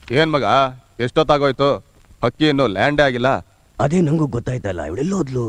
ಏನ್ ಮಗ ಎಷ್ಟೊತ್ತಾಗೋಯ್ತು? ಹಕ್ಕಿ ಇನ್ನು ಲ್ಯಾಂಡೇ ಆಗಿಲ್ಲ. ಅದೇ ನಂಗೂ ಗೊತ್ತಾಯ್ತಲ್ಲ, ಇವಳೆಲ್ಲೋದ್ಲು?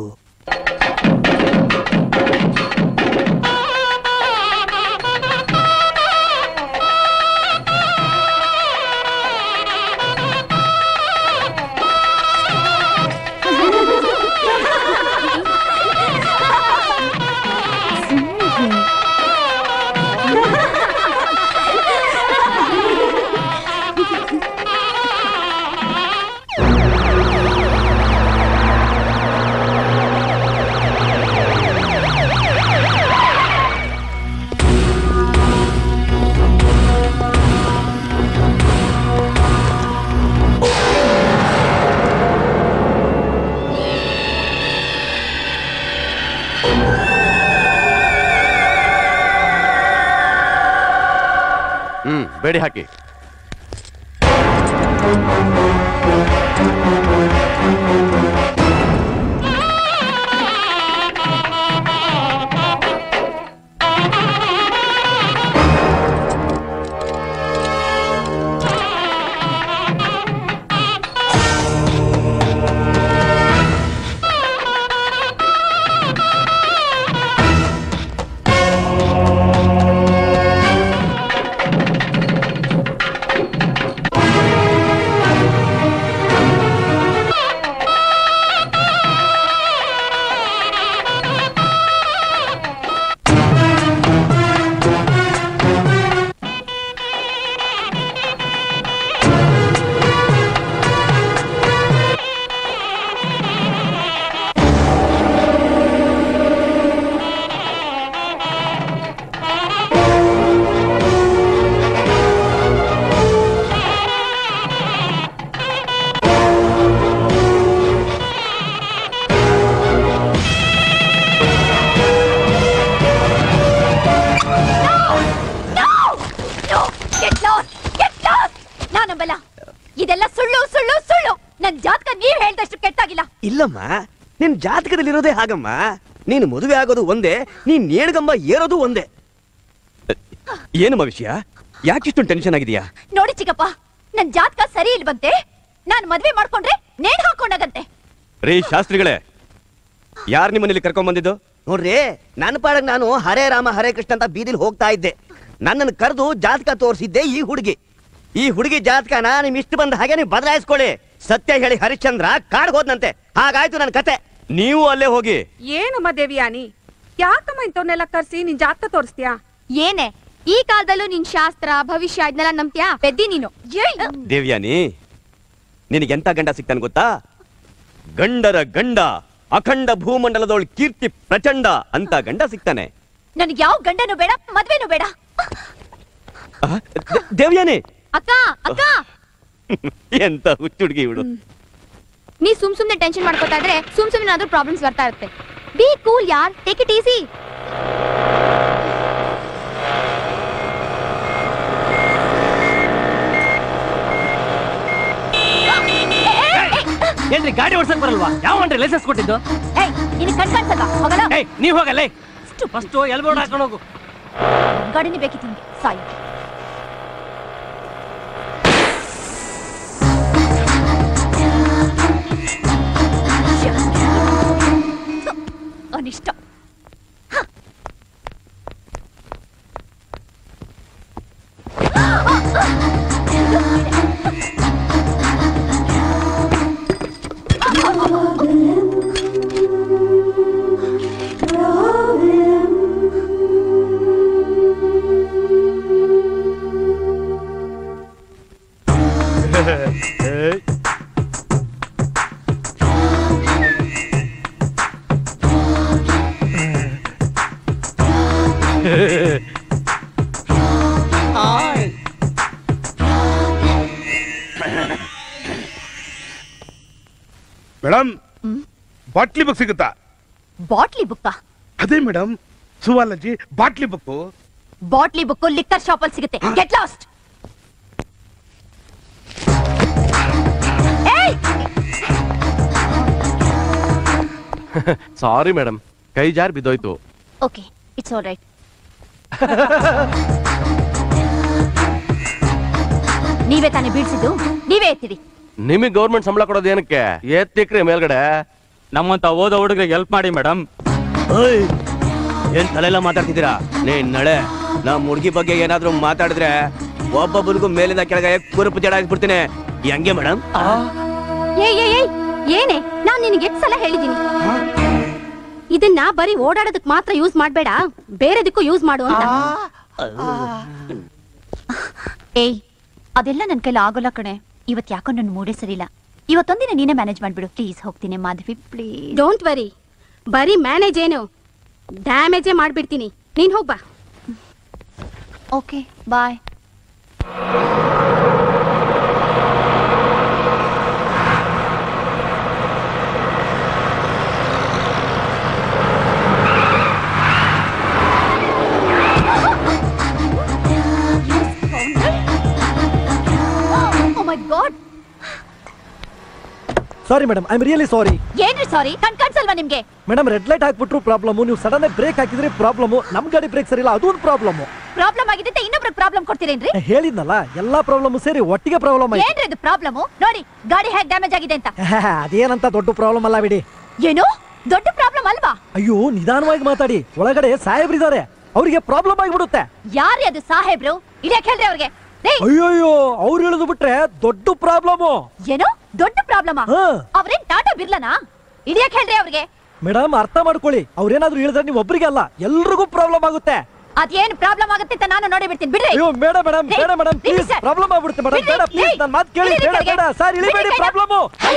ಬೇಡಿ ಹಾಕಿ. ಇಲ್ಲಮ್ಮ, ನಿನ್ ಜಾತಕದಲ್ಲಿರೋದೇ ಹಾಗಮ್ಮ. ನೀನು ಮದುವೆ ಆಗೋದು ಒಂದೇ, ನೀನ್ ನೇಣಗಂಬ ಏರೋದು ಒಂದೇ. ಏನಮ್ಮ ವಿಷಯ? ಯಾಕಿಷ್ಟು ಟೆನ್ಷನ್ ಆಗಿದೆಯಾ? ನೋಡಿ ಚಿಕ್ಕಪ್ಪ, ನನ್ ಜಾತಕ ಸರಿ ಇಲ್ವಂತೆ. ನಾನ್ ಮದ್ವೆ ಮಾಡ್ಕೊಂಡ್ರೆ ನೇಣು ಹಾಕೊಂಡಾಗಂತೆ. ರೀ ಶಾಸ್ತ್ರಿಗಳೇ, ಯಾರ್ ನಿಮ್ಮನೇಲಿ ಕರ್ಕೊಂಡ್ ಬಂದಿದ್ದು? ನೋಡ್ರಿ, ನನ್ನ ಪಾಡಕ್ ನಾನು ಹರೇ ರಾಮ ಹರೇ ಕೃಷ್ಣ ಅಂತ ಬೀದಿಲಿ ಹೋಗ್ತಾ ಇದ್ದೆ. ನನ್ನನ್ನು ಕರೆದು ಜಾತಕ ತೋರಿಸಿದ್ದೆ ಈ ಹುಡುಗಿ. ಈ ಹುಡುಗಿ ಜಾತಕನ ನಿಮ್ ಇಷ್ಟ ಬಂದ ಹಾಗೆ ನೀವು ಬದಲಾಯಿಸ್ಕೊಳ್ಳಿ. ಸತ್ಯ ಹೇಳಿ ಹರಿಶ್ಚಂದ್ರ ಕಾಡ್ ಹೋದ್ನಂತೆ. ಹಾಗಾಯ್ತು ನನ್ನ ಕತೆ. ನೀವು ಅಲ್ಲೇ ಹೋಗಿ. ಏನಮ್ಮ ದೇವಿಯಾನಿ, ಯಾಕಮ್ಮ ಇಂಥವ್ನೆಲ್ಲ ಕರ್ಸಿ ನಿನ್ ಜಾತಕ ತೋರಿಸ್ತೀಯಾ? ಏನೇ ಈ ಕಾಲದಲ್ಲೂ ನಿನ್ ಶಾಸ್ತ್ರ ಭವಿಷ್ಯ ಇದನ್ನೆಲ್ಲ ನಂಬ್ತ್ಯಾ? ಪೆದ್ದಿ ನೀನು. ದೇವ್ಯಾನಿ, ನಿನಗೆಂತ ಗಂಡ ಸಿಗ್ತಾನೆ ಗೊತ್ತಾ? ಗಂಡರ ಗಂಡ, ಅಖಂಡ ಭೂಮಂಡಲದವಳು ಕೀರ್ತಿ ಪ್ರಚಂಡ ಅಂತ ಗಂಡ ಸಿಗ್ತಾನೆ. ನನಗೆ ಯಾವ ಗಂಡನೂ ಬೇಡ, ಮದ್ವೆನೂ ಬೇಡ. ದೇವ್ಯಾನಿ, ಅಕ್ಕ ಅಕ್ಕ, ಎಂತ ಹುಚ್ಚುಡ್ಗಿ ಇವಳು. ನೀ ಸುಮ್ನೆ ಟೆನ್ಷನ್ ಮಾಡ್ಕೋತಾ ಇದ್ರೆ ಸುಮ್ನೆ ಏನಾದ್ರೂ ಪ್ರಾಬ್ಲಮ್ಸ್ ಬರ್ತಾ ಇರುತ್ತೆ. ಬಿ ಕೂಲ್ ಯಾರ್, ಟೇಕ್ ಇಟ್ ಈಸಿ. ಏನ್ರಿ ಗಾಡಿ ಓಡ್ಸಕ್ ಬರಲ್ವಾ? ಯಾವನ್ರಿ ಲೈಸೆನ್ಸ್ ಕೊಟ್ಟಿದ್ದು? ನಿನಗೆ ಕಣ್ಕಾಣ್ಸಲ್ವಾ? ಹೋಗಲ್ಲ. ನೀವ್ ಹೋಗಲ್ಲ. ಫಸ್ಟ್ ಎಲ್ಬೋರ್ಡ್ ಹಾಕೊಂಡು ಹೋಗು. ಗಾಡಿನೇ ಬೇಕಿತ್ತು ನಿಮ್ಗೆ. ಸಾಯಿ. ಅನಿಷ್ಟ. ಮೇಡಮ್, ಬಾಟ್ಲಿ ಬುಕ್ ಸಿಗುತ್ತಾ? Botany book? ಅದೇ madam, zoology botany book. Botany book liquor shop ಅಲ್ಲಿ ಸಿಗುತ್ತೆ. Get lost. ಸಾರಿ ಮೇಡಮ್, ಕೈ ಜಾರ್ ಬಿದ್ದೋಯ್ತು. Okay, it's all right. ನೀವೇ ತಾನೇ ಬೀಳ್ಸಿದ್ದು, ನೀವೇ ಎತ್ತಿರಿ. ನಿಮಗ್ ಗೌರ್ಮೆಂಟ್ ಸಂಬಳ ಕೊಡೋದು ಏನಕ್ಕೆ? ಎತ್ತಿಕ್ರಿ ಮೇಲ್ಗಡೆ. ನಮ್ಮಂತ ಓದೋ ಹುಡುಗರಿಗೆ ಹೆಲ್ಪ್ ಮಾಡಿ ಮೇಡಮ್. ಏನ್ ತಲೆಲ್ಲ ಮಾತಾಡ್ತಿದ್ದೀರಾ? ನೀನ್ ನಳೆ ನಮ್ ಹುಡುಗಿ ಬಗ್ಗೆ ಏನಾದ್ರೂ ಮಾತಾಡಿದ್ರೆ ಒಬ್ಬೊಬ್ಬರಿಗೂ ಮೇಲಿಂದ ಕೆಳಗೆ ಕುರುಪು ಜಡ ಆಗ್ಬಿಡ್ತೀನಿ. ಹೆಂಗೆ ಮೇಡಮ್? ಏನೇ ನಾನ್ ನಿನಗೆ ಎಷ್ಟು ಸಲ ಹೇಳಿದೀನಿ, ಇದನ್ನ ಬರೀ ಓಡಾಡೋದಕ್ ಮಾತ್ರ ಯೂಸ್ ಮಾಡ್ಬೇಡ, ಬೇರೆದಕ್ಕೂ ಯೂಸ್ ಮಾಡು ಅಂತ. ಏಯ್, ಅದೆಲ್ಲ ನನ್ ಕೈಲಿ ಆಗೋಲ್ಲ ಕಣೆ. ಇವತ್ ಯಾಕೋ ನನ್ ಮೂಡೇ ಸರಿಲ್ಲ. ಇವತ್ತೊಂದಿನ ನೀನೇ ಮ್ಯಾನೇಜ್ ಮಾಡ್ಬಿಡು ಪ್ಲೀಸ್. ಹೋಗ್ತೀನಿ ಮಾಧವಿ ಪ್ಲೀಸ್. ಡೋಂಟ್ ವರಿ, ಬರೀ ಮ್ಯಾನೇಜ್ ಏನು ಡ್ಯಾಮೇಜೇ ಮಾಡ್ಬಿಡ್ತೀನಿ. ನೀನ್ ಹೋಗ್ಬಾ. Okay bye. Sorry madam, I am really sorry. ಏನ್ರಿ ಸಾರಿ? ಕಣ್ಸಲ್ವಾ ನಿಮ್ಗೆ? ಮೇಡಮ್ ರೆಡ್ ಲೈಟ್ ಹಾಕ್ಬಿಟ್ರು ಪ್ರಾಬ್ಲಮ್, ನೀವು ಸಡನ್ ಆಗಿ ಬ್ರೇಕ್ ಹಾಕಿದ್ರೆ ಪ್ರಾಬ್ಲಮ್, ನಮ್ ಗಾಡಿ ಬ್ರೇಕ್ ಸರಿಯಿಲ್ಲ ಅದು ಒಂದು ಪ್ರಾಬ್ಲಮ್. ಪ್ರಾಬ್ಲಮ್ ಆಗಿದೆ ಅಂತ ಇನ್ನೊಬ್ರಿಗೆ ಪ್ರಾಬ್ಲಮ್ ಕೊಡ್ತೀರೇನ್ರಿ? ಹೇಳಿದ್ನಲ್ಲ ಎಲ್ಲಾ ಪ್ರಾಬ್ಲಮ್ ಸೇರಿ ಒಟ್ಟಿಗೆ ಪ್ರಾಬ್ಲಮ್ ಆಯ್ತು. ಏನ್ರಿ ಇದು ಪ್ರಾಬ್ಲಮ್? ನೋಡಿ ಗಾಡಿ ಹೇಗೆ ಡ್ಯಾಮೇಜ್ ಆಗಿದೆ ಅಂತ. ಅದೇನಂತ ದೊಡ್ಡ ಪ್ರಾಬ್ಲಮ್ ಅಲ್ಲ ಬಿಡಿ. ಏನು ದೊಡ್ಡ ಪ್ರಾಬ್ಲಮ್ ಅಲ್ವಾ? ಅಯ್ಯೋ ನಿಧಾನವಾಗಿ ಮಾತಾಡಿ, ಒಳಗಡೆ ಸಾಹೇಬ್ರಿದ್ದಾರೆ, ಅವರಿಗೆ ಪ್ರಾಬ್ಲಮ್ ಆಗಿಬಿಡುತ್ತೆ. ಯಾರೇ ಅದು ಸಾಹೇಬ್ರು? ಇಳಿಯಕ್ ಹೇಳ್ರಿ ಅವ್ರಿಗೆ. ಅಯ್ಯೋಯ್ಯೋ, ಅವ್ರು ಇಳಿದು ಬಿಟ್ರೆ ದೊಡ್ಡ ಪ್ರಾಬ್ಲಮ್. ಏನು ದೊಡ್ಡ ಪ್ರಾಬ್ಲಮ್? ಅವ್ರೇನ್ ಟಾಟಾ ಬಿರ್ಲನಾ? ಇಳಿಯಕ್ ಹೇಳ್ರಿ ಅವ್ರಿಗೆ. ಮೇಡಮ್ ಅರ್ಥ ಮಾಡ್ಕೊಳ್ಳಿ, ಅವ್ರೇನಾದ್ರೂ ಹೇಳಿದ್ರೆ ನೀವು ಒಬ್ಬರಿಗೆ ಅಲ್ಲ ಎಲ್ರಿಗೂ ಪ್ರಾಬ್ಲಮ್ ಆಗುತ್ತೆ. ಅದೇನ್ ಪ್ರಾಬ್ಲಮ್ ಆಗುತ್ತೆ ಅಂತ ನಾನು ನೋಡಿ ಬಿಡ್ತೀನಿ ಬಿಡ್ರಿ. ಅಯ್ಯೋ ಬೇಡ ಮೇಡಮ್, ಬೇಡ ಮೇಡಮ್ ಪ್ಲೀಸ್, ಪ್ರಾಬ್ಲಮ್ ಆಗ್ಬಿಡುತ್ತೆ ಮೇಡಮ್, ಬೇಡ ಪ್ಲೀಸ್ ನನ್ನ ಮಾತು ಕೇಳಿ. ಬೇಡ ಬೇಡ ಸರ್, ಇಳಿಬೇಡಿ, ಪ್ರಾಬ್ಲಮ್.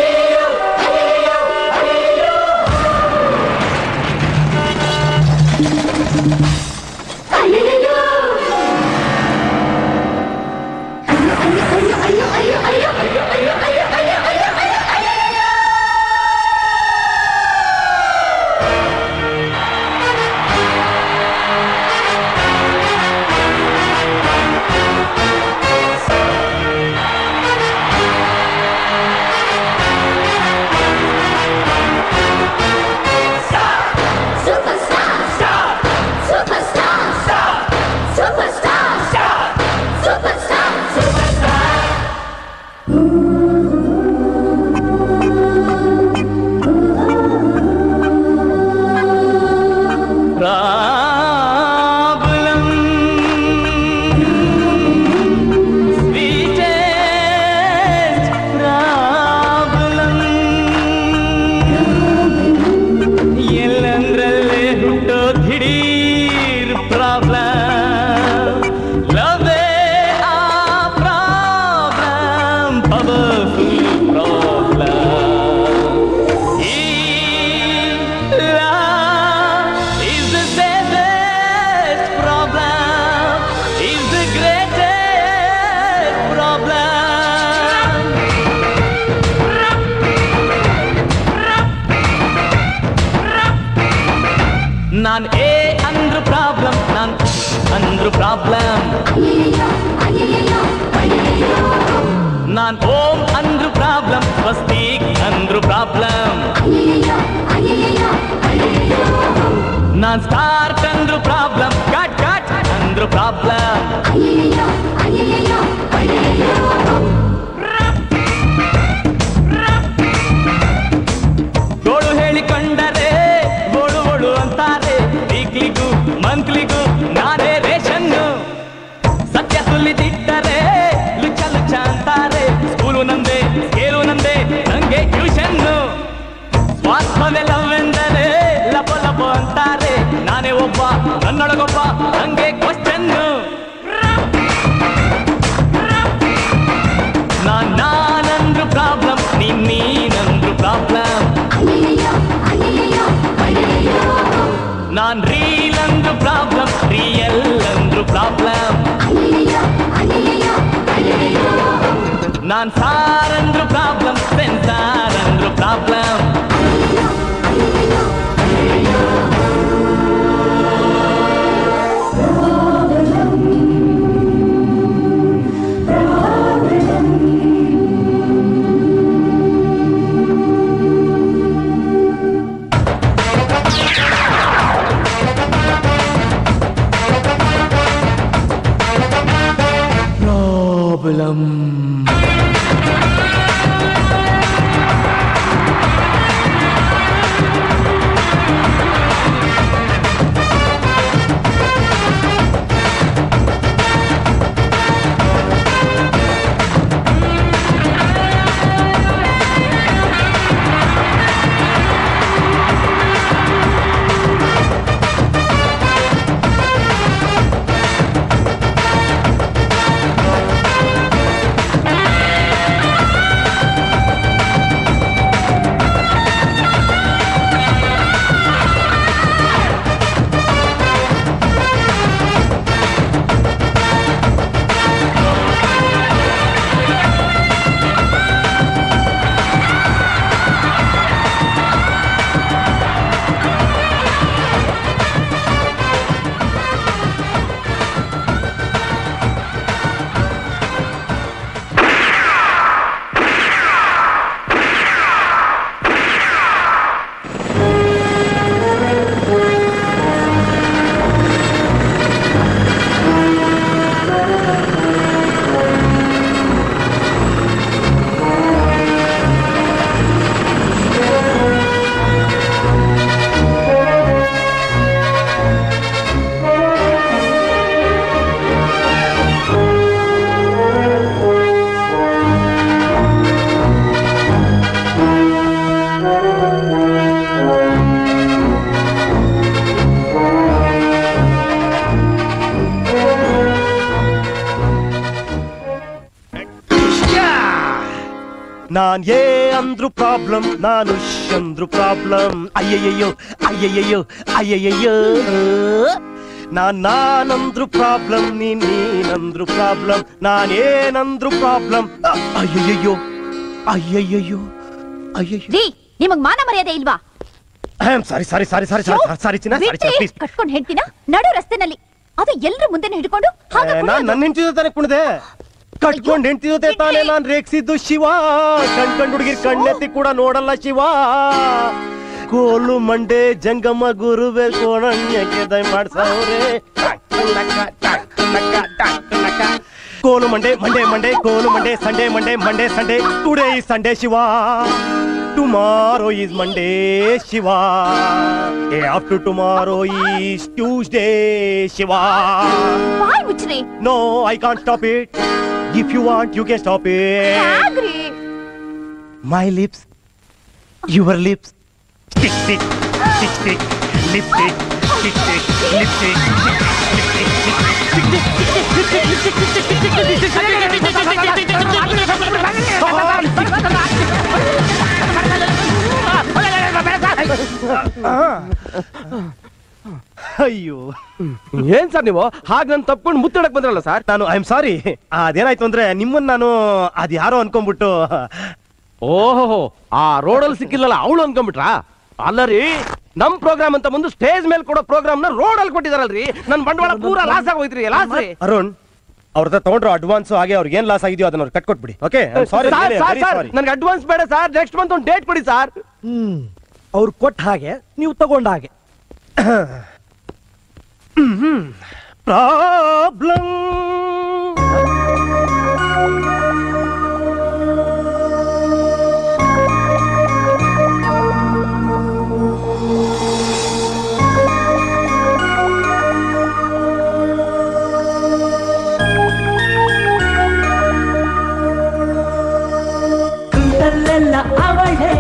ನಾನ್ ಏ ಅಂದ್ರು ಪ್ರಾಬ್ಲಮ್, ನಾನ್ ಅಂದ್ರು ಪ್ರಾಬ್ಲಮ್. ನಾನ್ ಓಂ ಅಂದ್ರು ಪ್ರಾಬ್ಲಮ್, ಸ್ವಸ್ತಿಕ್ ಅಂದ್ರು ಪ್ರಾಬ್ಲಮ್. ನಾನ್ ಸ್ಟಾರ್ಟ್ ಅಂದ್ರು ಪ್ರಾಬ್ಲಮ್, ಕಟ್ ಕಟ್ ಅಂದ್ರು ಪ್ರಾಬ್ಲಮ್. ಗೋಳು ಹೇಳಿಕೊಂಡರೆ ಗೋಳು ಗೋಳು ಅಂತಾರೆ, ವೀಕ್ಲಿಗೂ ಮಂತ್ಲಿಗೂ ನಾನೇ ರೇಷನ್ನು. ಸತ್ಯ ಸುಲಿದಿಟ್ಟರೆ ಲುಚ್ಚ ಲುಚ್ಚ ಅಂತಾರೆ, ಸ್ಕೂಲು ನಂದೆ ಸ್ಕೇಲು ನಂದೆ ನಂಗೆ ಟ್ಯೂಷನ್ನು. ಸ್ವಾರ್ಥವೆಲ್ಲವೆಂದರೆ ಲಪ ಲಪ ಅಂತಾರೆ, ನಾನೇ ಒಬ್ಬ ನನ್ನೊಳಗೊಬ್ಬ ನಂಗೆ ಕ್ವಶ್ಚನ್ನು. ನಾನಂದ್ರು ಪ್ರಾಬ್ಲಮ್, ನೀನಂದ್ರು ಪ್ರಾಬ್ಲಮ್. ನಾನ್ ರೀಲ್ ಅಂದ್ರು ಪ್ರಾಬ್ಲಮ್, ರಿಯಲ್ ಅಂದ್ರು ಪ್ರಾಬ್ಲಮ್. ನಾನ್ ಸಾರ್ ಅಂದ್ರು ಪ್ರಾಬ್ಲಮ್, ಸೆನ್ಸಾರ್ ಅಂದ್ರು ಪ್ರಾಬ್ಲಮ್. ಪ್ರಾಬ್ಲಮ್ ನಾನ್ ಏ ಅಂದ್ರು ಪ್ರಾಬ್ಲಮ್, ನಾನು ಅಂದ್ರು ಪ್ರಾಬ್ಲಮ್. ಅಯ್ಯಯ್ಯೋ ಅಯ್ಯಯ್ಯೋ ಅಯ್ಯಯ್ಯೋ. ನಾನಂದ್ರು ಪ್ರಾಬ್ಲಮ್, ನೀನಂದ್ರು ಪ್ರಾಬ್ಲಮ್, ನಾನೇನಂದ್ರು ಪ್ರಾಬ್ಲಮ್. ಅಯ್ಯಯ್ಯೋ ಅಯ್ಯಯ್ಯೋ ಅಯ್ಯಯ್ಯೋ. ನಿಮಗ್ ಮಾನ ಮರ್ಯಾದೆ ಇಲ್ವಾ? ಸಾರಿ ಸಾರಿ ಸಾರಿ ಸಾರಿ ಸಾರಿ ಸಾರಿ ಚಿನ್ನ, ಸಾರಿ ಚಿನ್ನ ಪ್ಲೀಸ್. ಕಟ್ಕೊಂಡು ಹೆಂಡ್ತಿನ ನಡು ರಸ್ತೆನಲ್ಲಿ, ಅದು ಎಲ್ರ ಮುಂದೆನೆ ಹಿಡ್ಕೊಂಡು ನಾನ್ ನನ್ನ ಹೆಂಡತಿ ತಾನೆ ಕುಣಿದೆ. ಕಟ್ಕೊಂಡ್ ಹೆಂಡತಿ ಜೊತೆ ತಾನೇ ನಾನ್ ರೇಗ್ಸಿದ್ದು ಶಿವ. ಕಣ್ಕಂಡ್ ಹುಡುಗಿರ್ ಕಣ್ಣೆತ್ತಿ ಕೂಡ ನೋಡಲ್ಲ ಶಿವ. ಕೋಲು ಮಂಡೆ ಜಂಗಮ ಗುರುವೆ ಕೋಣಣ್ಯಕ್ಕೆ ದಯ ಮಾಡ್ಸವ್ರೆ. ಕೋಲು ಮಂಡೆ ಮಂಡೆ ಮಂಡೆ ಕೋಲು ಮಂಡೆ ಸಂಡೆ ಮಂಡೆ ಮಂಡೆ ಸಂಡೆ. Today is Sunday Shiva, tomorrow is Monday Shiva, day after tomorrow is Tuesday Shiva. No, I can't stop it. If you want, you can stop it. My lips, your lips. Stick, stick, stick, stick, lipstick, stick, stick, lipstick, ಅಯ್ಯೋ, ಏನ್ sir ನೀವು ಹಾಗೆ ನಾನು ತಪ್ಕೊಂಡು ಮುತ್ತಿಡಕ್ ಬಂದ್ರಲ್ಲ sir? ನಾನು I am ಸಾರಿ. ಅದೇನಾಯ್ತು ಅಂದ್ರೆ ನಿಮ್ಮನ್ನ ನಾನು ಅದ್ಯಾರೋ ಅನ್ಕೊಂಡ್ಬಿಟ್ಟು. ಓಹೋ, ಆ ರೋಡಲ್ಲಿ ಸಿಕ್ಕಿಲ್ಲಲ್ಲ ಅವಳು ಅನ್ಕೊಂಡ್ಬಿಟ್ರಾ? ಅಲ್ಲರಿ, ನಮ್ ಪ್ರೋಗ್ರಾಮ್ ಅಂತ ಬಂದು ಸ್ಟೇಜ್ ಮೇಲೆ ಕೊಡೋ ಪ್ರೋಗ್ರಾಮ್ ನ ರೋಡ್ ಅಲ್ಲಿ ಕೊಟ್ಟಿದಾರಲ್ರಿ. ನನ್ ಬಂಡವಾಳ ಪೂರಾ ಲಾಸ್ ಆಗೋಯ್ತ್ರಿ. ಲಾಸ್ ರೀ. ಅರುಣ್, ಅವ್ರದ್ದು ತಗೊಂಡ್ರು ಅಡ್ವಾನ್ಸ್, ಹಾಗೆ ಅವ್ರಿಗೆ ಏನ್ ಲಾಸ್ ಆಗಿದೆಯೋ ಅದನ್ನ ಕಟ್ಕೊಟ್ಬಿಡಿ. ಓಕೆ, ಸಾರಿ. ನನ್ಗೆ ಅಡ್ವಾನ್ಸ್ ಬೇಡ ಸರ್, ನೆಕ್ಸ್ಟ್ ಮಂತ್ ಒಂದು ಡೇಟ್ ಕೊಡಿ ಸರ್. ಅವ್ರು ಕೊಟ್ಟ ಹಾಗೆ ನೀವು ತಗೊಂಡ ಹಾಗೆ. ಪ್ರಾಬ್ಲಮ್. ಕುಂತಲ್ಲೆಲ್ಲ ಅವಳೇ,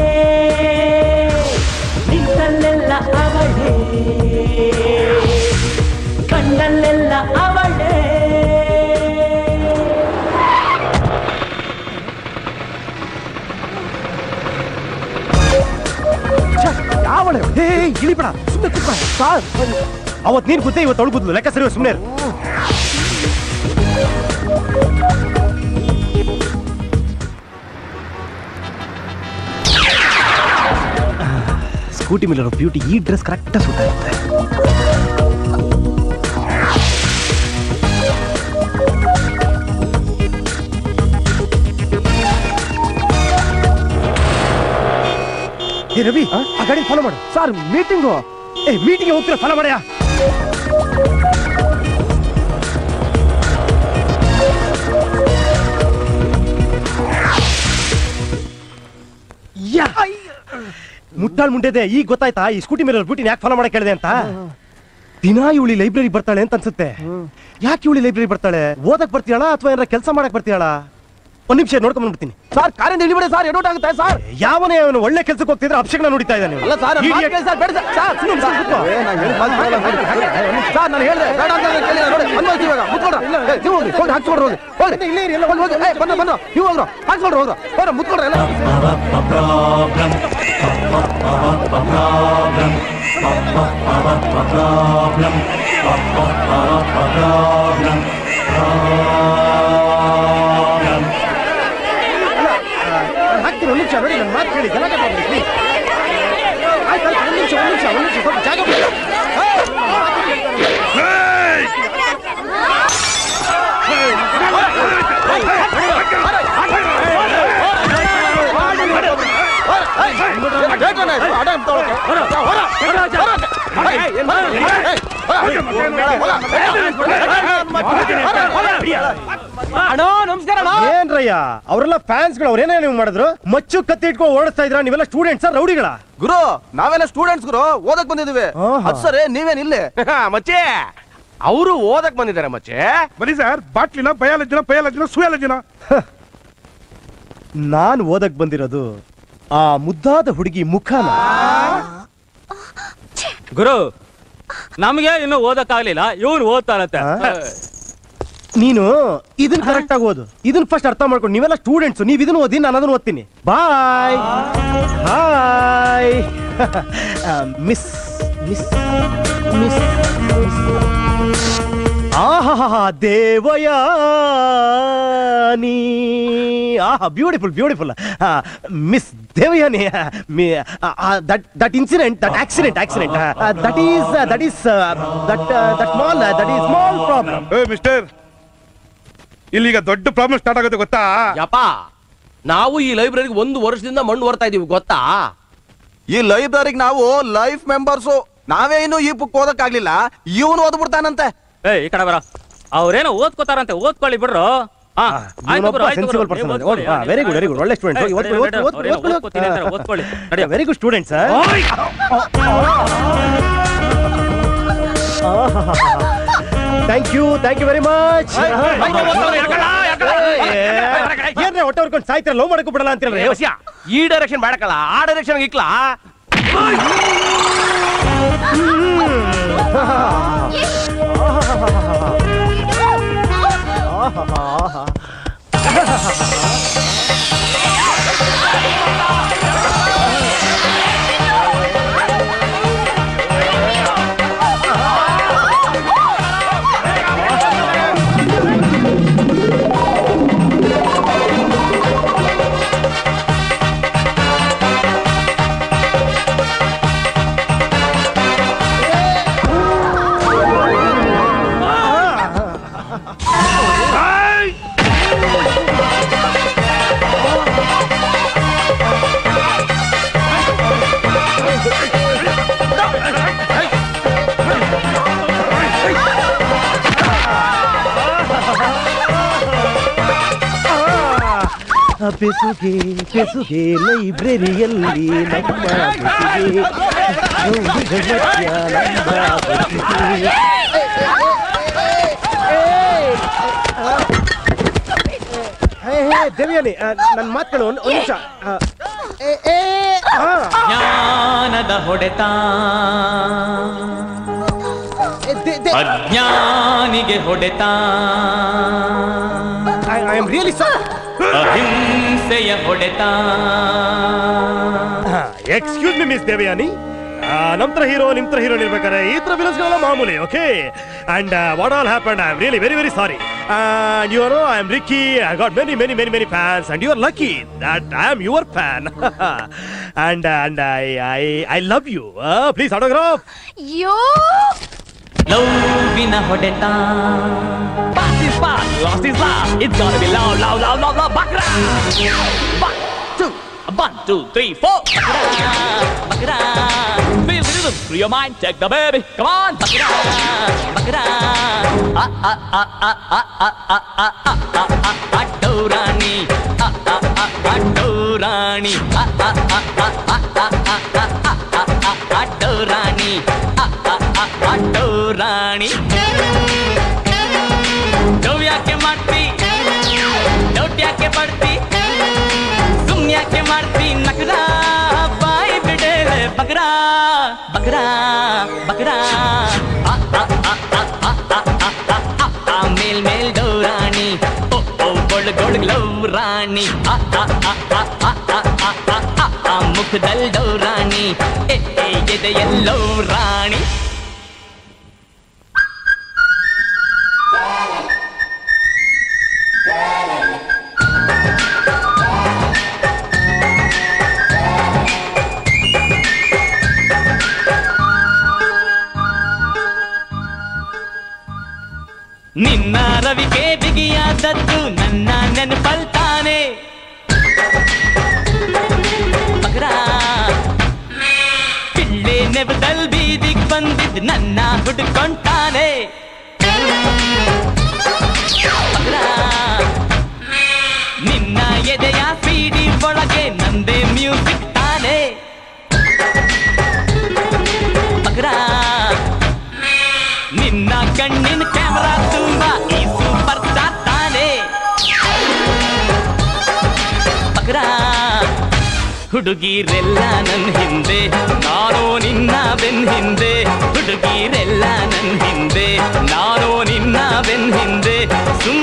ನಿಂತಲ್ಲೆಲ್ಲ ಅವಳೇ, ಕಣ್ಣಲ್ಲೆಲ್ಲ ಅವಳೇ. ಯಾವಳೆ? ಹೇ, ಇಳಿಬೇಡ, ಸುಮ್ಮನೆ ಕೂತ್ಕೊ. ಸಾರ್, ಅವತ್ ನೀನ್ ಕೂತೆ, ಇವತ್ತು ಅವಳು ಕೂದ್ಲು. ಲೆಕ್ಕ ಸರಿ, ಸುಮ್ಮನೆ. ಸ್ಕೂಟಿ ಮೇಲಿರೋ ಬ್ಯೂಟಿ ಈ ಡ್ರೆಸ್ ಕರೆಕ್ಟಾಗಿ ಸೂಟ್ ಆಗುತ್ತೆ. ಏ ರವಿ, ಆ ಗಾಡಿ ಫಾಲೋ ಮಾಡು. Sir meeting. ಮೀಟಿಂಗ್ ಹೋಗ್ತೀರಾ? ಫಾಲೋ ಮಾಡ್ಯಾ? ಮುಟ್ಟಾಳ್ ಮುಂಡೆದೆ. ಈಗ ಗೊತ್ತಾಯ್ತಾ ಈ ಸ್ಕೂಟಿ ಮೇಲೆ ಬ್ಯೂಟಿನ ಯಾಕೆ ಫಾಲೋ ಮಾಡಕ್ ಹೇಳಿದೆ ಅಂತ? ದಿನ ಇವಳಿ ಲೈಬ್ರರಿ ಬರ್ತಾಳೆ ಅಂತ ಅನ್ಸುತ್ತೆ. ಯಾಕೆ ಇವಳಿ ಲೈಬ್ರರಿ ಬರ್ತಾಳೆ? ಓದಕ್ ಬರ್ತೀಯಾಳ ಅಥವಾ ಏನಾರ ಕೆಲಸ ಮಾಡಕ್ ಬರ್ತೀಯಾಳ? ಒಂದ್ ನಿಮಿಷ ನೋಡ್ಕೊಂಡ್ ಬಂದ್ಬಿಡ್ತೀನಿ. ಸರ್ ಕಾರಿಂದ ಇಳಿಬೇಡಿ ಸರ್, ಎಡೋಟ್ ಆಗುತ್ತೆ ಸರ್. ಯಾವನೇ ಅವನು ಒಳ್ಳೆ ಕೆಲ್ಸಕ್ಕೆ ಹೋಗ್ತಿದ್ರೆ ಅಪ್ಶಕ್ನ ನೋಡಿತಾ ಇದ್ದಾನೆ. ಅಲ್ಲ ಸರ್, ಸರ್ ನಾನು ಹೇಳಿದೆ ಬೇಡ ಅಂತ ಕೇಳಿಲ್ಲ ನೋಡಿ. ಅನ್ವಯಿಸಿ ಇವಾಗ ಮುತ್ಕೊಡ್ರ. ನೀವು ಹೋಗಿ ಹೋಗಿ ಹಾಕ್ಸ್ಕೊಡ್ರಿ. ಹೋಗಿ ಹೋಗಿ ಇಲ್ಲೇ ಇರಿ, ಎಲ್ಲ ಹೋಗಿ ಹೋಗಿ. ಬನ್ನ ಬನ್ನ ನೀವು ಹೋಗ್ರ, ಹಾಕ್ಸ್ಕೊಡ್ರಿ. ಹೋಗ್ರ ಹೋಗ್ರ, ಮುತ್ಕೊಡ್ರ ಎಲ್ಲ. ಹಾಕ್ತೀನಿ. ಒಂದ್ ನಿಮಿಷ ನೋಡಿ, ನನ್ನ ಮಾತು ಕೇಳಿ, ಗಲಾಟೆ ಮಾಡ್ಬಿಡಿ. ಆಯ್ತು, ಒಂದ್ ನಿಮಿಷ ಸ್ವಲ್ಪ ಜಾಗ ಬಿಡಿ. ಏನ್ರಯ್ಯ, ಅವರೆಲ್ಲ ಫ್ಯಾನ್ಸ್ಗಳು, ಅವ್ರೇನೇ ನೀವು ಮಾಡಿದ್ರು? ಮಚ್ಚು ಕತ್ತಿ ಇಟ್ಕೊಂಡು ಓಡಿಸ್ತಾ ಇದ್ರ? ನೀವೆಲ್ಲ ಸ್ಟೂಡೆಂಟ್ಸ್ ರೌಡಿಗಳ? ಗುರು, ನಾವೆಲ್ಲ ಸ್ಟೂಡೆಂಟ್ಸ್ ಗುರು, ಓದಕ್ ಬಂದಿದ್ದೀವಿ. ಅದ್ ಸರಿ, ನೀವೇನ್ ಇಲ್ಲೇ? ಮಚ್ಚೆ, ಅವರು ಓದಕ್ ಬಂದಿದ್ದಾರೆ. ಮಚ್ಚೆ ಬನ್ನಿ ಸರ್. ಬಾಟ್ಲಿನ ಬಯಾಲಜಿನ ಸುಯಾಲಜಿನ. ನಾನ್ ಓದಕ್ ಬಂದಿರೋದು ಆ ಮುದ್ದಾದ ಹುಡುಗಿ ಮುಖನ. ಗುರು, ನಮ್ಗೆ ಇನ್ನು ಓದಕ್ಕಾಗ್ಲಿಲ್ಲ, ಇವ್ನು ಓದ್ತಾನತ್ತೆ. ನೀನು ಇದನ್ನ ಕರೆಕ್ಟ್ ಆಗಿ ಓದು. ಇದನ್ನ ಫಸ್ಟ್ ಅರ್ಥ ಮಾಡ್ಕೊಂಡು ನೀವೆಲ್ಲ ಸ್ಟೂಡೆಂಟ್ಸ್, ನೀವು ಇದನ್ನ ಓದಿ, ನಾನು ಅದನ್ನ ಓದ್ತೀನಿ. Bye. Hi miss miss miss ಆಹಾ ದೇವಯಾನಿ. ಆಹಾ beautiful beautiful miss Devayani. That incident, that accident that is small problem. Mister, ಇಲ್ಲಿಗ ದೊಡ್ಡ ಪ್ರಾಬ್ಲಮ್ ಸ್ಟಾರ್ಟ್ ಆಗುತ್ತೆ ಗೊತ್ತಾ? ಯಪ್ಪ, ನಾವು ಈ ಲೈಬ್ರರಿಗೆ 1 ವರ್ಷದಿಂದ ಮಣ್ಣು ಹೊರ್ತಾ ಇದೀವಿ ಗೊತ್ತಾ? ಈ ಲೈಬ್ರರಿಗೆ ನಾವು ಲೈಫ್ ಮೆಂಬರ್ಸು. ನಾವೇ ಇನ್ನು ಈ ಬುಕ್ ಓದಕ್ಕಾಗ್ಲಿಲ್ಲ, ಇವನು ಓದ್ಬಿಡ್ತಾನಂತೆ. ಈ ಕಡೆ ಬರ. ಅವ್ರೇನೋ ಓದ್ಕೋತಾರಂತೆ, ಓದ್ಕೊಳ್ಳಿ ಬಿಡ್ರು. Very good very good. ಒಳ್ಳೆ student. Very good students. Thank you very much. ಏನ್ರೆ ಹೊಟ್ಟೆ ಹೊರ್ಕೊಂಡು ಸಾಯ್ತಾರೆ, ಲವ್ ಮಾಡಕ್ಕೂ ಬಿಡಲ್ಲ ಅಂತೀರಲ್ಲ. ಈ ಡೈರೆಕ್ಷನ್ ಮಾಡಕಲ್ಲ, ಆ ಡೈರೆಕ್ಷನ್ ಇಕ್ಲಾ. ಬೆಸುಗೆ ಲೈಬ್ರರಿಯಲ್ಲಿ ನಮ್ಮ ದೇವಿಯಾನಿ, ನನ್ನ ಮಾತುಗಳು ಒಂದು ನಿಮಿಷ. ಜ್ಞಾನದ ಹೊಡೆತ ಅಜ್ಞಾನಿಗೆ ಹೊಡೆತ, ಐ ಆಮ್ ರಿಯಲಿ ಸಾರಿ. ಅಹಿಂಸೆಯ ಹೊಡೆತ. ಎಕ್ಸ್ಕ್ಯೂಸ್ ಮಿ ಮಿಸ್ ದೇವಯಾನಿ, ನಮ್ತ್ರ ಹೀರೋ ನಿಮ್ತ್ರ ಹೀರೋ ಇರ್ಬೇಕಾದ್ರೆ ಈ ತರ ವಿಲನ್ಸ್ಗಳೆಲ್ಲ ಮಾಮೂಲಿ. Okay, and what all happen, I am really very very sorry. And you know, I am Ricky. I got many fans, and you are lucky that I am your fan. and I love you. Please autograph. Yo! ಲವ್ವಿನ ಹೊಡೆತ. Fast is fast, lost is lost. It's gonna be loud, loud, loud, loud, loud. Bakra. 1, 2, 3, 4. Bakra. Feel the rhythm through your mind. Check the baby. Come on. Bakra. Bakra. Adorani. Adorani. Adorani. Adorani. Dove yaake marti, doubt yaake padti, sum yaake marti, nakra bai bidele bakra, bakra, bakra. Mel mel dorani, oh oh gold gold glove rani, mukhdal dorani, yede yellow rani. ನಿನ್ನ ರವಿಗೆ ಬಿಗಿಯಾದದ್ದು ನನ್ನ ನೆನಪಲ್ತಾನೆ. ಬಗ್ರಾ ಪಿಳ್ಳೆ ನೆವದಲ್ ಬೀದಿಗ್ ಬಂದಿದ್ ನನ್ನ ಹುಡುಕೊಂತಾನೆ. ಬಗ್ರಾ ನಿನ್ನ ಎದೆಯ ಸಿಡಿ ಒಳಗೆ ನಂದೇ ಮ್ಯೂಸಿಕ್ ತಾನೆ. ಬಗ್ರಾ ನಿನ್ನ ಕಣ್ಣಿನ ಕ್ಯಾಮರಾ ತುಂಬ ಈ ಸೂಪರ್ ಸ್ಟಾರ್ ತಾನೆ. ಬಗ್ರಾ ಹುಡುಗಿರೆಲ್ಲ ನನ್ನ ಹಿಂದೆ, ನಾನು ನಿನ್ನ ಬೆನ್ ಹಿಂದೆ. ಹುಡುಗಿರೆಲ್ಲ ನನ್ನ ಹಿಂದೆ, ನಾನು ನಿನ್ನ ಬೆನ್ ಹಿಂದೆ. ಸುಮ್ಮನೆ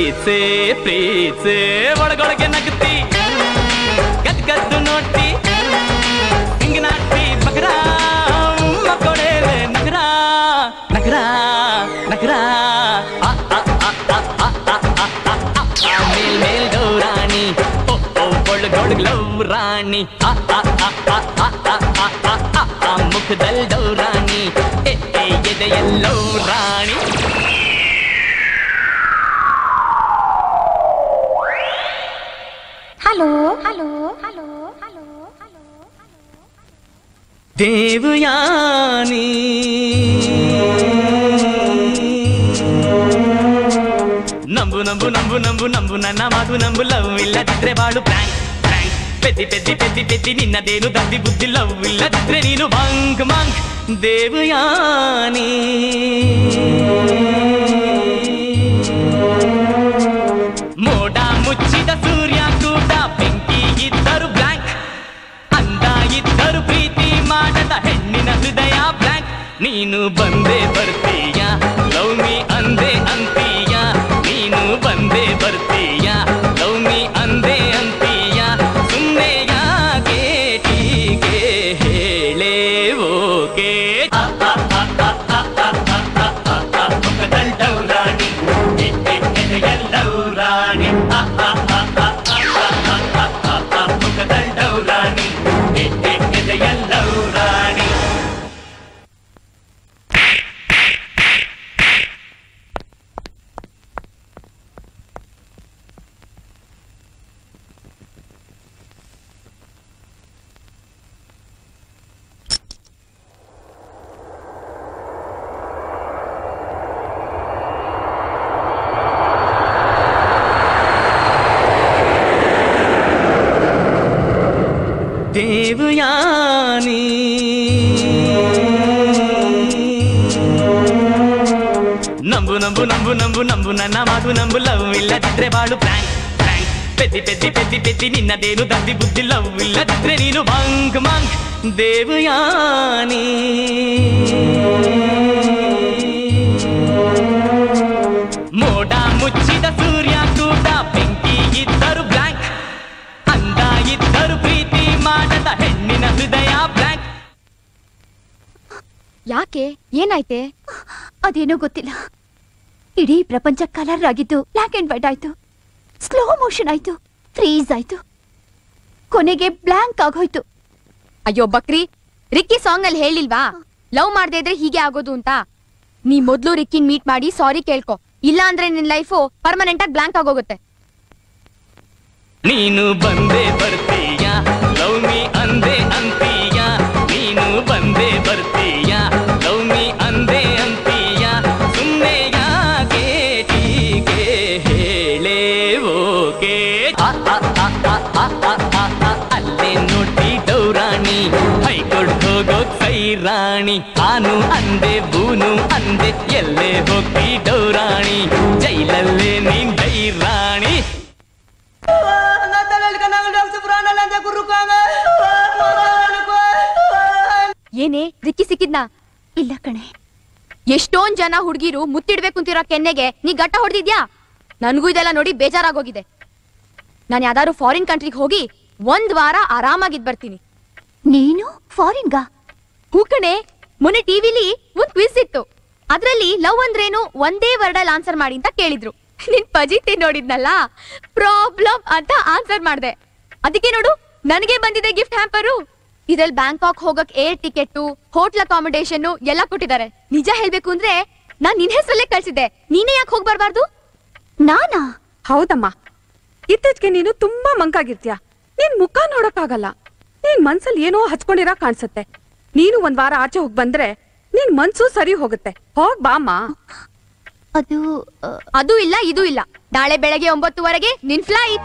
ಪ್ರೀತ್ಸೆ ಒಳಗೊಳಗೆ ನಗುತ್ತಿ ಗದ್ದು ನೋಡ್ತಿ ಹಿಂಗನಾಗ್ತಿ ಬಗ್ರ ಮಕ್ಕಳೇಲೆ ನಗರ ನಗರ ನಗರ ಮೇಲ್ ಗೌರಾಣಿ ಒಳಗೊಳಗ್ಲವ್ ರಾಣಿ ಮುಖದಲ್ಲಿ ಗೌರಾಣಿ ಎದೆಯಲ್ಲೋ ರಾಣಿ. Hello hello hello hello hello Devayani ನಂಬು ನಂಬು ನಂಬು ನಂಬು ನಂಬು ನನ್ನ ಮಾತು ನಂಬು ಲವ್ ಇಲ್ಲದಿದ್ರೆ ಬಾಳು ಪ್ರ್ಯಾಂಕ್ ಪ್ರ್ಯಾಂಕ್ ಪೆದ್ದಿ ಪೆದ್ದಿ ಪೆದ್ದಿ ಪೆದ್ದಿ ನಿನ್ನದೇನು ದದ್ದಿ ಬುದ್ಧಿ ಲವ್ ಇಲ್ಲದಿದ್ರೆ ನೀನು ಮಂಕ್ ಮಂಕ್ ದೇವಯಾನಿ. ಮೋಡ ಮುಚ್ಚಿದ ಸೂರ್ಯ ಕೂಡ ಬೆಂಕಿ ಇದ್ದರು ಬ್ಲ್ಯಾಂಕ್ ಅಂದ ಇದ್ದರು ಪ್ರೀತಿ ಮಾಡದ ಹೆಣ್ಣಿನ ಹೃದಯ ಬ್ಲ್ಯಾಂಕ್. ನೀನು ಬಂದೇ ಬರ್ತೀಯ ಲವ್ ಮೀ ಅಂದೆ ಅಂತೀಯ ನೀನು ಬಂದೇ ಬರ್ತೀಯ ಲವ್ ಮೀ ಅಂದೆ ಅಂತೀಯ ಸುಮ್ಮನೆ ಯಾಕೆ ಟೀಕೆ ಹೇಳೇ ಓಕೆ. ರಾಣಿ ಎಲ್ಲರೂ ರಾಣಿ ಮುಖದಲ್ಲೂ ರಾಣಿ ಎಲ್ಲರೂ ರಾಣಿ. ದೇವಯಾನಿ ನಂಬು ನಂಬು ನಂಬು ನಂಬು ನಂಬು ನನ್ನ ಮಾತು ನಂಬು ಲವ್ ಇಲ್ಲದಿದ್ರೆ ಬಾಳು ಪ್ರ್ಯಾಂಕ್ ಪ್ರ್ಯಾಂಕ್ ಪೆದ್ದಿ ಪೆದ್ದಿ ಪೆದ್ದಿ ಪೆದ್ದಿ ನಿನ್ನದೇನು ದದ್ದಿ ಬುದ್ಧಿ ಲವ್ ಇಲ್ಲದಿದ್ರೆ ನೀನು ಮಂಕ್ ಮಂಕ್ ದೇವಯಾನಿ. ಮೋಡ ಮುಚ್ಚಿದ ಸೂರ್ಯ ಕೂಡ ಬೆಂಕಿ ಇದ್ದರು ಬ್ಲ್ಯಾಂಕ್ ಅಂದ ಇದ್ದರು ಪ್ರೀತಿ ಮಾಡದ ಹೆಣ್ಣಿನ ಹೃದಯ ಬ್ಲ್ಯಾಂಕ್. ಯಾಕೆ ಏನಾಯ್ತೆ? ಅದೇನೋ ಗೊತ್ತಿಲ್ಲ. ಇಡೀ ಪ್ರಪಂಚ ಕಲರ್ ಆಗಿತ್ತು, ಬ್ಲ್ಯಾಕ್ ಅಂಡ್ ವೈಟ್ ಆಯ್ತು, ಸ್ಲೋ ಮೋಷನ್ ಆಯ್ತು, ಫ್ರೀಸ್ ಆಯ್ತು, ಕೊನೆಗೆ ಬ್ಲ್ಯಾಂಕ್ ಆಗೋಯ್ತು. ಅಯ್ಯೋ ಬಕ್ರಿ, ರಿಕ್ಕಿ ಸಾಂಗ್ ಅಲ್ಲಿ ಹೇಳಿಲ್ವಾ ಲವ್ ಮಾಡದೇ ಇದ್ರೆ ಹೀಗೆ ಆಗೋದು ಅಂತ? ನೀ ಮೊದ್ಲು ರಿಕ್ಕಿನ್ ಮೀಟ್ ಮಾಡಿ ಸಾರಿ ಕೇಳ್ಕೊ, ಇಲ್ಲ ಅಂದ್ರೆ ನಿನ್ ಲೈಫು ಪರ್ಮನೆಂಟ್ ಆಗಿ ಬ್ಲ್ಯಾಂಕ್ ಆಗೋಗುತ್ತೆ. ನೀನು ಬಂದೇ ಬರ್ತೀಯ ಲವ್ ಮೀ ಅಂದೆ ಅಂತೀಯ ನೀನು ಬಂದೇ ಬರ್ತೀಯ ಲವ್ ಮೀ ಅಂದೆ ಅಂತೀಯ ಸುಮ್ಮನೆ ಯಾಕೆ ಟೀಕೆ ಹೇಳೇ ಓಕೆ. ಅಲ್ಲೇ ನೋಡಿ ಡೌರಾಣಿ ಹೈಕೋರ್ಟ್ ಹೋಗೋಕ್ ಸೈರಾಣಿ ಆನು ಅಂದೆ ಬೂನು ಅಂದೆ ಎಲ್ಲೇ ಹೋಗಿ ಡೌರಾಣಿ ಜೈಲಲ್ಲೇ ನೀನ್ ಡೈರಾಣಿ. ಏನೇ ರಿಕ್ಕಿ ಸಿಕ್ಕಿದ್ನಾ? ಇಲ್ಲ ಕಣೆ. ಎಷ್ಟೊಂದ್ ಜನ ಹುಡುಗಿರು ಮುತ್ತಿಡ್ಬೇಕು ಅಂತಿರೋ ಕೆನ್ನೆಗೆ ನೀ ಗಟ್ಟ ಹೊಡೆದಿದ್ಯಾ? ನನ್ಗೂ ಇದೆಲ್ಲ ನೋಡಿ ಬೇಜಾರಾಗೋಗಿದೆ. ನಾನು ಯಾವ್ದಾದ್ರು ಫಾರಿನ್ ಕಂಟ್ರಿಗೆ ಹೋಗಿ 1 ವಾರ ಆರಾಮಾಗಿದ್ ಬರ್ತೀನಿ. ನೀನು ಫಾರಿನ್ಗಾ? ಹೂ ಕಣೆ, ಮೊನ್ನೆ ಟಿವಿಲಿ ಒಂದ್ ಕ್ವಿಜ್ ಇತ್ತು. ಅದ್ರಲ್ಲಿ ಲವ್ ಅಂದ್ರೇನು ಒಂದೇ ವರ್ಡಲ್ಲಿ ಆನ್ಸರ್ ಮಾಡಿ ಅಂತ ಕೇಳಿದ್ರು. ನಿನ್ ಪಜಿತಿ ನೋಡಿದ್ನಲ್ಲ, ಪ್ರಾಬ್ಲಮ್ ಅಂತ ಆನ್ಸರ್ ಮಾಡ್ದೆ. ಅದಕ್ಕೆ ನೋಡು ನನಗೆ ಬಂದಿದೆ ಗಿಫ್ಟ್ ಹ್ಯಾಂಪರು. ಇದ್ರಲ್ಲಿ ಬ್ಯಾಂಕಾಕ್ ಹೋಗಕ್ ಏರ್ ಟಿಕೆಟ್, ಹೋಟ್ಲ್ ಅಕಾಮಿಡೇಷನ್ ಎಲ್ಲ ಕೊಟ್ಟಿದ್ದಾರೆ. ನಿಜ ಹೇಳ್ಬೇಕು ಅಂದ್ರೆ ನಾನ್ ನಿನ್ ಹೆಸರಲ್ಲೇ ಕಳ್ಸಿದ್ದೆ. ನೀನೇ ಯಾಕೆ ಹೋಗ್ ಬರ್ಬಾರ್ದು? ನಾನಾ? ಹೌದಮ್ಮ, ಇತ್ತೀಚೆಗೆ ನೀನು ತುಂಬಾ ಮಂಕಾಗಿರ್ತೀಯ. ನೀನ್ ಮುಖ ನೋಡಕ್ಕಾಗಲ್ಲ. ನೀನ್ ಮನ್ಸಲ್ಲಿ ಏನೋ ಹಚ್ಕೊಂಡಿರ ಕಾಣ್ಸತ್ತೆ. ನೀನು 1 ವಾರ ಆಚೆ ಹೋಗ್ ಬಂದ್ರೆ ನಿನ್ ಮನ್ಸು ಸರಿ ಹೋಗುತ್ತೆ. ಹೋಗ್ ಬಾಮ್ಮ. ಅದು ಇಲ್ಲ ಇದು ಇಲ್ಲ. ನಾಳೆ ಬೆಳಗ್ಗೆ 9:00 ನಿನ್ flight.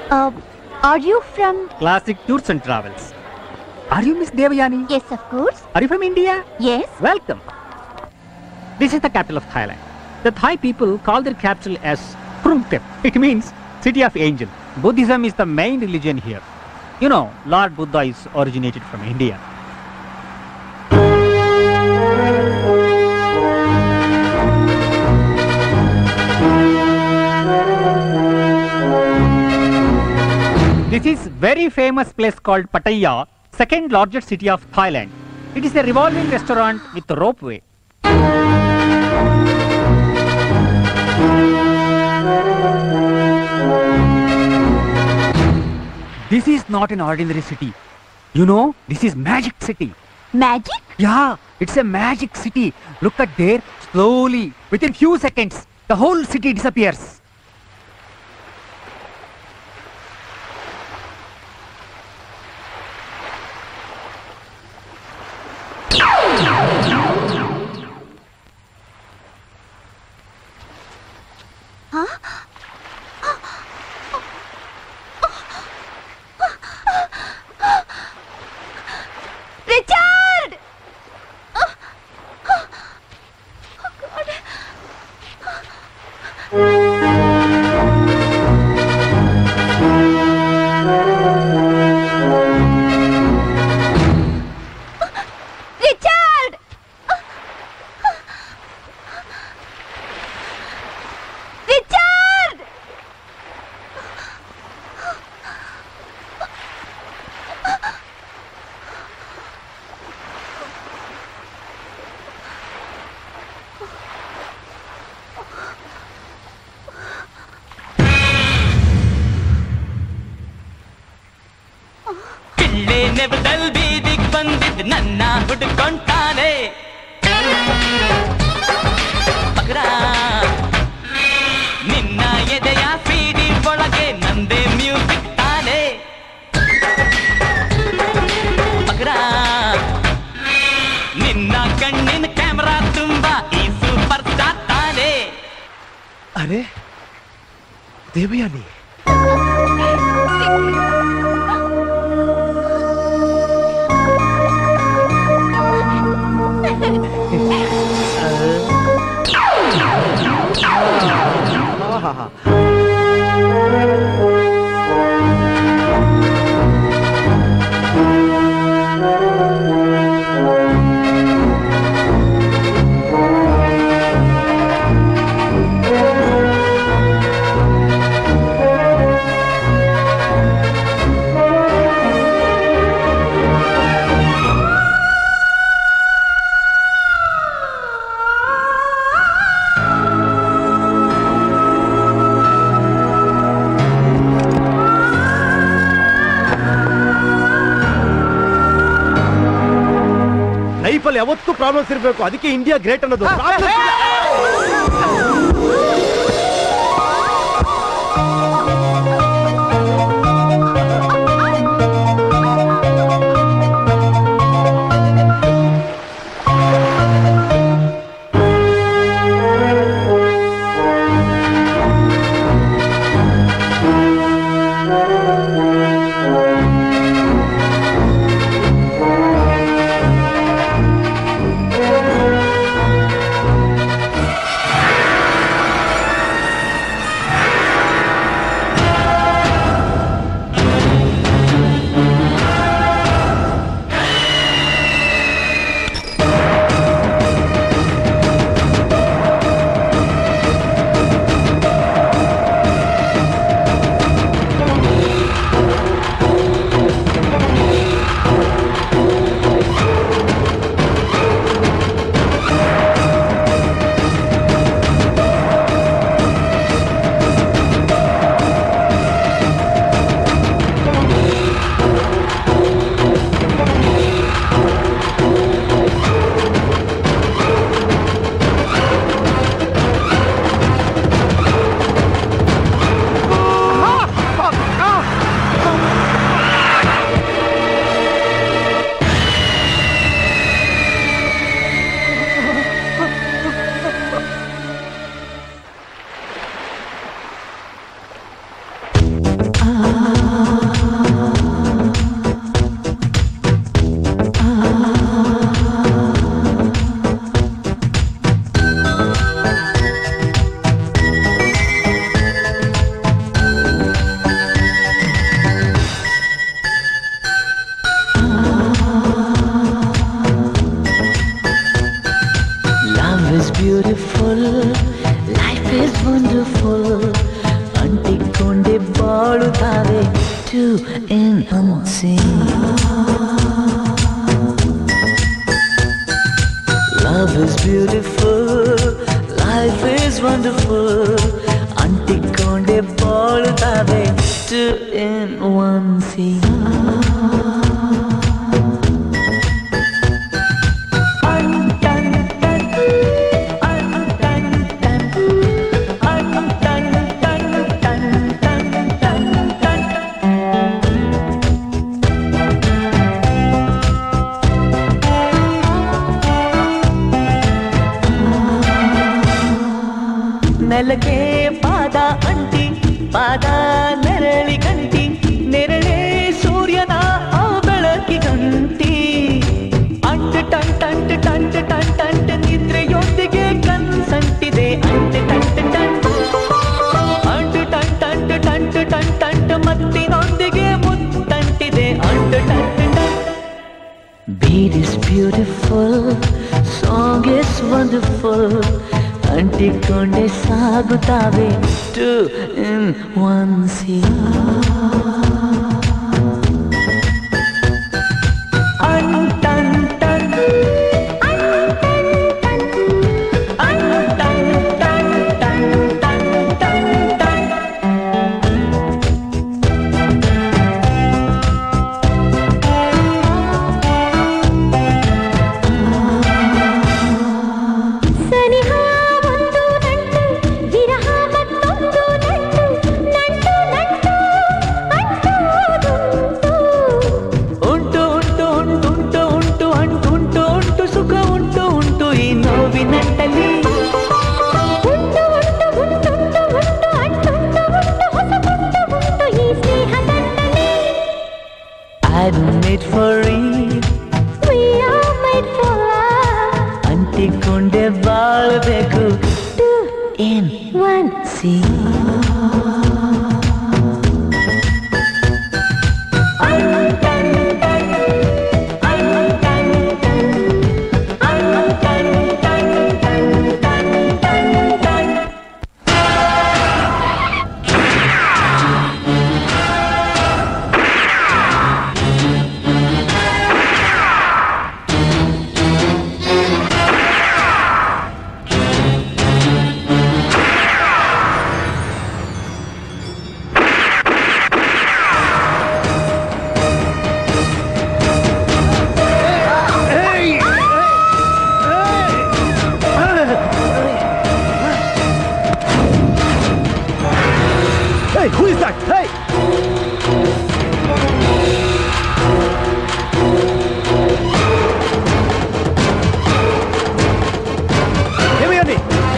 Are you from? Classic Tours and Travels. Are you Miss Devayani? Yes, of course. Are you from India? Yes. Welcome. This is the capital of Thailand. The Thai people call their capital as Phnom Penh. It means City of Angel. Buddhism is the main religion here. You know, Lord Buddha is originated from India. This is very famous place called Pattaya, second largest city of Thailand. It is a revolving restaurant with a ropeway. This is not an ordinary city. You know, this is magic city. Magic? Yeah, it's a magic city. Look at there, slowly, within few seconds, the whole city disappears. Richard! Richard! Richard! ಪಿಳ್ಳೆ ನೆವದಲ್ ಬೀದಿಗ್ ಬಂದಿದ್ ನನ್ನ ಹುಡುಕೊಂತಾನೆ ಪಕಡ ನಿನ್ನ ಎದೆಯ ಸಿಡಿ ಒಳಗೆ ನಂದೇ music ತಾನೆ ಪಕಡ ನಿನ್ನ ಕಣ್ಣಿನ ಕ್ಯಾಮರಾ ತುಂಬಾ ಈ ಸೂಪರ್ ಸ್ಟಾರ್ ತಾನೆ. ಅರೆ ದೇವಯಾನಿ, ಲೈಫಲ್ಲಿ ಯಾವತ್ತೂ ಪ್ರಾಬ್ಲಮ್ಸ್ ಇರಬೇಕು, ಅದಕ್ಕೆ ಇಂಡಿಯಾ ಗ್ರೇಟ್ ಅನ್ನೋದು. Life is wonderful. ಅಂಟಿಕೊಂಡೆ ಬಾಳುತ್ತಾವೆ two in one scene. Love is beautiful. Life is wonderful. ಅಂಟಿಕೊಂಡೆ ಬಾಳುತ್ತಾವೆ two in one scene. ನೆಲಗೆ ಪಾದ ಅಂಟಿ ಪಾದ ನೆರಳಿ ಗಂಟಿ ನೆರಳೆ ಸೂರ್ಯನ ಆ ಬೆಳಕಿ ಗಂಟಿ ಅಂಟು ಟಂಟಂಟು ಟಂಟು ಟಂಟಂಟು ನಿದ್ರೆಯೊಂದಿಗೆ ಕನ್ಸಂಟಿದೆ ಅಂಟು ಟಂಟು ಟಂಟು ಅಂಟು ಟಂಟಂಟು ಟಂಟು ಟಂಟಂಟು ಮತ್ತಿನೊಂದಿಗೆ ಮುತ್ತಂಟಿದೆ ಅಂಟು ಟಂಟು ಟಂಟು. Beat is beautiful, song is wonderful. ಅಂಟಿಕೊಂಡೆ ಸಾಗುತ್ತಾವೆ two in one scene. I'm made for it. We are made for love. ಅಂಟಿಕೊಂಡೆ ಬಾಳಬೇಕು two in one scene. Hey, who is that? Hey! Devyani!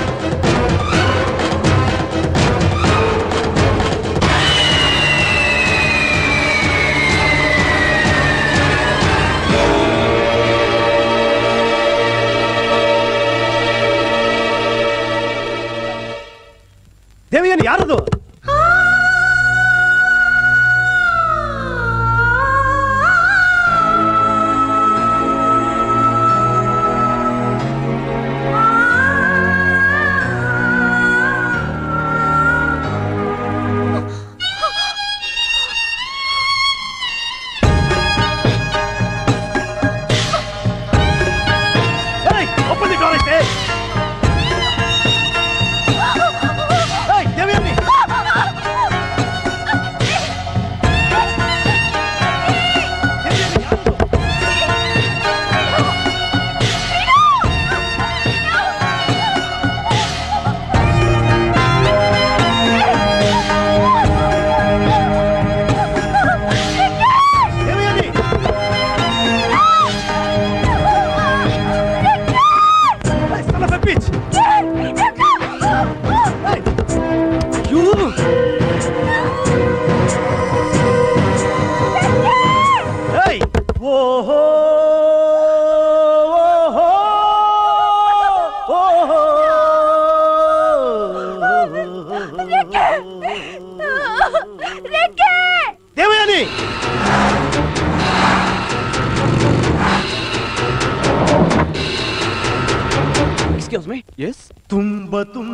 Devyani, ಯಾರದು? Hey, Devyani!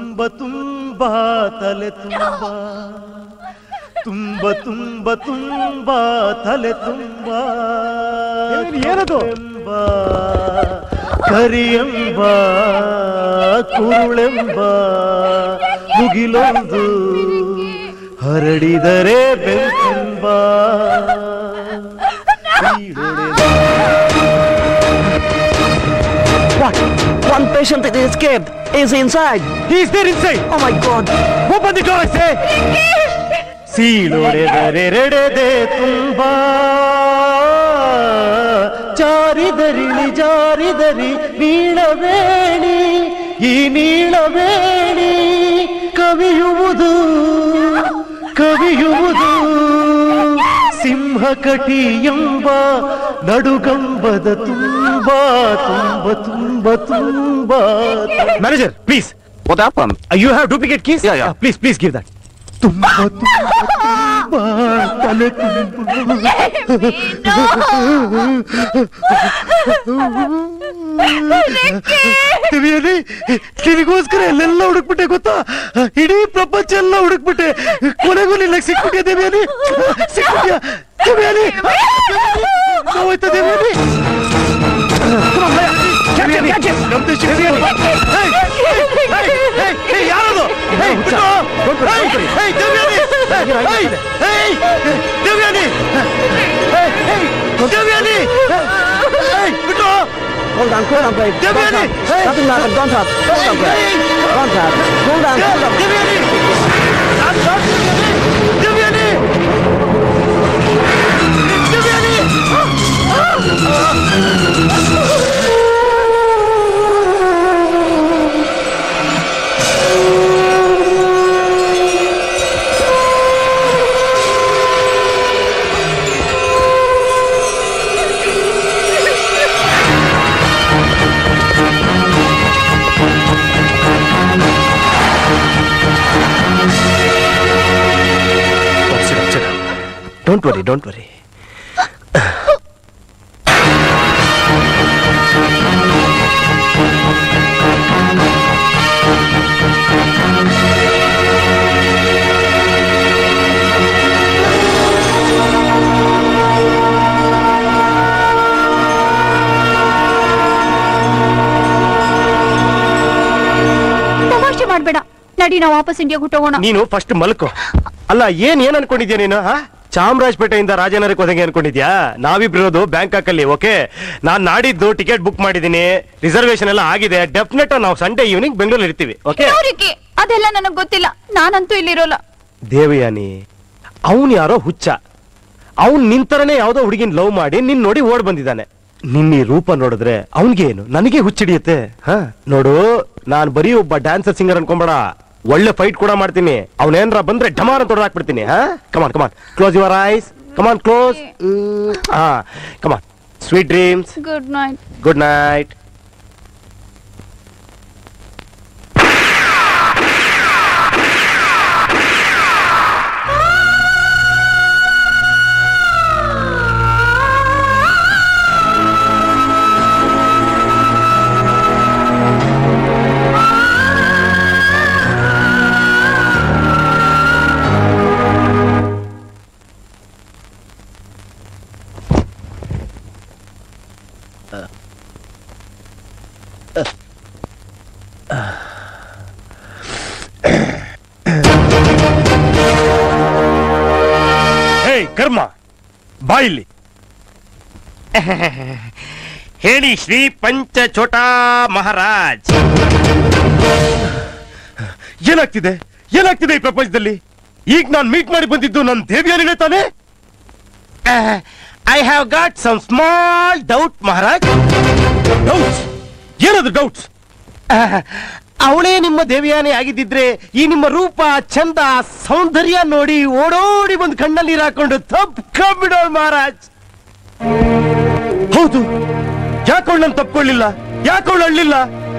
ತುಂಬ ತುಂಬ ತಲೆ ತುಂಬ ತುಂಬ ತುಂಬ ತುಂಬ ತಲೆ ತುಂಬ ಏನದು ಎಂಬ ಕರಿಯೆಂಬ ಕುರುಳೆಂಬ ಮುಗಿಲೊಂದು ಹರಡಿದರೆ ಬೆಂಕೆಂಬ What? One patient that escaped is inside. He is there inside. Oh my God! Open the door, I say. ಸೀಳೊಡೆದರೆರೆಡೆ ತುಂಬ ಜಾರಿದರಿಳಿ ಜಾರಿದರಿ ನೀಳವೇಣಿ ಈ ನೀಳವೇಣಿ ಕವಿಯುವುದು ಕವಿಯುವುದು ಸಿಂಹಕಟಿ ಎಂಬ ನಡುಗಂಬದ ತುಂಬ ತುಂಬ ತುಂಬ ತುಂಬ manager please What happened? You have duplicate keys? Yeah. Please give that. ತುಂಬಾ ತುಂಬಾ ತಲೆ ದೇವಿಯಲ್ಲಿ ನಿನಗೋಸ್ಕರ ಎಲ್ಲೆಲ್ಲ ಹುಡುಕ್ಬಿಟ್ಟೆ ಗೊತ್ತಾ, ಇಡೀ ಪ್ರಪಂಚ ಎಲ್ಲ ಹುಡುಕ್ಬಿಟ್ಟೆ, ಕೊನೆಗೂ ನಿನ್ನ ಸಿಕ್ಬಿಟ್ಟೆ ದೇವಿಯಲ್ಲಿ, ಸಿಕ್ಬಿಟ್ಯಾ ದೇವಿಯಲ್ಲಿ, ನೋವಾಯ್ತಾ ದೇವಿಯಲ್ಲಿ? ಯಾರದು Hold on, please. Nothing matters. Don't touch. Don't touch. Hold on. Don't worry. ತಮಾಷೆ ಮಾಡ್ಬೇಡ, ನಡಿ ನಾವು ವಾಪಸ್ ಇಂಡಿಯಾಗೆ ಹೊಟ್ಟೋಗೋಣ. ನೀನು ಫಸ್ಟ್ ಮಲ್ಕೋ. ಅಲ್ಲ ಏನ್ ಅನ್ಕೊಂಡಿದ್ಯಾ ನೀನು? ಚಾಮರಾಜಪೇಟೆಯಿಂದ ರಾಜನಗರಕ್ಕೆ ಹೋದಂಗೆ ಅನ್ಕೊಂಡಿದ್ಯಾ? ನಾವಿಬ್ರಿರೋದು ಬ್ಯಾಂಕಾಕ್ ಅಲ್ಲಿ. ಓಕೆ, ನಾನ್ ನಾಡಿದ್ದು ಟಿಕೆಟ್ ಬುಕ್ ಮಾಡಿದೀನಿ, ರಿಸರ್ವೇಶನ್ ಎಲ್ಲ ಆಗಿದೆ. ಡೆಫಿನೆಟ್ ನಾವು ಸಂಡೇ ಈವ್ನಿಂಗ್ ಬೆಂಗಳೂರಲ್ಲಿ ಇರ್ತೀವಿ. ಓಕೆ, ಅದೆಲ್ಲ ನನಗ್ ಗೊತ್ತಿಲ್ಲ, ನಾನಂತೂ ಇಲ್ಲಿರೋಲ್ಲ. ದೇವಯಾನಿ, ಅವನ್ ಯಾರೋ ಹುಚ್ಚ. ಅವನ್ ನಿಂತರನೇ ಯಾವ್ದೋ ಹುಡುಗಿನ ಲವ್ ಮಾಡಿ ನಿನ್ ನೋಡಿ ಓಡ್ ಬಂದಿದ್ದಾನೆ. ನಿನ್ನ ರೂಪ ನೋಡಿದ್ರೆ ಅವನ್ಗೇನು, ನನಗೆ ಹುಚ್ಚಿಡಿಯುತ್ತೆ. ನೋಡು, ನಾನ್ ಬರೀ ಒಬ್ಬ ಡ್ಯಾನ್ಸರ್ ಸಿಂಗರ್ ಅನ್ಕೊಂಬೇಡ, ಒಳ್ಳೆ ಫೈಟ್ ಕೂಡ ಮಾಡ್ತೀನಿ. ಅವನೇನ್ರ ಬಂದ್ರೆ ಢಮಾರ ತೊಡಾಕ್ಬಿಡ್ತೀನಿ. Come on close your eyes. Come on close. Come on. Sweet dreams. Good night. Good night. ಕರ್ಮ ಬಾಯಿಲಿ ಹೇಳಿ. ಶ್ರೀ ಪಂಚ ಛೋಟಾ ಮಹಾರಾಜ್. ಏನಾಗ್ತಿದೆ ಈ ಪ್ರಪಂಚದಲ್ಲಿ? ಈಗ ನಾನು ಮೀಟ್ ಮಾಡಿ ಬಂದಿದ್ದು ನನ್ನ ದೇವಿಯಾನಿನೇ ತಾನೆ? I have got some small doubt Maharaj. Doubts? ಏನದು ಡೌಟ್ಸ್? ಅವಳೇ ನಿಮ್ಮ ದೇವಿಯಾನಿ ಆಗಿದ್ದಿದ್ರೆ ಈ ನಿಮ್ಮ ರೂಪ, ಚಂದ, ಸೌಂದರ್ಯ ನೋಡಿ ಓಡೋಡಿ ಬಂದು ಕಣ್ಣಲ್ಲಿ ನೀರು ಹಾಕೊಂಡು ತಪ್ಪಿಬಿಡೋಳು ಮಹಾರಾಜ್. ಹೌದು, ಯಾಕವಳು ನಾನು ತಪ್ಕೊಳ್ಳಿಲ್ಲ, ಯಾಕವಳು ಅಳ್ಳಿಲ್ಲ?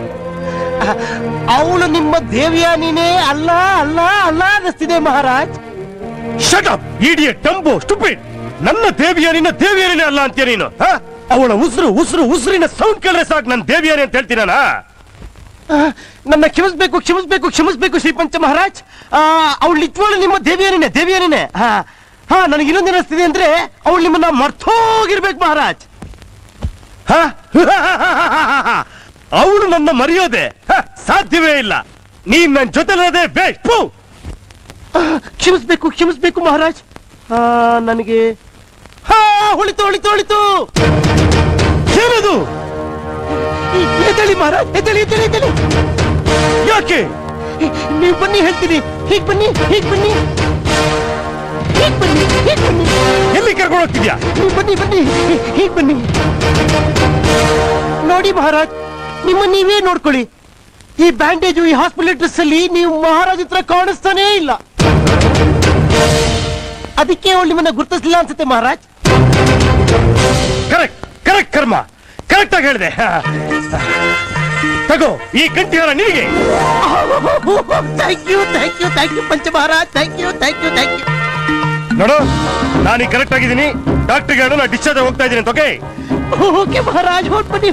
ಅವಳು ನಿಮ್ಮ ದೇವಿಯಾನಿನೇ ಅಲ್ಲ ಅಲ್ಲ ಅಲ್ಲ ಅನ್ನಿಸ್ತಿದೆ Maharaj. Shut up idiot, dumbo, stupid. ನನ್ನ ದೇವಿಯಾನಿನೇ ಅಲ್ಲ ಅಂತೀಯ ನೀನು? ಅವಳ ಉಸಿರಿನ ಸೌಂಡ್ ಕೇಳಿದ್ರೆ ಸಾಕು ನನ್ನ ದೇವಿಯಾನಿ ಅಂತ ಹೇಳ್ತೀನ. ನನ್ನ ಕ್ಷಮಿಸ್ಬೇಕು ಕ್ಷಮಿಸ್ಬೇಕು ಕ್ಷಮಿಸ್ಬೇಕು ಶ್ರೀಪಂಚ ಮಹಾರಾಜ್. ಅವಳು ನಿಜವಾಗ್ಲೂ ನಿಮ್ಮ ದೇವಿಯನೇ. ಹಾ ನನಗೆ ಇನ್ನೊಂದು ಅನಿಸ್ತಿದೆ ಅಂದ್ರೆ ಅವಳು ನಿಮ್ಮನ್ನ ಮರ್ತೋಗಿರ್ಬೇಕು ಮಹಾರಾಜ್. ಅವಳು ನನ್ನ ಮರೆಯೋದೆ ಸಾಧ್ಯವೇ ಇಲ್ಲ. ನೀನ್ ನನ್ನ ಜೊತೆಲೇ ಬೆಸ್ಟ್. ಕ್ಷಮಿಸ್ಬೇಕು ಮಹಾರಾಜ್. ನನಗೆ ಹೊಳಿತು ಏನದು? ಎದ್ದೇಳಿ ಮಹಾರಾಜ್, ಎದ್ದೇಳಿ. ಯಾಕೆ? ನೀವು ಬನ್ನಿ ಹೇಳ್ತೀನಿ. ಹೀಗ್ ಬನ್ನಿ. ಎಲ್ಲಿ ಕರ್ಕೊಂಡು ಹೋಗ್ತಿದ್ಯಾ? ನೀವು ಬನ್ನಿ. ಹೀಗ್ ಬನ್ನಿ. ನೋಡಿ ಮಹಾರಾಜ್, ನಿಮ್ಮ ನೀವೇ ನೋಡ್ಕೊಳ್ಳಿ. ಈ ಬ್ಯಾಂಡೇಜು, ಈ ಹಾಸ್ಪಿಟಲ್ ಡ್ರೆಸ್ ಅಲ್ಲಿ ನೀವು ಮಹಾರಾಜ್ ಹತ್ರ ಕಾಣಿಸ್ತಾನೇ ಇಲ್ಲ. ಅದಕ್ಕೆ ಅವಳು ನಿಮ್ಮನ್ನ ಗುರುತಿಸಲಿಲ್ಲ ಅನ್ಸುತ್ತೆ ಮಹಾರಾಜ್. ಕರೆಕ್ಟ್ ಕರ್ಮ, ಕರೆಕ್ಟ್ ಆಗಿ ಹೇಳಿದೆ. ತಗೋ ಈ ಕಂಠಿಹಾರ ನಿನಗೆ. ಥ್ಯಾಂಕ್ ಯು ಪಂಚ ಮಹಾರಾಜ್. Thank you. ನೋಡು, ನಾನು ಕರೆಕ್ಟ್ ಆಗಿದ್ದೀನಿ. ಡಾಕ್ಟರ್ಗೆ ಹೇಳೋ ನಾನು ಡಿಸ್ಚಾರ್ಜ್ ಹೋಗ್ತಾ ಇದ್ದೀನಿ ಅಂತ. ಓಕೆ ಮಹಾರಾಜ್, ಹೊಟ್ ಬನ್ನಿ.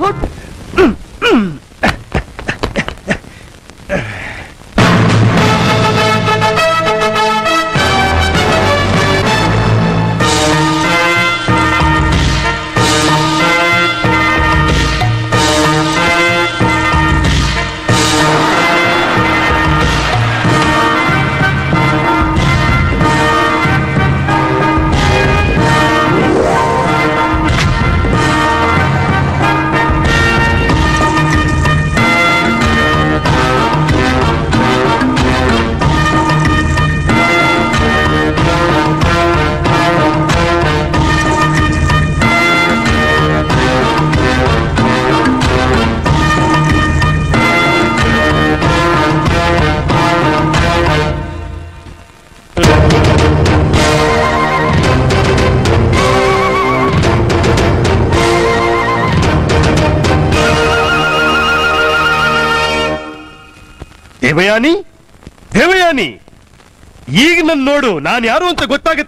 ದೇವಯಾನಿ, ಈಗ ನನ್ನ ನೋಡು, ನಾನು ಯಾರು ಅಂತ ಗೊತ್ತಾಗುತ್ತೆ.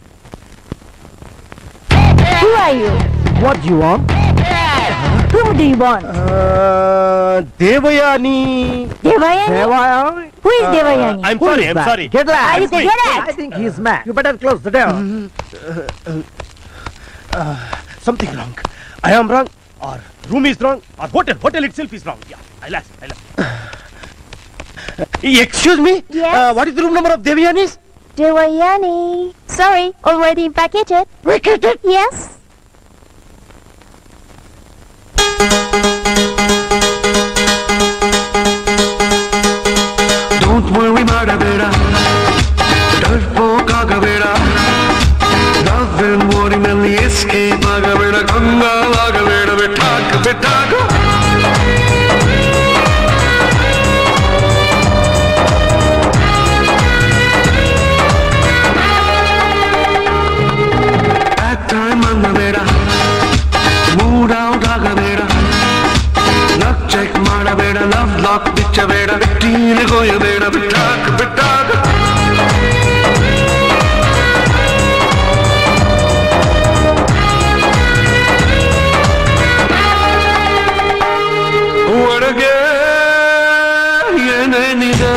Who are you? What do you want? Whom do you want? Devayani. Who is Devayani? I'm sorry. Get out. I think he's mad. You better close the door. Something wrong. I am wrong, or room is wrong, or hotel itself is wrong. Yeah, I lost. Excuse me? Yes? What is the room number of Devayani's? Devayani. Sorry, already vacated. Vacated? Yes. Don't worry, Madavera. Darpokagavera. Love and worry, Melly escape. Agavera, Ganga, Agavera, Betaka. Time Mandavera, mood out Agavera, luck check Madavera, love lock Bitchavera, Teen Goyavera, Bitaka. What again? Yenenide.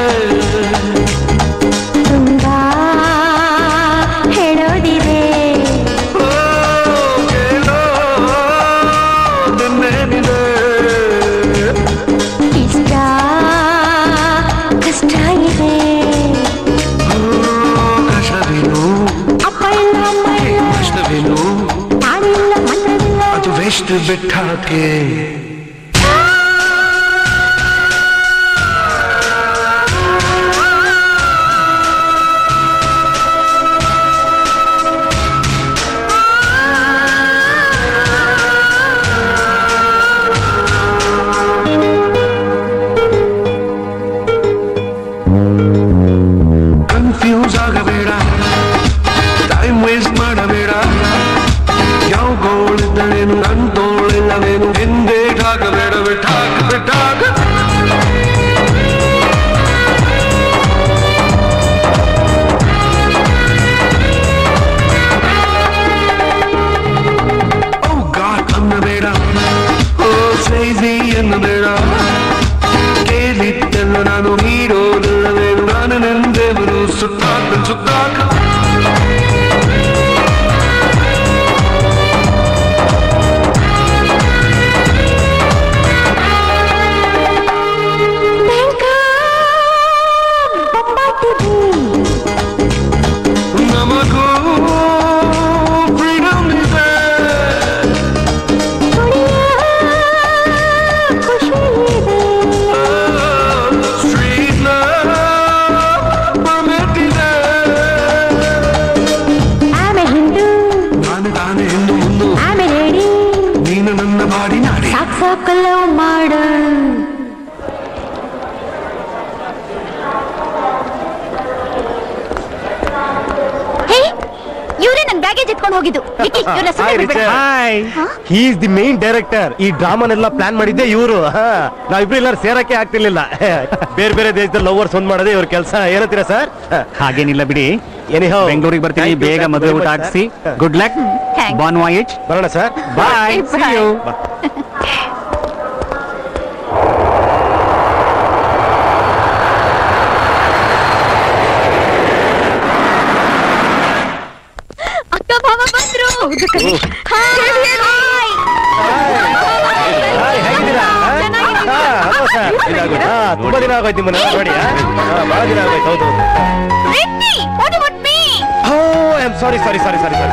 बिठा के confuse ಆಗಬೇಡ time waste ಮಾಡಬೇಡ ಯಾವ ಗೋಲ್ ಇದ್ದಳೇನು ನನ್ನ ತೋಳಿಲ್ಲವೇನು ಹಿಂದೆ love ಮಾಡ ಇವರೇ ನನ್ baggage ಎತ್ಕೊಂಡು ಹೋಗಿದ್ದು he is the main director. ಈ ಡ್ರಾಮಾನೆಲ್ಲ ಪ್ಲಾನ್ ಮಾಡಿದ್ದೆ ಇವರು. ನಾವಿಬ್ರು ಎಲ್ಲರೂ ಸೇರಕ್ಕೆ ಆಗ್ತಿರ್ಲಿಲ್ಲ. ಬೇರೆ ಬೇರೆ ದೇಶದಲ್ಲಿ ಲವರ್ಸ್ ಒಂದ್ ಮಾಡೋದೇ ಇವ್ರ ಕೆಲಸ. ಏನಂತೀರಾ ಸರ್? ಹಾಗೇನಿಲ್ಲ ಬಿಡಿ. ಏನಿಹೋ ಬೆಂಗಳೂರಿಗೆ ಬರ್ತೀನಿ, ಬೇಗ ಮದುವೆ ಊಟ ಹಾಕ್ಸಿ. Good luck, bon voyage. ಬರೋಣ ಸರ್. ಬಾಯ್. See you. ಅಕ್ಕ ಭಾವ ಬಂದ್ರು. ತುಂಬಾ ದಿನ ಆಗೋಯ್ತು ನಿಮ್ಮನ್ನ ನೋಡಿ. ಬಹಳ ದಿನ ಆಗೋಯ್ತು. ಹೌದು. ಸಾರಿ.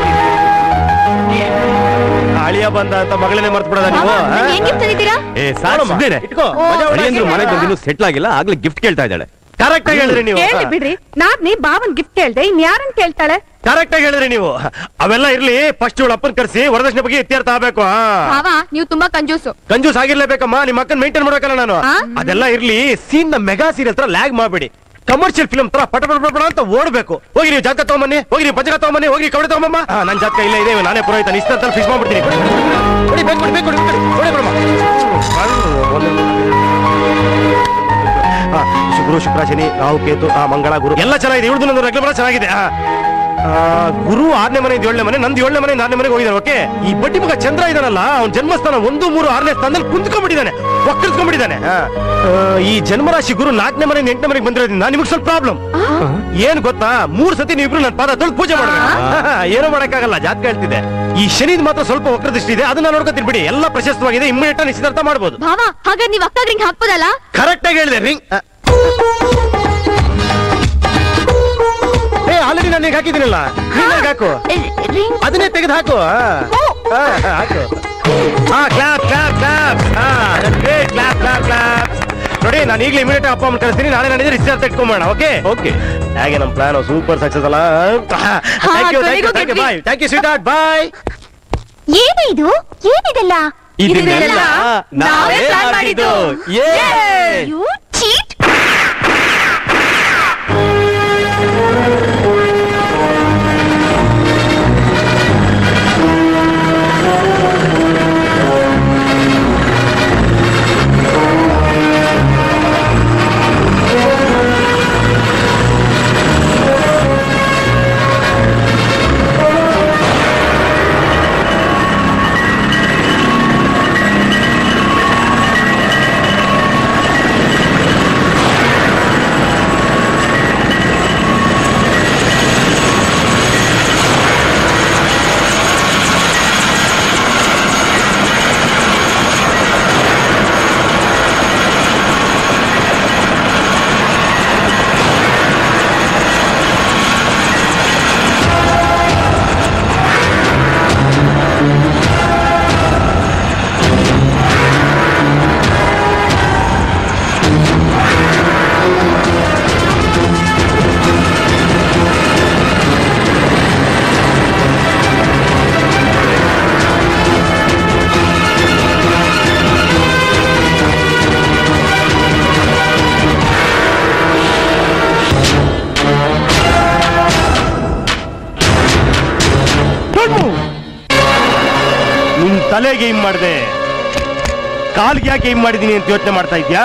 ಅಳಿಯ ಬಂದ ಅಂತ ಮಗಳನ್ನೇ ಮರ್ತು ಬಿಡೋದ ನೀವು? ಇಟ್ಕೋ. ಮನೆಗೆ ಬಂದಿನ್ನು ಸೆಟ್ಲ್ ಆಗಿಲ್ಲ, ಆಗ್ಲೇ ಗಿಫ್ಟ್ ಕೇಳ್ತಾ ಇದ್ದಾಳೆ. ಕರೆಕ್ಟ್ ಆಗಿ ಹೇಳಿದ್ರಿ ನೀವು. ಬಿಡ್ರಿ, ನಾದ್ನಿ ಬಾವನ್ ಗಿಫ್ಟ್ ಕೇಳ್ದೆ, ಇನ್ ಯಾರನ್ ಕೇಳ್ತಾಳೆ? ಕರೆಕ್ಟ್ ಆಗಿ ಹೇಳಿದ್ರಿ ನೀವು. ಅವೆಲ್ಲ ಇರ್ಲಿ, ಫಸ್ಟ್ ಇವಳು ಅಪ್ಪನ್ ಕರ್ಸಿ ವರದಕ್ಷಿಣೆ ಬಗ್ಗೆ ಇತ್ಯರ್ಥ ಆಗ್ಬೇಕು. ಭಾವ ನೀವು ತುಂಬಾ ಕಂಜೂಸ್ ಆಗಿರ್ಲೇಬೇಕಮ್ಮ. ನಿಮ್ಮ ಅಕ್ಕನ್ ಮೇಂಟೈನ್ ಮಾಡ್ಬೇಕಲ್ಲ ನಾನು. ಅದೆಲ್ಲ ಇರ್ಲಿ, ಸೀನ್ ನ ಮೆಗಾ ಸೀರಿಯಲ್ ತರ ಲ್ಯಾಗ್ ಮಾಡ್ಬೇಡಿ. ಕಮರ್ಷಿಯಲ್ ಫಿಲ್ಮ್ ತರ ಪಟ ಅಂತ ಓಡ್ಬೇಕು. ಹೋಗಿ ನೀವು ಜಾತಕ ತಗೊಂಬನ್ನಿ, ಹೋಗಿ ನೀವು ಪಂಚಕ ತಗೊಂಬನ್ನಿ, ಹೋಗಿ ಕವಡೆ ತಗೊಂಬಮ್ಮ. ನನ್ ಜಾತಕ ಇಲ್ಲ ಇದೆ, ನಾನೇ ಪುರೋಹಿತ ಇಷ್ಟ ಫಿಕ್ಸ್ ಮಾಡ್ಬಿಡ್ತೀನಿ. ಗುರು ಶುಕ್ರ ಶನಿ ರಾಹು ಕೇತು ಮಂಗಳ ಗುರು ಎಲ್ಲ ಚೆನ್ನಾಗಿದೆ. ಇವ್ರದ್ದು ನಂದು ರೆಗ್ಯುಲರ್ ಚೆನ್ನಾಗಿದೆ. ಗುರು 6ನೇ ಮನೆ 7ನೇ ಮನೆ, ನಂದು 7ನೇ ಮನೆ 4ನೇ ಮನೆಗೆ ಹೋಗಿದ್ದಾನೆ. ಓಕೆ. ಈ ಬಡ್ಡಿ ಮಗ ಚಂದ್ರ ಇದಾನಲ್ಲ, ಅವ್ನ ಜನ್ಮಸ್ಥಾನ 1, 3, 6ನೇ ಸ್ಥಾನದಲ್ಲಿ ಕುಂತ್ಕೊಂಡ್ಬಿಟ್ಟಿದ್ದಾನೆ, ಒಕ್ಕರ್ಸ್ಕೊಂಡ್ಬಿಟ್ಟಿದ್ದಾನೆ. ಈ ಜನ್ಮರಾಶಿ ಗುರು 4ನೇ ಮನೆ 8ನೇ ಮನೆಗೆ ಬಂದಿರೋದ್ರಿಂದ ನಿಮ್ಗೆ ಸ್ವಲ್ಪ ಪ್ರಾಬ್ಲಮ್. ಏನ್ ಗೊತ್ತಾ, 3 ಸತಿ ನೀವಿಬ್ರು ನನ್ನ ಪಾದ ತೊಳೆದು ಪೂಜೆ ಮಾಡ್ಬೇಕು. ಏನೋ ಮಾಡಕ್ಕಾಗಲ್ಲ, ಜಾತಕ ಹೇಳ್ತಿದೆ. ಈ ಶನಿದ್ ಮಾತ್ರ ಸ್ವಲ್ಪ ವಕ್ರದೃಷ್ಟಿ ಇದೆ, ಅದನ್ನ ನೋಡ್ಕೊತೀನಿ ಬಿಡಿ. ಎಲ್ಲ ಪ್ರಶಸ್ತವಾಗಿದೆ, ಇಮ್ಮಿಡಿಯೇಟ್ ನಿಶ್ಚಿತಾರ್ಥ ಮಾಡ್ಬೋದು. ಭಾವ ಹಾಗಾದ್ರೆ ನೀವು ಅಕ್ಕ ರಿಂಗ್ ಹಾಕ್ಬೋದಲ್ಲ? ಕರೆಕ್ಟ್ ಆಗಿ ಹೇಳಿದೆ. ರಿಂಗ್ ಆಲ್ರೆಡಿ ನಾನು ಈಗ ಹಾಕಿದ್ದೀನಲ್ಲ, ಹಾಕು. ಅದನ್ನೇ ತೆಗೆದು ಹಾಕು. ಹಾಕು. ನೋಡಿ, ನಾನು ಈಗಲೇ ಇಮಿಡಿಯೇಟ್ ಅಪ್ಪ ಅಮ್ಮ ಕಳಿಸ್ತೀನಿ. ನಾಳೆ ನನಗೆ ರಿಸರ್ಚ್ ಇಟ್ಕೊಂಬೋಣ. Okay okay. ಹಾಗೆ ನಮ್ಮ ಪ್ಲಾನ್ ಸೂಪರ್ ಸಕ್ಸಸ್ ಅಲ್ಲ. Thank you bye. Thank you sweetheart. Bye. ಏನು ಇದು? ಏನಿದೆಲ್ಲ? ಇದನ್ನೆಲ್ಲ ನಾವೇ ಪ್ಲಾನ್ ಮಾಡಿದ್ದು. You cheat! ನಿನ್ ತಲೆಗೆ ಏನ್ ಮಾಡಿದೆ, ಕಾಲ್ಗೆ ಯಾಕೆ ಏನ್ ಮಾಡಿದೀನಿ ಅಂತ ಯೋಚನೆ ಮಾಡ್ತಾ ಇದ್ಯಾ?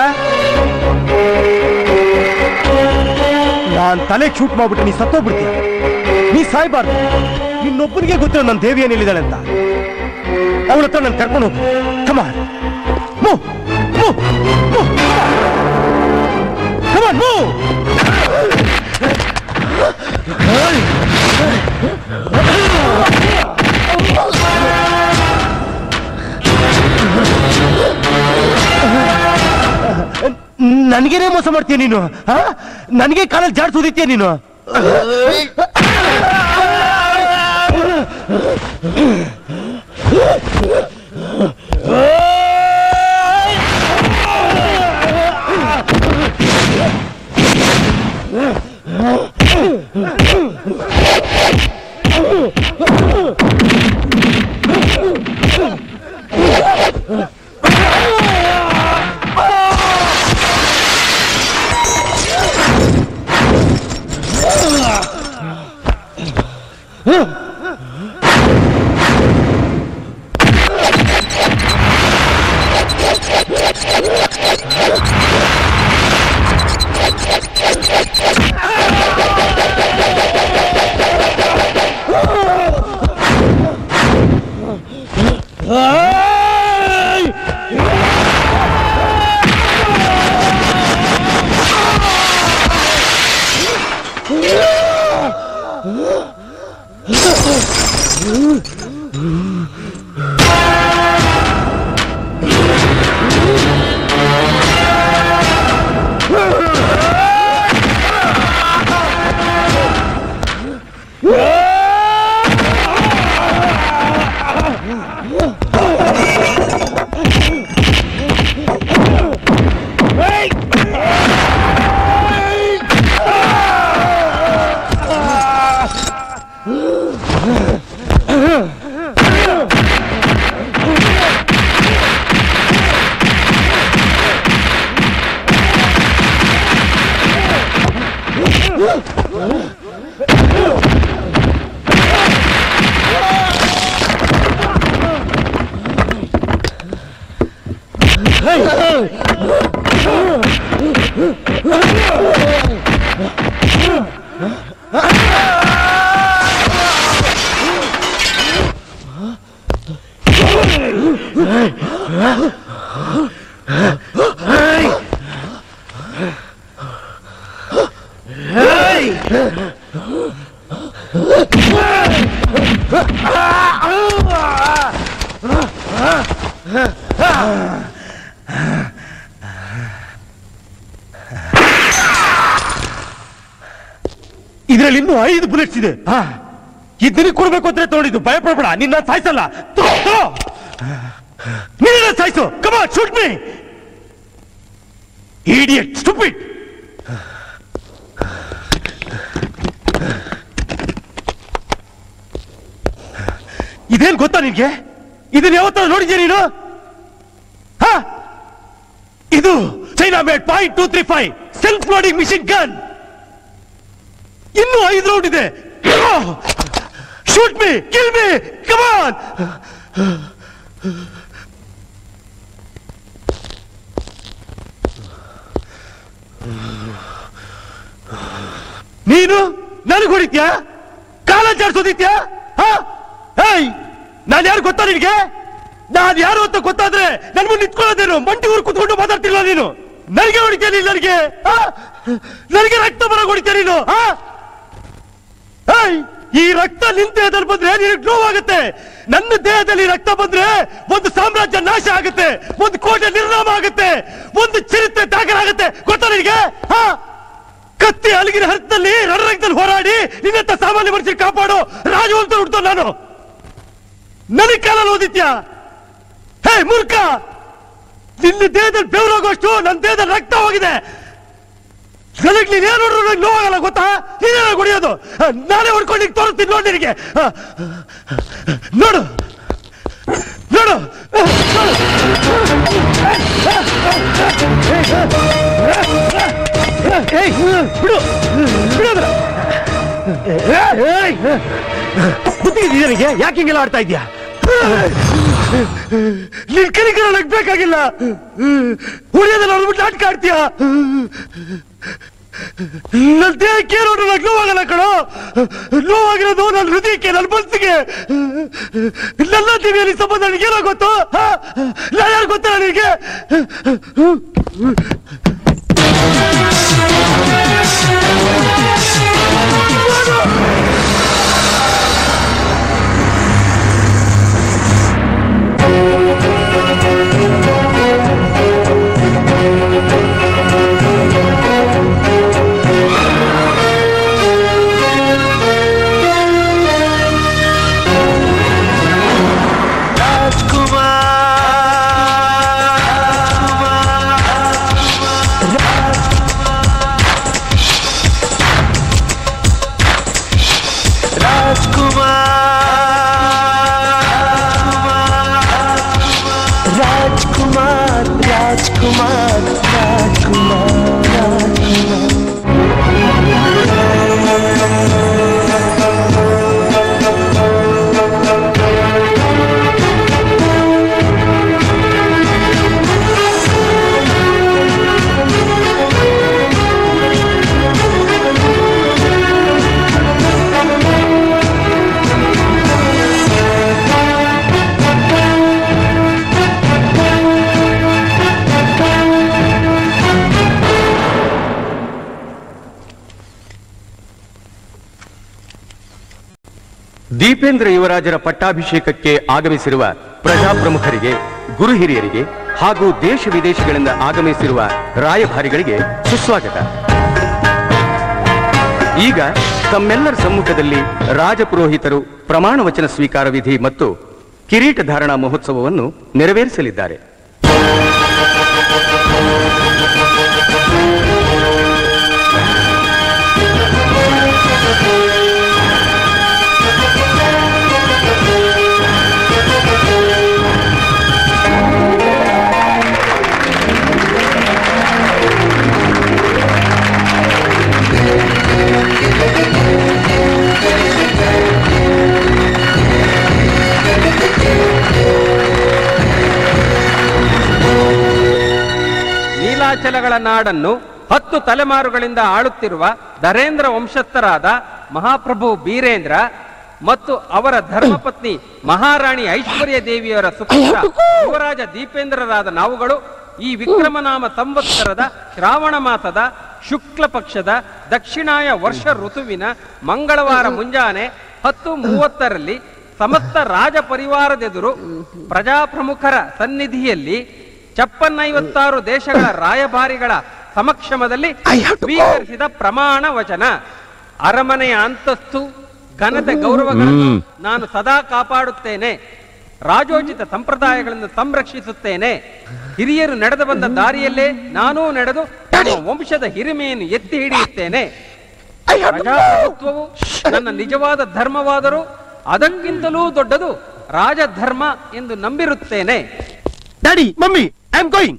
ನಾನ್ ತಲೆಗೆ ಶೂಟ್ ಮಾಡ್ಬಿಟ್ರೆ ನೀ ಸತ್ತೋಗ್ಬಿಡ್ತೀಯ. ನೀ ಸಾಯ್ಬಾರ್ದು. ನಿನ್ನೊಬ್ಬನಿಗೆ ಗೊತ್ತಿರೋ ನನ್ನ ದೇವಿ ಏನಿದ್ದಾಳೆ ಅಂತ. ಅವಳ ಹತ್ರ ನಾನು ಕರ್ಕೊಂಡು ಹೋಗು. Come on move move move come on move. ನನಗೇನೇ ಮೋಸ ಮಾಡ್ತೀಯ ನೀನು? ನನಗೆ ಕಾಲಲ್ಲಿ ಜಾಡ್ ಸುರಿತೀಯ ನೀನು? ಇದರಲ್ಲಿ ಇನ್ನೂ 5 ಬುಲೆಟ್ಸ್ ಇದೆ. ಇದನ್ನ ಕೊಡ್ಬೇಕು ಅಂತ ತಗೊಂಡಿದ್ದು. ಭಯಪಡಬೇಡ, ನಿನ್ನ ಸಾಯಿಸಲ್ಲ. ನಿನ್ನ ಸಾಯಿಸು. Come on, shoot me idiot, stupid. ಇದೇನ್ ಗೊತ್ತಾ ನಿನ್ಗೆ? ಇದನ್ನ ಯಾವತ್ತಾರು ನೋಡಿದ್ಯಾ ನೀನು? ಇದು China made .235 self loading machine gun. ಇನ್ನೂ 5 ರೌಂಡ್ ಇದೆ. Shoot me, kill me, come on. ನೀನು ನನಗೆ ಹೊಡಿತ್ಯಾ? ಕಾಲ ಜಾಡ್ಸೋದಿತ್ಯಾ? ನಾನು ಯಾರು ಗೊತ್ತಾ ನಿನ್ಗೆ? ನಾನು ಯಾರು ಅಂತ ಗೊತ್ತಾದ್ರೆ ನನ್ ಮುಂದೆ ನಿಂತ್ಕೊಳ್ಳೋದೇನು? ಮಂಡಿ ಊರು ಕುತ್ಕೊಂಡು ಮಾತಾಡ್ತಿಲ್ಲ ನೀನು. ನನಗೆ ಹೊಡಿತೀಯ ನೀನು? ನನಗೆ ರಕ್ತ ಬರ ಹೊಡಿತೀಯ ನೀನು? ಈ ರಕ್ತ ನಿನ್ ದೇಹದಲ್ಲಿ ಬಂದ್ರೆ ನಿನಗೆ ನೋವಾಗುತ್ತೆ. ನನ್ನ ದೇಹದಲ್ಲಿ ರಕ್ತ ಬಂದ್ರೆ ಒಂದು ಸಾಮ್ರಾಜ್ಯ ನಾಶ ಆಗುತ್ತೆ, ಒಂದು ಕೋಟೆ ನಿರ್ನಾಮ ಆಗುತ್ತೆ, ಒಂದು ಚರಿತ್ರೆ ದಾಖಲಾಗುತ್ತೆ. ಗೊತ್ತಾ ನಿನಗೆ? ಕತ್ತಿ ಅಲಗಿನ ಹರ್ತದಲ್ಲಿ ರಣರಂಗದಲ್ಲಿ ಹೋರಾಡಿ ನಿನ್ನಂತ ಸಾಮಾನ್ಯ ಮನುಷ್ಯರು ಕಾಪಾಡೋ ರಾಜವಂತ ಹುಡ್ತೋ ನಾನು. ನನಗೆ ಕಾಲಲ್ಲಿ ಓದಿತ್ಯಾ? ಹೇ ಮೂರ್ಖ, ನಿನ್ನ ದೇಹದಲ್ಲಿ ಬೆವರಾಗೋಷ್ಟು ನನ್ನ ದೇಹದಲ್ಲಿ ರಕ್ತ ಹೋಗಿದೆ. ನನಗೆ ನೀನೇನು ನೋಡ್ರು ನನಗೆ ನೋವಾಗಲ್ಲ, ಗೊತ್ತಾ? ನೀನೇನ ಹೊಡಿಯೋದು? ನಾನೇ ಹೊಡ್ಕೊಂಡು ತೋರಿಸ್ತೀನಿ ನೋಡಿ ನಿನಗೆ. ನೋಡು ನೋಡು, ಬಿಡು ಬಿಡೋದ್ರ. ಬುದ್ಧಿಗಿದೆಯಾ ನಿನಗೆ? ಯಾಕೆ ಹಿಂಗೆಲ್ಲ ಆಡ್ತಾ ಇದೀಯಾ? ನಿನ್ ಕಲಿಕರ ನನಗೆ ಬೇಕಾಗಿಲ್ಲ. ಉಳಿಯೋದನ್ನ ನೋಡ್ಬಿಟ್ಟು ನಾಟಕ ಆಡ್ತೀಯಾ? ನನ್ನ ದೇಹಕ್ಕೆ ನೋಡ್ರೆ ನನಗೆ ನೋವಾಗಲ್ಲ ಕಣೋ. ನೋವಾಗಿರೋದು ನನ್ನ ಹೃದಯಕ್ಕೆ, ನನ್ನ ಮನಸ್ಸಿಗೆ. ನನ್ನ ಟಿವಿಯಲ್ಲಿ ಸಂಬಂಧ ನನಗೇನೋ ಗೊತ್ತು? ನಾನು ಯಾರು ಗೊತ್ತಾ ನನಗೆ? ದೀಪೇಂದ್ರ ಯುವರಾಜರ ಪಟ್ಟಾಭಿಷೇಕಕ್ಕೆ ಆಗಮಿಸಿರುವ ಪ್ರಜಾಪ್ರಮುಖರಿಗೆ, ಗುರು ಹಿರಿಯರಿಗೆ ಹಾಗೂ ದೇಶ ವಿದೇಶಗಳಿಂದ ಆಗಮಿಸಿರುವ ರಾಯಭಾರಿಗಳಿಗೆ ಸುಸ್ವಾಗತ. ಈಗ ತಮ್ಮೆಲ್ಲರ ಸಮ್ಮುಖದಲ್ಲಿ ರಾಜಪುರೋಹಿತರು ಪ್ರಮಾಣ ವಚನ ಸ್ವೀಕಾರ ವಿಧಿ ಮತ್ತು ಕಿರೀಟ ಧಾರಣಾ ಮಹೋತ್ಸವವನ್ನು ನೆರವೇರಿಸಲಿದ್ದಾರೆ. ಅರುಣಾಚಲಗಳ ನಾಡನ್ನು 10 ತಲೆಮಾರುಗಳಿಂದ ಆಳುತ್ತಿರುವ ಧರೇಂದ್ರ ವಂಶಸ್ಥರಾದ ಮಹಾಪ್ರಭು ಬೀರೇಂದ್ರ ಮತ್ತು ಅವರ ಧರ್ಮಪತ್ನಿ ಮಹಾರಾಣಿ ಐಶ್ವರ್ಯ ದೇವಿಯವರ ಸುಪುತ್ರ ಯುವರಾಜ ದೀಪೇಂದ್ರರಾದ ನಾವುಗಳು ಈ ವಿಕ್ರಮನಾಮ ಸಂವತ್ಸರದ ಶ್ರಾವಣ ಮಾಸದ ಶುಕ್ಲ ಪಕ್ಷದ ದಕ್ಷಿಣಾಯ ವರ್ಷ ಋತುವಿನ ಮಂಗಳವಾರ ಮುಂಜಾನೆ 10:30ರಲ್ಲಿ ಸಮಸ್ತ ರಾಜ ಪರಿವಾರದೆದುರು ಪ್ರಜಾಪ್ರಮುಖರ ಸನ್ನಿಧಿಯಲ್ಲಿ 56 ದೇಶಗಳ ರಾಯಭಾರಿಗಳ ಸಮಕ್ಷಮದಲ್ಲಿ ಸ್ವೀಕರಿಸಿದ ಪ್ರಮಾಣ ವಚನ. ಅರಮನೆಯ ಅಂತಸ್ತು ಘನತೆ ಗೌರವಗಳನ್ನು ನಾನು ಸದಾ ಕಾಪಾಡುತ್ತೇನೆ. ರಾಜೋಚಿತ ಸಂಪ್ರದಾಯಗಳನ್ನು ಸಂರಕ್ಷಿಸುತ್ತೇನೆ. ಹಿರಿಯರು ನಡೆದು ಬಂದ ದಾರಿಯಲ್ಲೇ ನಾನೂ ನಡೆದು ನಮ್ಮ ವಂಶದ ಹಿರಿಮೆಯನ್ನು ಎತ್ತಿ ಹಿಡಿಯುತ್ತೇನೆ. ಪ್ರಜಾಪ್ರಭುತ್ವವು ನನ್ನ ನಿಜವಾದ ಧರ್ಮವಾದರೂ ಅದಕ್ಕಿಂತಲೂ ದೊಡ್ಡದು ರಾಜಧರ್ಮ ಎಂದು ನಂಬಿರುತ್ತೇನೆ. Daddy, mummy, I am going.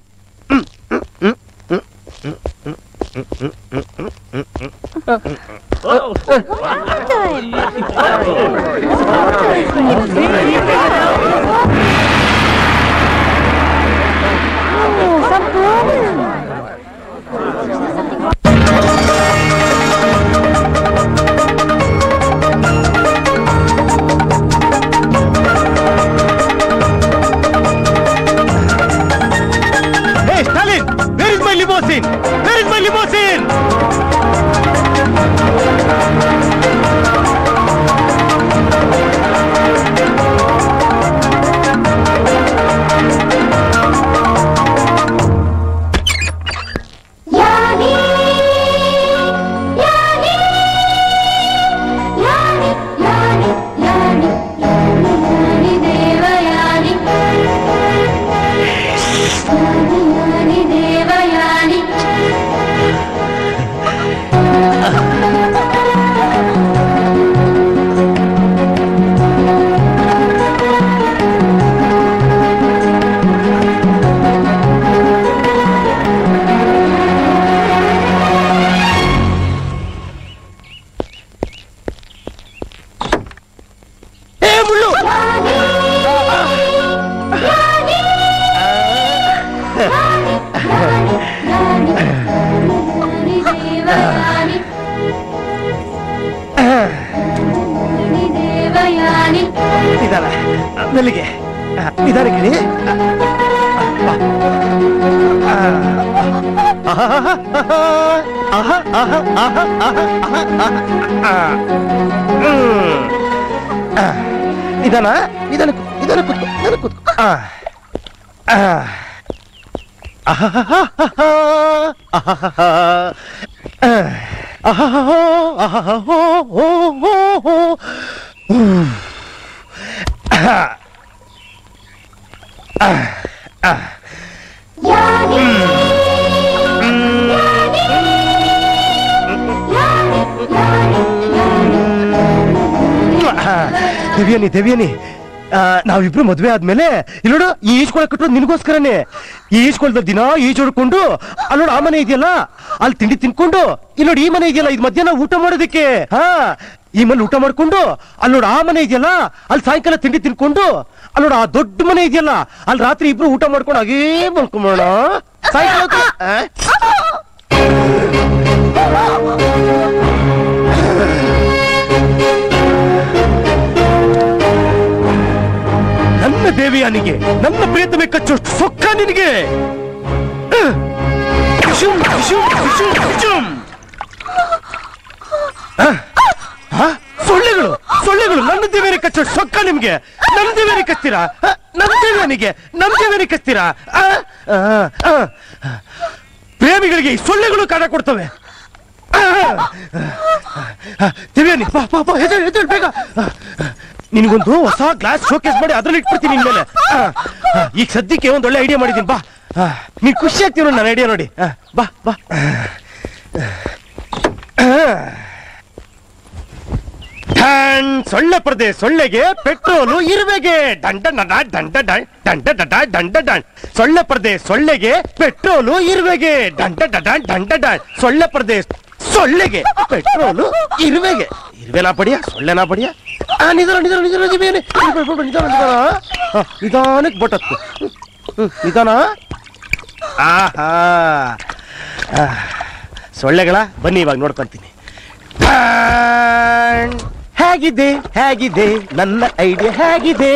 Hey, Stalin! Where is my limousine? Where is my limousine? ಮೆಲ್ಲಿಗೆ ನಿಧಾನಕ್ಕೆ ನಿಧಾನ ನಿಧಾನ ನಿಧಾನ ಕೂತ್ಕೋ ನಿಧಾನ ಕೂತ್ಕೋ. ದೇವಿಯನಿ ದೇವಿಯನಿ, ನಾವಿಬ್ರು ಮದ್ವೆ ಆದ್ಮೇಲೆ ಇಲ್ಲೋಡು ಈ ಈಜ್ಕೊಳ ಕಟ್ಟೋದು ನಿನ್ಗೋಸ್ಕರನೇ. ಈ ಈಜ್ಕೊಳದಲ್ಲಿ ದಿನ ಈಜ್ ಹೊಡ್ಕೊಂಡು ಅಲ್ಲೋಡು ಆ ಮನೆ ಇದೆಯಲ್ಲ ಅಲ್ಲಿ ತಿಂಡಿ ತಿನ್ಕೊಂಡು, ಇಲ್ಲೋಡು ಈ ಮನೆ ಇದೆಯಲ್ಲ ಇದು ಮಧ್ಯಾಹ್ನ ಊಟ ಮಾಡೋದಕ್ಕೆ. ಈ ಮನೆ ಊಟ ಮಾಡ್ಕೊಂಡು ಅಲ್ಲೋಡು ಆ ಮನೆ ಇದೆಯಲ್ಲ ಅಲ್ಲಿ ಸಾಯಂಕಾಲ ತಿಂಡಿ ತಿನ್ಕೊಂಡು, ಅಲ್ಲೋಡು ಆ ದೊಡ್ಡ ಮನೆ ಇದೆಯಲ್ಲ ಅಲ್ಲಿ ರಾತ್ರಿ ಇಬ್ರು ಊಟ ಮಾಡ್ಕೊಂಡು ಹಾಗೇ ಮಲ್ಕೊಂಬೋಣ ಸಾಯಂಕಾಲ. ನನ್ನ ದೇವಿಯಾನಿಗೆ ನನ್ನ ಪ್ರಿಯತಮೆ ಕಚ್ಚೋಷ್ಟು ಸೊಕ್ಕ ನಿನಗೆ. ಸೊಳ್ಳೆಗಳು ಸೊಳ್ಳೆಗಳು ನನ್ನ ದೇವಿಯನಿಗೆ ಕಚ್ಚೋಷ್ಟು ಸೊಕ್ಕ ನಿಮ್ಗೆ. ನನ್ನ ದೇವಿಯನಿಗೆ ಕಚ್ತೀರಾ? ನನ್ನ ದೇವಿಯನಿಗೆ ನಮ್ಮ ದೇವಿಯನಿಗೆ ಕಚ್ತೀರಾ? ಪ್ರೇಮಿಗಳಿಗೆ ಈ ಸೊಳ್ಳೆಗಳು ಕಾಟ ಕೊಡ್ತವೆ. ದೇವಿಯಾನಿ ಬಾ ಬಾ ಬಾ, ಎದ್ದೇಳು ಬೇಗ. ನಿನಗೊಂದು ಹೊಸ ಗ್ಲಾಸ್ ಶೋಕೇಸ್ ಮಾಡಿ ಅದ್ರಲ್ಲಿ ಇಟ್ಬಿಡ್ತೀನಿ ನಿನ್ ಮೇಲೆ. ಈಗ ಸದ್ಯಕ್ಕೆ ಒಂದ್ ಒಳ್ಳೆ ಐಡಿಯಾ ಮಾಡಿದೀನಿ, ಬಾ. ನೀನ್ ಖುಷಿ ಆಗ್ತೀವಿ ನನ್ನ ಐಡಿಯಾ ನೋಡಿ. ಬಾ ಬಾ. ಸೊಳ್ಳೆ ಪರದೆ ಸೊಳ್ಳೆಗೆ ಪೆಟ್ರೋಲು ಇರುವೆಗೆ ದಂಡ ದಂಡ ದಂಡ ದಂಡ ದಂಡ. ಸೊಳ್ಳೆ ಪರದೆ ಸೊಳ್ಳೆಗೆ ಪೆಟ್ರೋಲು ಇರುವೆಗೆ ದಂಡ ದಂಡ ದಂಡ. ಸೊಳ್ಳೆ ಪರದೆ ಸೊಳ್ಳೆಗೆ ಪೆಟ್ರೋಲು ಇರುವೆಗೆ. ಇರುವೆನಾ ಪಡಿಯ ಸೊಳ್ಳೆನಾ ಪಡಿಯ. ನಿಧಾನ ನಿಧಾನ ನಿಧಾನ ನಿಧಾನ ನಿಧಾನಕ್ಕೆ ಬೊಟ್ಟತ್ತು. ನಿಧಾನ. ಆಹಾ ಸೊಳ್ಳೆಗಳ ಬನ್ನಿ ಇವಾಗ ನೋಡ್ಕೊಂತೀನಿ. ಹೇಗಿದೆ ಹೇಗಿದೆ ನನ್ನ ಐಡಿಯಾ ಹೇಗಿದೆ?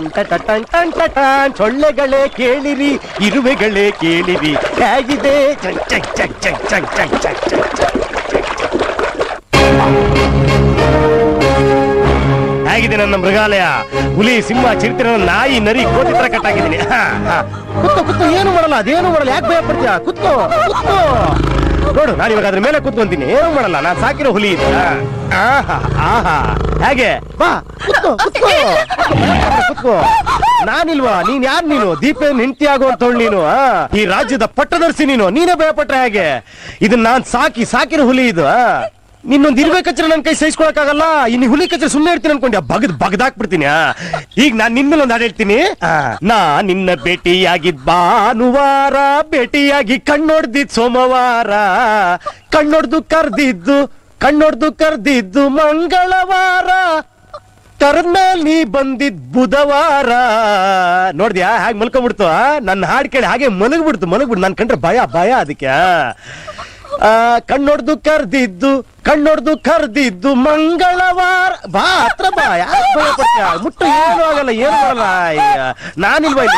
ಸೊಳ್ಳೆಗಳೇ ಕೇಳಿರಿ, ಇರುವೆಗಳೇ ಕೇಳಿರಿ, ಹೇಗಿದೆ? ಹೇಗಿದೆ ನನ್ನ ಮೃಗಾಲಯ? ಹುಲಿ, ಸಿಂಹ, ಚಿರತೆ, ನಾಯಿ, ನರಿ, ಕೋತಿ ತರ ಕಟ್ಟಾಗಿದ್ದೀನಿ. ಕುತ್ಕೋ, ಏನು ಮಾಡಲ್ಲ, ಅದೇನು ಮಾಡಲ್ಲ, ಯಾಕೆ ಭಯ ಪಡ್ತೀಯ? ಕುತ್ಕೋ ನೋಡು, ನಾನು ಇವಾಗ ಅದ್ರ ಮೇಲೆ ಕುತ್ಕೊಂತೀನಿ, ಏನು ಮಾಡಲ್ಲ, ನಾನು ಸಾಕಿರೋ ಹುಲಿ ಇದೆ. ಹೇಗೆ? ಬಾ ಕುತ್ಕೋ. ನಾನಿಲ್ವಾ? ನೀನ್ ಯಾರು? ನೀನು ದೀಪೇನ್ ಹೆಂಡತಿ ಆಗುವಂತವಳು ನೀನು. ಈ ರಾಜ್ಯದ ಪಟ್ಟದರ್ಶಿ ನೀನು. ನೀನೇ ಭಯ ಪಟ್ರೆ ಹೇಗೆ? ಇದನ್ನ ನಾನ್ ಸಾಕಿರೋ ಹುಲಿ ಇದು. ನಿನ್ನೊಂದು ಇರ್ಬೇಕಚ್ಚರ ನನ್ನ ಕೈ ಸಹಿಸ್ಕೊಳಕ್ಕಾಗಲ್ಲ. ಇನ್ನು ಹುಲಿ ಕಚ್ಚರ ಸುಮ್ಮನೆ ಇರ್ತೀನಿ ಅನ್ಕೊಂಡ್ಯಾ? ಬಗದಾಕ್ಬಿಡ್ತೀನಿ. ಈಗ ನಾನ್ ನಿನ್ ಮೇಲೆ ಒಂದು ಹಾಡು ಹೇಳ್ತೀನಿ. ನಾ ನಿನ್ನ ಭೇಟಿಯಾಗಿದ್ ಭಾನುವಾರ, ಭೇಟಿಯಾಗಿ ಕಣ್ಣೊಡ್ದಿದ್ ಸೋಮವಾರ, ಕಣ್ಣೊಡ್ದು ಕರ್ದಿದ್ದು ಮಂಗಳವಾರ, ಕರ್ಮೇಲ್ ನೀ ಬಂದಿದ್ ಬುಧವಾರ. ನೋಡ್ದ್ಯಾ ಹಾಗೆ ಮಲ್ಕೊಂಡ್ಬಿಡ್ತು? ನನ್ನ ಹಾಡು ಕೇಳಿ ಹಾಗೆ ಮಲಗ್ಬಿಡ್ತು. ನನ್ ಕಂಡ್ರೆ ಭಯ ಅದಕ್ಕೆ. ಕಣ್ಣೊಡ್ದು ಕರ್ದಿದ್ದು ಮಂಗಳವಾರ. ಬಾ ಹತ್ರ ಬಾ. ಯಾಕೆ ಭಯ ಪಡ್ತೀಯ? ಮುಟ್ಟು ಏನು ಆಗಲ್ಲ, ಏನು ಮಾಡಲ್ಲ. ನಾನಿಲ್ವಾ ಇಲ್ಲಿ?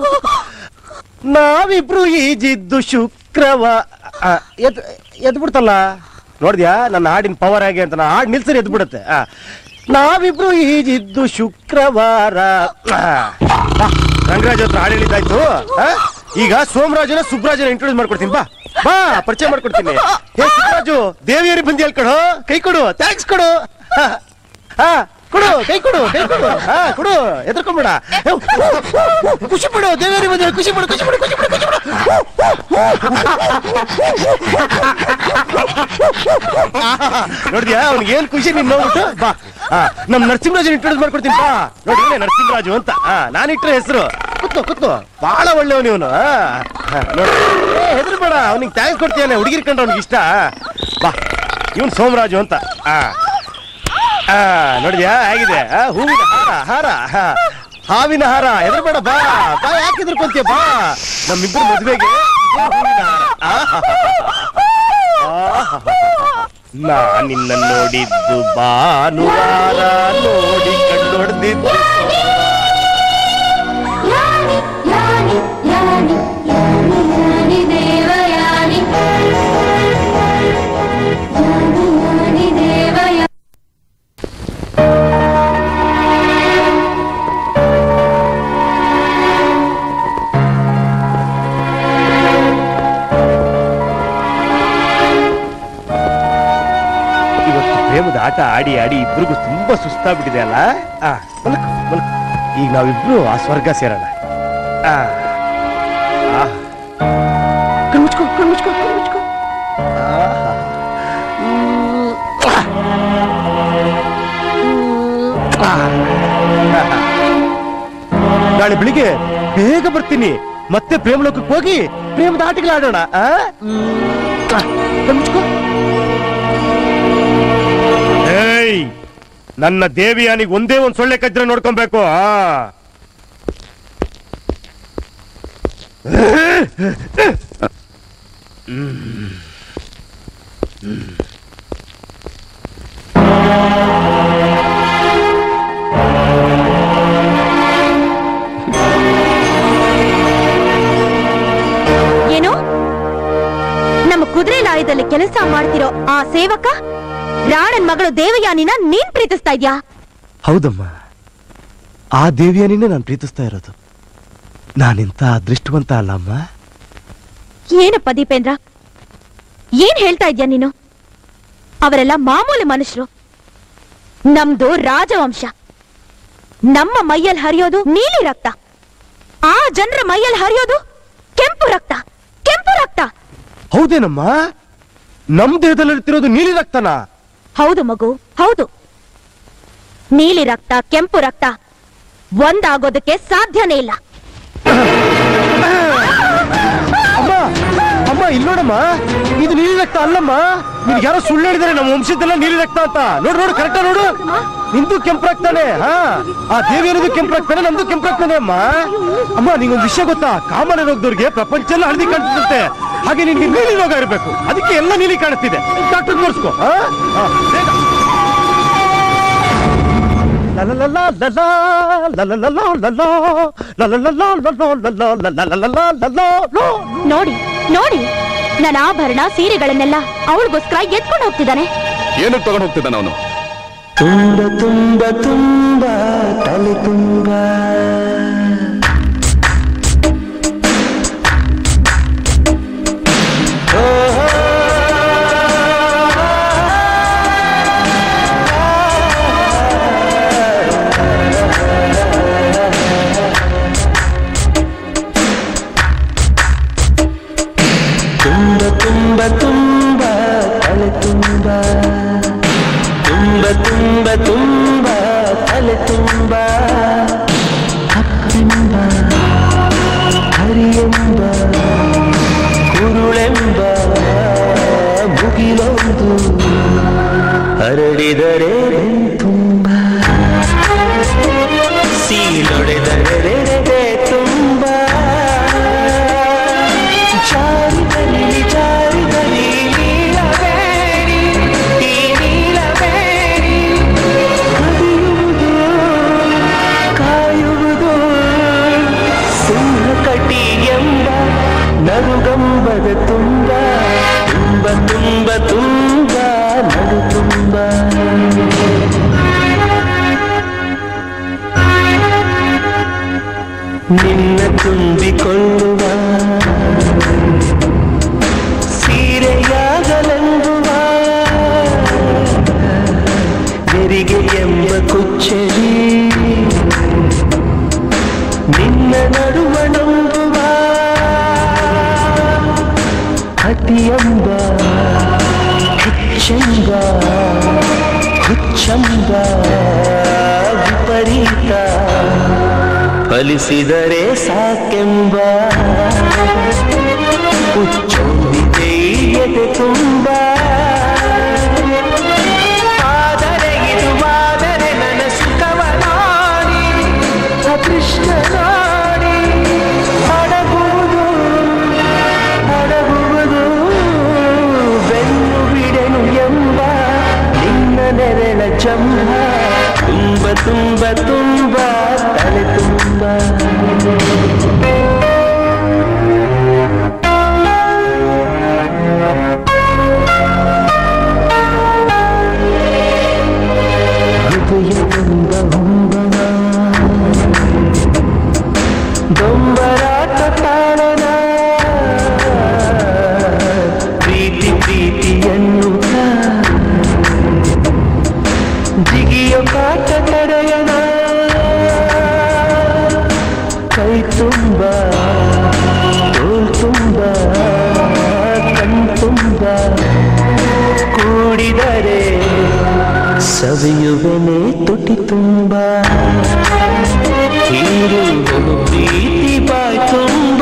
ನಾವಿಬ್ರು ಈಜಿದ್ದು ಶುಕ್ರವಾರ. ಎದ್ಬಿಡ್ತಲ್ಲ. ನೋಡ್ದ್ಯಾ ನನ್ನ ಹಾಡಿನ ಪವರ್ ಹೇಗೆ ಅಂತ? ಹಾಡು ನಿಲ್ಸರಿ ಎದ್ಬಿಡುತ್ತೆ. ನಾವಿಬ್ರು ಈಜಿದ್ದು ಶುಕ್ರವಾರ. ರಂಗರಾಜ್ ಹತ್ರ ಹಾಡು ಹೇಳಿದ್ದಾಯ್ತು. ಈಗ ಸೋಮರಾಜನ ಸುಬ್ರಾಜನ ಇಂಟ್ರೊಡ್ಯೂಸ್ ಮಾಡ್ಕೊಡ್ತೀನಿ. ಬಾ ಪರಿಚಯ ಮಾಡ್ಕೊಡ್ತೀನಿ. ಹೇ ಸುಬ್ರಾಜು, ದೇವಿಯರಿಗೆ ಬಂದಿ ಹೇಳ್ಕೊಡು. ಕೈ ಕೊಡು, ಥ್ಯಾಂಕ್ಸ್ ಕೊಡು. ಕೊಡು, ಕೈ ಕೊಡು. ಕೊಡು, ಎದ್ರಕೊಂಬೇಡ. ಖುಷಿ ಪಡು, ದೇವಿಯರಿಗೆ ಬಂದಿ, ಖುಷಿ ಪಡು. ನೋಡಿದ್ಯಾ ಅವ್ನಿಗೆ ಏನ್ ಖುಷಿ ನೀನ್ ನೋಡ್ಬಿಟ್ಟು. ಬಾ ನಮ್ ನರಸಿಂಹರಾಜನ್ ಇಂಟ್ರೊಡ್ಯೂಸ್ ಮಾಡ್ಕೊಡ್ತೀನಿ. ಬಾ ನೋಡಿ, ನರಸಿಂಹರಾಜು ಅಂತ ನಾನಿಟ್ರೆ ಹೆಸರು. ಕುತ್ಕೋ, ಬಹಳ ಒಳ್ಳೆಯವನು ಇವನು. ನೋಡಿ, ಹೆದರ್ಬೇಡ, ಅವ್ನಿಗೆ ಥ್ಯಾಂಕ್ಸ್ ಕೊಡ್ತೀಯಾನೆ. ಹುಡುಗಿರ್ ಕಂಡ್ರೆ ಅವ್ನಿಗೆ ಇಷ್ಟ. ಬಾ, ಇವನ್ ಸೋಮರಾಜು ಅಂತ. ನೋಡಿದ್ಯಾ ಹೇಗಿದೆ? ಹೂವಿನ ಹಾರ, ಹಾವಿನ ಹಾರ. ಹೆದರ್ಬೇಡ, ಬಾ. ಯಾಕೆ ಹೆದರ್ಕೊಂತೀಯ? ಬಾ, ನಮ್ಮಿಬ್ಬರು ಮದುವೆಗೆ ಹೂವಿನ ಹಾರ. ನಾ ನಿನ್ನ ನೋಡಿದ್ದು ಭಾನುವಾರ, ನೋಡಿ ಕಣ್ಣೊಡ್ದಿದ್ದು ಪ್ರೇಮದ ಆಟ ಆಡಿ ಇಬ್ರಿಗೂ ತುಂಬಾ ಸುಸ್ತಾಗ್ಬಿಟ್ಟಿದೆ ಅಲ್ಲ. ಈಗ ನಾವಿಬ್ರು ಆ ಸ್ವರ್ಗ ಸೇರೋಣ. ಕಣ್ಮುಚ್ಕೋ. ನಾಳೆ ಬೆಳಿಗ್ಗೆ ಬೇಗ ಬರ್ತೀನಿ. ಮತ್ತೆ ಪ್ರೇಮಲೋಕಕ್ಕೆ ಹೋಗಿ ಪ್ರೇಮದ ಆಟಗಳು ಆಡೋಣ. ಕಣ್ಮುಚ್ಕೋ. ನನ್ನ ದೇವಿಯಾನಿಗೆ ಒಂದೇ ಒಂದ್ ಸೊಳ್ಳೆ ಕಜ್ರ ನೋಡ್ಕೊಬೇಕು. ಏನು? ನಮ್ಮ ಕುದುರೆ ಲಾಯದಲ್ಲಿ ಕೆಲಸ ಮಾಡ್ತಿರೋ ಆ ಸೇವಕ ರಾಣನ್ ಮಗಳು ದೇವಯಾನಿನ ನೀನ್ ಪ್ರೀತಿಸ್ತಾ ಇದ್ಯಾ? ಹೌದಮ್ಮ, ಆ ದೇವಿಯಾನಿನ ನಾನು ಪ್ರೀತಿಸ್ತಾ ಇರೋದು. ನಾನಿಂತ ಅದೃಷ್ಟವಂತ ಅಲ್ಲಮ್ಮ. ಏನಪ್ಪ ದೀಪೇಂದ್ರ, ಏನ್ ಹೇಳ್ತಾ ಇದ್ಯಾ ನೀನು? ಅವರೆಲ್ಲ ಮಾಮೂಲಿ ಮನುಷ್ಯರು. ನಮ್ದು ರಾಜವಂಶ. ನಮ್ಮ ಮೈಯಲ್ಲಿ ಹರಿಯೋದು ನೀಲಿ ರಕ್ತ, ಆ ಜನರ ಮೈಯಲ್ಲಿ ಹರಿಯೋದು ಕೆಂಪು ರಕ್ತ. ಹೌದೇನಮ್ಮ? ನಮ್ ದೇಹದಲ್ಲಿರ್ತಿರೋದು ನೀಲಿ ರಕ್ತನಾ? ಹೌದು ಮಗು, ಹೌದು. ನೀಲಿ ರಕ್ತ ಕೆಂಪು ರಕ್ತ ಒಂದಾಗೋದಕ್ಕೆ ಸಾಧ್ಯನೇ ಇಲ್ಲ. ಅಮ್ಮ ಇಲ್ಲಿ ನೋಡಮ್ಮ, ಇದು ನೀಲಿ ರಕ್ತ ಅಲ್ಲಮ್ಮ. ನಿನ್ಗೆ ಯಾರೋ ಸುಳ್ಳು ಹೇಳಿದಾರೆ ನಮ್ಮ ವಂಶದ್ದೆಲ್ಲ ನೀಲಿ ರಕ್ತ ಅಂತ. ನೋಡು ಕರೆಕ್ಟಾ ನೋಡು. ನಿಂದು ಕೆಂಪು ರಕ್ತಾನೆ. ಆ ದೇವಿಯರದು ಕೆಂಪು ರಕ್ತಾನೆ, ನಮ್ದು ಕೆಂಪು ರಕ್ತಾನೆ ಅಮ್ಮ. ಅಮ್ಮ ನಿಂಗೊಂದು ವಿಷಯ ಗೊತ್ತಾ? ಕಾಮನ ರೋಗದವ್ರಿಗೆ ಪ್ರಪಂಚ ಎಲ್ಲ ಹಳದಿ ಕಾಣ್ತಿರುತ್ತೆ. ಹಾಗೆ ನಿನ್ಗೆ ನೀಲಿ ರೋಗ ಇರಬೇಕು, ಅದಕ್ಕೆ ಎಲ್ಲ ನೀಲಿ ಕಾಣಿಸ್ತಿದೆ. ಡಾಕ್ಟರ್ ತೋರಿಸ್ಕೋ. ನೋಡಿ ನೋಡಿ, ನನ್ನ ಆಭರಣ ಸೀರೆಗಳನ್ನೆಲ್ಲ ಅವಳಿಗೋಸ್ಕರ ಎತ್ಕೊಂಡು ಹೋಗ್ತಿದ್ದಾನೆ. ಏನಕ್ಕೆ ತಗೊಂಡು ಹೋಗ್ತಿದ್ದಾನೆ ಅವನು? ತುಂಬ ತುಂಬ ತುಂಬ ತಲೆ ತುಂಬ ತುಂಬ ತುಂಬ ತಲೆ ತುಂಬ ತುಂಬ ತುಂಬ ತುಂಬ ತಲೆ ತುಂಬ ಅಪ್ಪೆಂಬ ಹರಿಯೆಂಬ ಕುರುಳೆಂಬ ಮುಗಿಲೊಂದು ಹರಡಿದರೆ ತುಂಬ ಸೀಲೊಡೆದರೆ ತುಂಬ ಜಾರಿದಲ್ಲಿ ಜಾರಿದಲ್ಲಿ ನೀಲವೇಣಿ ಈ ನೀಲವೇಣಿ ಕದಿಯುವುದು ಕಾಯುವುದು ಸಿಂಹಕಟಿ ಎಂಬ ನರುಗಂಬದ ತುಂಬ ತುಂಬ ತುಂಬ ತುಂಬ ನಡು ತುಂಬ ನಿನ್ನ ತುಂಬಿಕೊಳ್ಳುವ ಸೀರೆಯಾಗಲೆಂಬುವ ನೆರಿಗೆ ಎಂಬ ಕುಚ್ಚರಿ ನಿನ್ನ ನಡುವಣಂಬುವ ಅತಿಯಂಬ ಹೆಚ್ಚೆಂಬ ಹುಚ್ಚಂಬ ವಿಪರೀತ ಫಲಿಸಿದರೆ ಸಾಕೆಂಬ ಹುಚ್ಚೊಂದಿದೆ ಎದೆ ತುಂಬ ಆದರೆ ಇದು ಆದರೆ ನನ್ನ ಸುಖವ ನೋಡಿ ಅದೃಷ್ಟ ನೋಡಿ ಅಡಗುವುದು ಅಡಗುವುದು ಬೆನ್ನು ಬಿಡೆನು ಎಂಬ ನಿನ್ನ ನೆರಳ ಜಂಬ ತುಂಬ ತುಂಬ ತುಂಬ ತಲೆ ತುಂಬ ಹೃದಯ ತುಂಬ ಹುಂಬನ ದೊಂಬರಾಟ ತಾಳನ ಪ್ರೀತಿ ಪ್ರೀತಿಯನ್ನುತ್ತ ಜಿಗಿಯೋ ಕಾಟ ತಡೆಯನ ಕೈ ತುಂಬ ತೋಳ್ ತುಂಬ ಕಣ್ ತುಂಬ ಕೂಡಿದರೆ ಸವಿಯುವನೆ ತುಟಿ ತುಂಬ ಹೀರುವನು ಪ್ರೀತಿ ಬಾಯ್ ತುಂಬ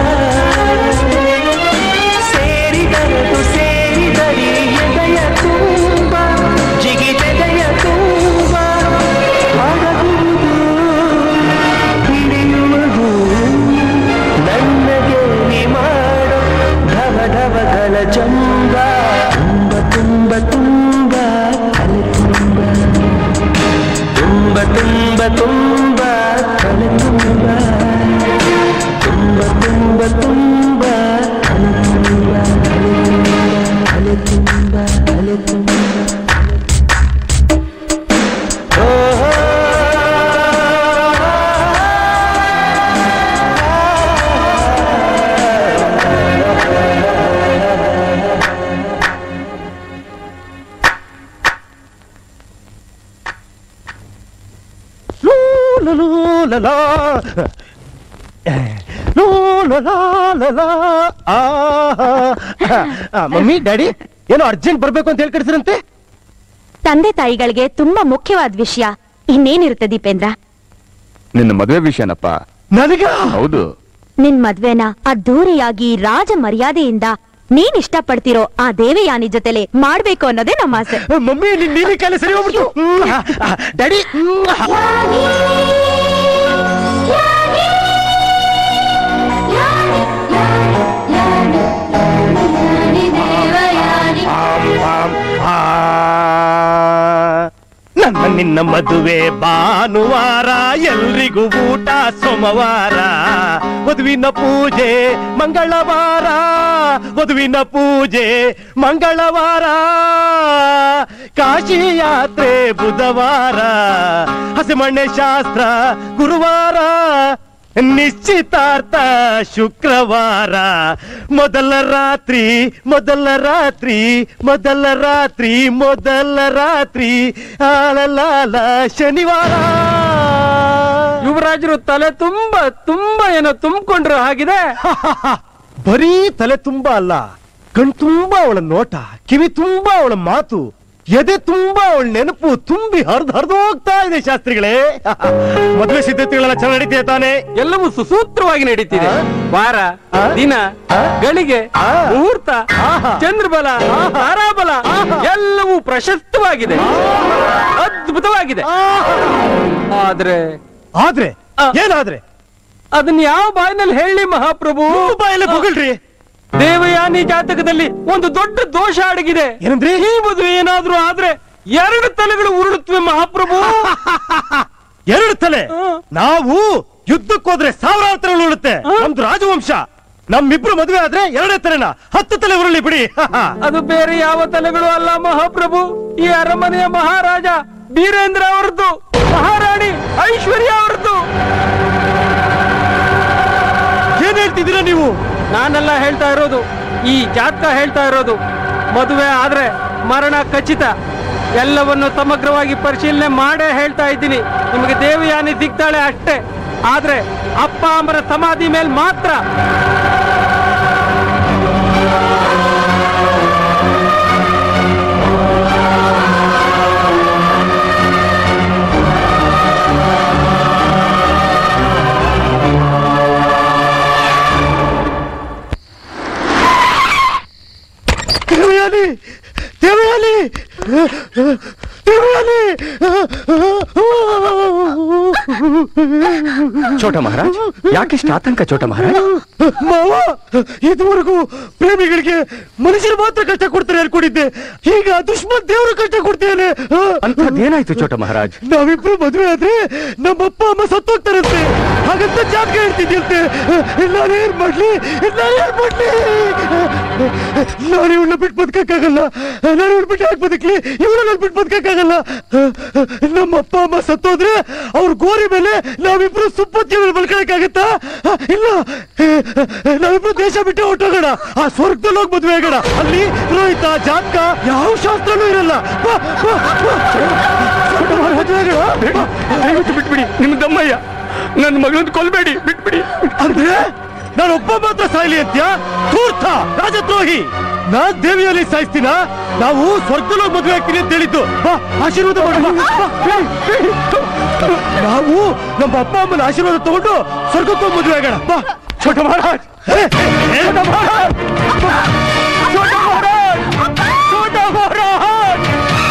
ಸೇರಿದರದು ಸೇರಿದರಿ ಎದೆಯ ತುಂಬ ಜಿಗಿದೆದೆಯ ತುಂಬ ಅಡಗುವುದು ಹಿಡಿಯುವುದು ನನ್ನಗೆ ನೀ ಮಾಡೋ ಢವ ಢವಗಳ ಜಂಬ ತುಂಬ ತುಂಬ ತುಂಬ ತಲೆ ತುಂಬ ತುಂಬ ತುಂಬ ತುಂಬ ತಲೆ ತುಂಬ ತುಂಬ ತುಂಬ ತುಂಬ ತಲೆ ತುಂಬ ತಲೆ ತುಂಬ ತಲೆ ತುಂಬ ಮಮ್ಮಿ ಡ್ಯಾಡಿ ಏನೋ ಅರ್ಜೆಂಟ್ ಬರ್ಬೇಕು ಅಂತ ಹೇಳ್ಕಡಿಸ್ರಂತೆ. ತಂದೆ ತಾಯಿಗಳಿಗೆ ತುಂಬಾ ಮುಖ್ಯವಾದ ವಿಷಯ ಇನ್ನೇನಿರುತ್ತೆ ದೀಪೇಂದ್ರ? ನಿನ್ನ ಮದುವೆ ವಿಷಯನಪ್ಪ. ನನಗ? ಹೌದು. ನಿನ್ ಮದ್ವೆನ ಅದ್ದೂರಿಯಾಗಿ ರಾಜ ಮರ್ಯಾದೆಯಿಂದ ನೀನ್ ಇಷ್ಟಪಡ್ತಿರೋ ಆ ದೇವಯಾನಿ ಜೊತೆಲೆ ಮಾಡ್ಬೇಕು ಅನ್ನೋದೇ ನಮ್ಮ ಆಸೆ. ಮಮ್ಮಿ ನಿನ್ ನೀಲಿ ಕಾಲ ಸರಿ ಹೋಗ್ಬಿಟ್ಟು ಡ್ಯಾಡಿ. ನನ್ನ ನಿನ್ನ ಮದುವೆ ಭಾನುವಾರ, ಎಲ್ರಿಗೂ ಊಟ ಸೋಮವಾರ, ವಧುವಿನ ಪೂಜೆ ಮಂಗಳವಾರ, ವಧುವಿನ ಪೂಜೆ ಮಂಗಳವಾರ, ಕಾಶಿ ಯಾತ್ರೆ ಬುಧವಾರ, ಹಸಿಮಣ್ಣೆ ಶಾಸ್ತ್ರ ಗುರುವಾರ, ನಿಶ್ಚಿತಾರ್ಥ ಶುಕ್ರವಾರ, ಮೊದಲ ರಾತ್ರಿ ಮೊದಲ ರಾತ್ರಿ ಮೊದಲ ರಾತ್ರಿ ಮೊದಲ ರಾತ್ರಿ ಆಲಲಾಲ ಶನಿವಾರ. ಯುವರಾಜರು ತಲೆ ತುಂಬಾ ಏನೋ ತುಂಬಿಕೊಂಡ್ರು ಹಾಗಿದೆ. ಬರೀ ತಲೆ ತುಂಬಾ ಅಲ್ಲ, ಕಣ್ ತುಂಬಾ ಅವಳ ನೋಟ, ಕಿವಿ ತುಂಬಾ ಅವಳ ಮಾತು, ಎದೆ ತುಂಬಾ ಅವಳ ನೆನಪು ತುಂಬಿ ಹರಿದು ಹೋಗ್ತಾ ಇದೆ ಶಾಸ್ತ್ರಿಗಳೇ. ಮದುವೆ ಸಿದ್ಧತೆಗಳೆಲ್ಲ ಚೆನ್ನಾಗಿ ನಡೀತಿದೆ ತಾನೆ? ಎಲ್ಲವೂ ಸುಸೂತ್ರವಾಗಿ ನಡೀತಿದೆ. ವಾರ, ದಿನ, ಗಳಿಗೆ, ಮುಹೂರ್ತ, ಚಂದ್ರಬಲ, ತಾರಾಬಲ ಎಲ್ಲವೂ ಪ್ರಶಸ್ತವಾಗಿದೆ, ಅದ್ಭುತವಾಗಿದೆ. ಆದ್ರೆ ಆದ್ರೆ ಏನಾದ್ರೆ ಅದನ್ನ ಯಾವ ಬಾಯಿನಲ್ಲಿ ಹೇಳಿ ಮಹಾಪ್ರಭು? ಬಾಯಲ್ಲಿ ಬೊಗಳ್ರಿ. ದೇವಯಾನಿ ಜಾತಕದಲ್ಲಿ ಒಂದು ದೊಡ್ಡ ದೋಷ ಅಡಗಿದೆ. ಏನಂದ್ರೆ ಈ ಮದುವೆ ಏನಾದ್ರೂ ಆದ್ರೆ 2 ತಲೆಗಳು ಉರುಳುತ್ತವೆ ಮಹಾಪ್ರಭು. 2 ತಲೆ? ನಾವು ಯುದ್ಧಕ್ಕೆ ಹೋದ್ರೆ 1000 ತಲೆಗಳು ಉರುಳುತ್ತೆ. ನಮ್ದು ರಾಜವಂಶ. ನಮ್ಮಿಬ್ರು ಮದುವೆ ಆದ್ರೆ 2 ತಲೆನ 10 ತಲೆ ಉರುಳಿ ಬಿಡಿ. ಅದು ಬೇರೆ ಯಾವ ತಲೆಗಳು ಅಲ್ಲ ಮಹಾಪ್ರಭು, ಈ ಅರಮನೆಯ ಮಹಾರಾಜ ಬೀರೇಂದ್ರ ಅವರದ್ದು, ಮಹಾರಾಣಿ ಐಶ್ವರ್ಯ ಅವರದ್ದು. ಏನ್ ಹೇಳ್ತಿದ್ದೀರಾ ನೀವು? ನಾನೆಲ್ಲ ಹೇಳ್ತಾ ಇರೋದು, ಈ ಜಾತಕ ಹೇಳ್ತಾ ಇರೋದು. ಮದುವೆ ಆದ್ರೆ ಮರಣ ಖಚಿತ. ಎಲ್ಲವನ್ನು ಸಮಗ್ರವಾಗಿ ಪರಿಶೀಲನೆ ಮಾಡೇ ಹೇಳ್ತಾ ಇದ್ದೀನಿ. ನಿಮಗೆ ದೇವಯಾನಿ ಸಿಗ್ತಾಳೆ ಅಷ್ಟೇ, ಆದ್ರೆ ಅಪ್ಪ ಅಮ್ಮರ ಸಮಾಧಿ ಮೇಲೆ ಮಾತ್ರ. ದೇವಯಾನಿ ದೇವಯಾನಿ ದೇವಯಾನಿ. ಚೋಟ ಮಹಾರಾಜ್, ಯಾಕಿಷ್ಟು ಆತಂಕ ಚೋಟ ಮಹಾರಾಜ್? ಮಾವ, ಇದುವರೆಗೂ ಪ್ರೇಮಿಗಳಿಗೆ ಮನುಷ್ಯರು ಮಾತ್ರ ಕಷ್ಟ ಕೊಡ್ತಾರೆ ಅನ್ಕೊಂಡಿದ್ದೆ, ಈಗ ದುಶ್ಮನ್ ದೇವರು ಕಷ್ಟ ಕೊಡ್ತೇನೆ. ಅಂತದ್ದೇನಾಯ್ತು ಚೋಟ ಮಹಾರಾಜ್? ನಾವಿಬ್ರು ಮದುವೆ ಆದ್ರೆ ನಮ್ಮಪ್ಪ ಅಮ್ಮ ಸತ್ತೋಗ್ತಾರಂತೆ, ಹಾಗಂತ ಜಾತಕ ಹೇಳ್ತಿದ್ಯಂತೆ. ನಾನೇನ್ ಮಾಡ್ಲಿ ನಾನೇನ್ ಮಾಡ್ಲಿ? ನಾನು ಇವಳನ್ನ ಬಿಟ್ಟು ಬದುಕಕ್ಕಾಗಲ್ಲ. ನಾನು ಇವಳು ಬಿಟ್ಟು ಯಾಕೆ ಬದುಕ್ಲಿ? ಇವಳನ್ನ ಬಿಟ್ಟು ಬದುಕಕ್ಕಾಗಲ್ಲ. ನಮ್ಮಪ್ಪ ಅಮ್ಮ ಸತ್ತೋದ್ರೆ ಅವ್ರ ಗೋರಿ ಮೇಲೆ ನಾವಿಬ್ರು ಸುಪ್ಪತ್ತಿಗೆ ಬಳ್ಕೊಳಕ್ಕಾಗತ್ತಾ? ಇಲ್ಲ, ನಾವಿಬ್ರು ದೇಶ ಬಿಟ್ಟು ಹೊಟ್ಟೋಗೋಣ, ಆ ಸ್ವರ್ಗದಲ್ಲಿ ಹೋಗಿ ಮದುವೆ ಆಗೋಣ. ಅಲ್ಲಿ ರೋಹಿತ ಜಾತಕ ಯಾವ ಶಾಸ್ತ್ರನೂ ಇರಲ್ಲ. ದಯವಿಟ್ಟು ಬಿಟ್ಬಿಡಿ, ನಿಮ್ ದಮ್ಮಯ್ಯ, ನನ್ನ ಮಗಳನ್ನ ಕೊಲ್ಬೇಡಿ, ಬಿಟ್ಬಿಡಿ. ಅಂದ್ರೆ ನಾನು ಒಬ್ಬ ಮಾತ್ರ ಸಾಯ್ಲಿ ಅಂತ್ಯಾ? ಧೂರ್ತ ರಾಜದ್ರೋಹಿ. ನಾನ್ ದೇವಿಯಲ್ಲಿ ಸಾಯಿಸ್ತೀನ? ನಾವು ಸ್ವರ್ಗದಲ್ಲಿ ಮದುವೆ ಆಗ್ತೀನಿ ಅಂತ ಹೇಳಿದ್ದು. ಆಶೀರ್ವಾದ ಮಾಡುವ. ನಾವು ನಮ್ಮ ಅಪ್ಪ ಅಮ್ಮನ ಆಶೀರ್ವಾದ ತಗೊಂಡು ಸ್ವರ್ಗಕ್ಕೂ ಮದುವೆ ಆಗೋಣ. ಬಾ ಛೋಟ ಮಹಾರಾಜ್, ಛೋಟ ಮಹಾರಾಜ್, ಛೋಟ ಮಹಾರಾಜ್, ಛೋಟ ಮಹಾರಾಜ್.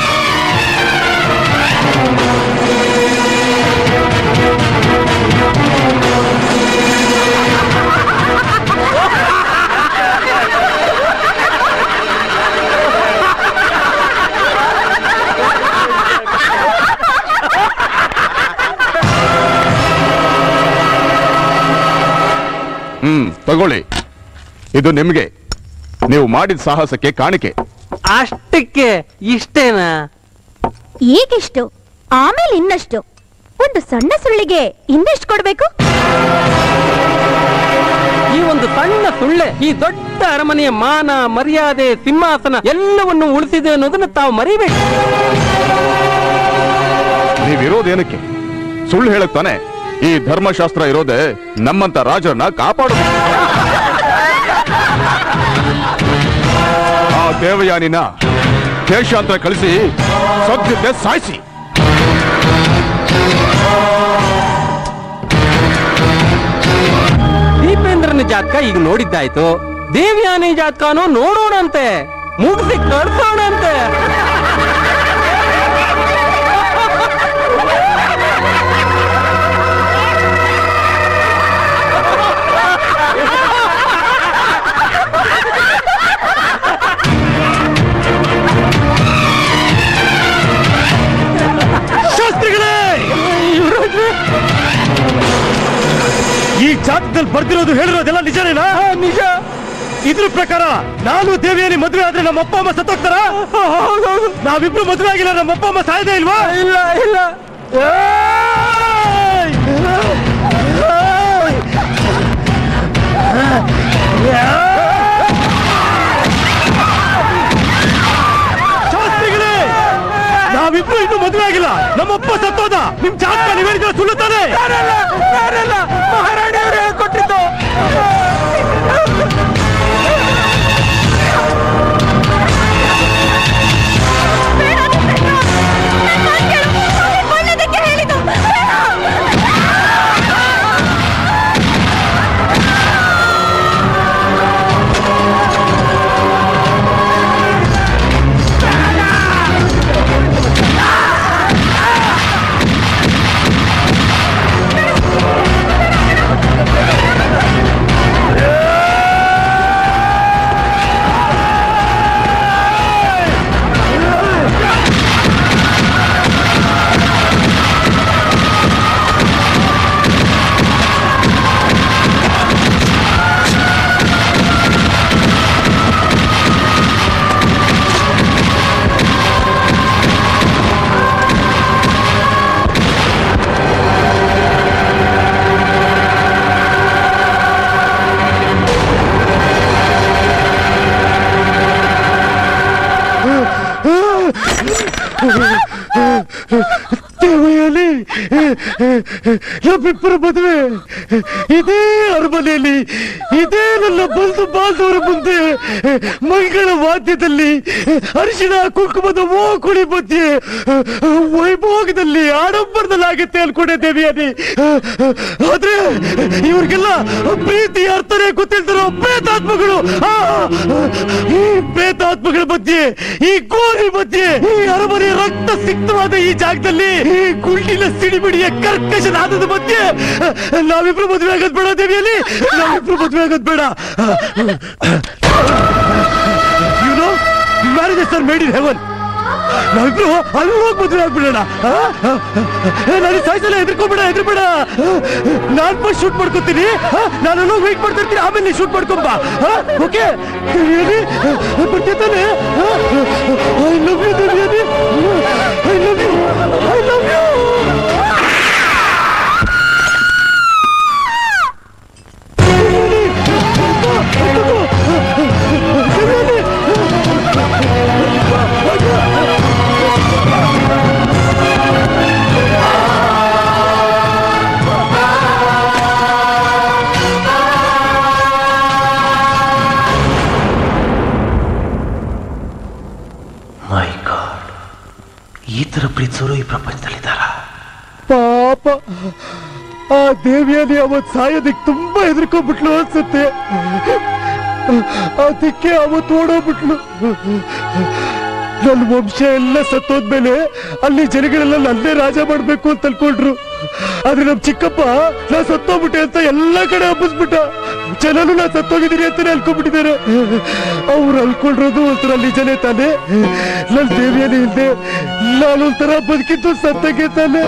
ತಗೊಳ್ಳಿ, ಇದು ನಿಮ್ಗೆ. ನೀವು ಮಾಡಿದ ಸಾಹಸಕ್ಕೆ ಕಾಣಿಕೆ. ಅಷ್ಟಕ್ಕೆ ಇಷ್ಟೇನಾ? ಈಗಿಷ್ಟು, ಆಮೇಲೆ ಇನ್ನಷ್ಟು. ಒಂದು ಸಣ್ಣ ಸುಳ್ಳಿಗೆ ಇನ್ನೆಷ್ಟು ಕೊಡ್ಬೇಕು? ಈ ಒಂದು ಸಣ್ಣ ಸುಳ್ಳೆ ಈ ದೊಡ್ಡ ಅರಮನೆಯ ಮಾನ ಮರ್ಯಾದೆ ಸಿಂಹಾಸನ ಎಲ್ಲವನ್ನು ಉಳಿಸಿದೆ ಅನ್ನೋದನ್ನ ತಾವು ಮರಿಬೇಕು. ನೀವಿರೋದೇನಕ್ಕೆ? ಸುಳ್ಳು ಹೇಳಕ್ ತಾನೆ. ಈ ಧರ್ಮಶಾಸ್ತ್ರ ಇರೋದೇ ನಮ್ಮಂತ ರಾಜರನ್ನ ಕಾಪಾಡೋದು. ಆ ದೇವಯಾನಿನ ದೇಶಾಂತರ ಕಳಿಸಿ ಸದ್ಯತೆ ಸಾಯಿಸಿ. ದೀಪೇಂದ್ರನ ಜಾತಕ ಈಗ ನೋಡಿದ್ದಾಯ್ತು, ದೇವಯಾನಿ ಜಾತಕನೂ ನೋಡೋಣಂತೆ, ಮುಗಿಸಿ ಕಳ್ಸೋಣಂತೆ. ಪುಸ್ತಕದಲ್ಲಿ ಬರ್ದಿರೋದು ಹೇಳಿರೋದೆಲ್ಲ ನಿಜನೇನಾ? ನಿಜ. ಇದ್ರ ಪ್ರಕಾರ ನಾನು ದೇವಿಯಾನಿ ಮದುವೆ ಆದ್ರೆ ನಮ್ಮ ಅಪ್ಪ ಅಮ್ಮ ಸತ್ತೋಗ್ತಾರ? ನಾವಿಬ್ರು ಮದುವೆ ಆಗಿಲ್ಲ, ನಮ್ಮ ಅಪ್ಪ ಅಮ್ಮ ಸಾಯದೇ ಇಲ್ವಾ? ಇಲ್ಲ ಇಲ್ಲ. ಶಾಸ್ತ್ರಿಗಳೇ, ನಾವಿಬ್ರು ಇನ್ನು ಮದುವೆ ಆಗಿಲ್ಲ, ನಮ್ಮಪ್ಪ ಸತ್ತೋದ. ನಿಮ್ ಜಾತಕ ನೀವೇನಿದ್ರೆ ಸುಳ್ಳುತ್ತಾನೆ. ಮಹಾರಾಣಿಯವರು ಹೇಳ್ಕೊಟ್ಟಿದ್ದು. ದೇವಯಾನಿ, ನಮ್ಮಿಬ್ಬರ ಮದುವೆ ಇದೇ ಅರಮನೆಯಲ್ಲಿ, ಇದೇ ನನ್ನ ಬಂಧು ಬಾಂಧವರ ಮುಂದೆ ಮಂಗಳ ವಾದ್ಯದಲ್ಲಿ, ಅರಿಶಿಣ ಕುಂಕುಮದ ಕುಳಿ ಮಧ್ಯೆ ವೈಭೋಗದಲ್ಲಿ ಆಡಂಬರದಲ್ಲಿ ಆಗುತ್ತೆ ಅನ್ಕೊಂಡೆ ದೇವಿಯಾನಿ. ಆದ್ರೆ ಇವ್ರಿಗೆಲ್ಲ ಪ್ರೀತಿ ಅರ್ಥನೇ ಗೊತ್ತಿಲ್ದಿರೋ ಪ್ರೇತಾತ್ಮಗಳು, ಈ ಪ್ರೇತಾತ್ಮಗಳ ಮಧ್ಯೆ, ಈ ಗೋರಿ ಮಧ್ಯೆ, ಈ ಅರಮನೆ ರಕ್ತ ಸಿಕ್ತವಾದ ಈ ಜಾಗದಲ್ಲಿ, ಈ ಗುಂಡಿನ ಸಿಡಿಬಿಡಿಯ ಕರ್ಕಶ ನಾದದ ಮಧ್ಯೆ ನಾವಿಬ್ರು ಮದುವೆ ಆಗೋದ್ ಬೇಡ ದೇವಿಯಲ್ಲಿ, ನಾವಿಬ್ರು ಮದುವೆ ಆಗೋದ್ ಬೇಡ. You know, marriages are made in heaven. ನಾವಿಬ್ರು ಅಲ್ಲಿ ಹೋಗಿ ಮದುವೆ ಆಗ್ಬಿಡೋಣ. ನಾನು ಸಾಯ್ಸಲ್ಲ, ಹೆದರ್ಕೋಬೇಡ, ಹೆದರ್ಬೇಡ. ನಾನ್ ಫಸ್ಟ್ ಶೂಟ್ ಮಾಡ್ಕೊತೀನಿ, ನಾನು ಹೋಗಿ ವೇಟ್ ಮಾಡ್ತಾ ಇರ್ತೀನಿ, ಆಮೇಲೆ ನೀ ಶೂಟ್ ಮಾಡ್ಕೊಂಬ. ಓಕೆ ಬರ್ತಾನೆ. I love you Devayani, I love you, I love you. My god, ಈ ತರ ಪ್ರೀತಿಸೋರು ಈ ಪ್ರಪಂಚದಲ್ಲಿದ್ದಾರ? ಪಾಪ ಆ ದೇವಿಯಾನಿ ಅವತ್ ಸಾಯೋದಕ್ಕೆ ತುಂಬಾ ಹೆದರ್ಕೊಂಡ್ಬಿಟ್ಲು ಅನ್ಸುತ್ತೆ. ಅದಕ್ಕೆ ಅವತ್ತು ಓಡೋಗ್ಬಿಟ್ಲು. ನನ್ನ ವಂಶ ಎಲ್ಲ ಸತ್ತೋದ್ಮೇಲೆ ಅಲ್ಲಿ ಜನಗಳೆಲ್ಲ ನನ್ನೇ ರಾಜ ಮಾಡ್ಬೇಕು ಅಂತ ಅನ್ಕೊಂಡ್ರು. ಆದ್ರೆ ನಮ್ ಚಿಕ್ಕಪ್ಪ ನಾ ಸತ್ತೋಗ್ಬಿಟ್ಟೆ ಅಂತ ಎಲ್ಲಾ ಕಡೆ ಹಬ್ಬಿಸ್ಬಿಟ್ಟ. ಜನನು ನಾ ಸತ್ತೋಗಿದ್ದೀನಿ ಅಂತಾನೆ ಅನ್ಕೊಂಡ್ಬಿಟ್ಟಿದ್ದಾರೆ. ಅವ್ರು ಅನ್ಕೊಂಡಿರೋದು ಒಂಥರ ನಿಜನೇ ತಾನೆ. ನನ್ ದೇವಿಯಾನಿ ಇಲ್ದೆ ನಾನೊಂಥರ ಬದುಕಿದ್ದು ಸತ್ತಂಗೆ ತಾನೆ.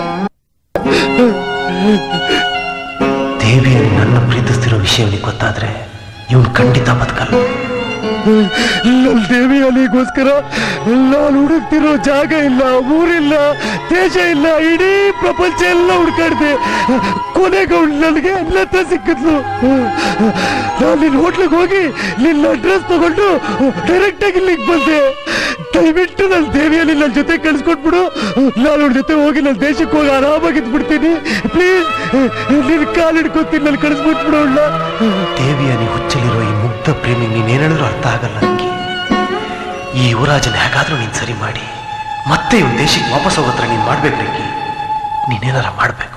ದೇವಿಯನ್ನು ನನ್ನ ಪ್ರೀತಿಸ್ತಿರೋ ವಿಷಯ ಗೊತ್ತಾದ್ರೆ ಇವನು ಖಂಡಿತ ಬದುಕಲ್ಲ. ನನ್ನ ದೇವಿಯಾನಿಗೋಸ್ಕರ ನಾನು ಹುಡುಕ್ತಿರೋ ಜಾಗ ಇಲ್ಲ, ಊರಿಲ್ಲ, ದೇಶ ಇಲ್ಲ, ಇಡೀ ಪ್ರಪಂಚ ಎಲ್ಲ ಹುಡ್ಕಾಡ್ದೆ. ಕೊನೆಗೆ ನನಗೆ ನನ್ನ ಸಿಕ್ಕಿದ್ಲು. ನಾನು ನಿನ್ನ ಹೋಟ್ಲಿಗೆ ಹೋಗಿ ನಿನ್ನ ಅಡ್ರೆಸ್ ತಗೊಂಡು ಡೈರೆಕ್ಟ್ ಆಗಿ ಇಲ್ಲಿಗೆ ಬಂದೆ. ದಯವಿಟ್ಟು ನನ್ನ ದೇವಿಯಾನಿ ನನ್ನ ಜೊತೆ ಕಳಿಸ್ಕೊಟ್ಬಿಡು. ನಾನು ಅವ್ರ ಜೊತೆ ಹೋಗಿ ನನ್ನ ದೇಶಕ್ಕೆ ಹೋಗಿ ಆರಾಮಾಗಿ ಇದ್ಬಿಡ್ತೀನಿ. ಪ್ಲೀಸ್ ನಿನ್ನ ಕಾಲು ಹಿಡ್ಕೊತೀನಿ, ನಾನು ಕಳಿಸ್ಬಿಟ್ಬಿಡು ಅವಳ. ದೇವಿಯಾನಿ ಹುಚ್ಚಲಿರೋ ಈ ಮುಗ್ಧ ಪ್ರೇಮಿ ನೀನೇನು ಹೇಳಿದ್ರು ಅರ್ಥ ಆಗಲ್ಲ ನನಗೆ. ಈ ಯುವರಾಜನ ಹೇಗಾದ್ರೂ ನೀನ್ ಸರಿ ಮಾಡಿ ಮತ್ತೆ ಇವನ್ ದೇಶಕ್ಕೆ ವಾಪಸ್ ಹೋಗೋತ್ರ ನೀನ್ ಮಾಡ್ಬೇಕು ರೇಖಿ. ನೀನೇನಾರ ಮಾಡ್ಬೇಕು.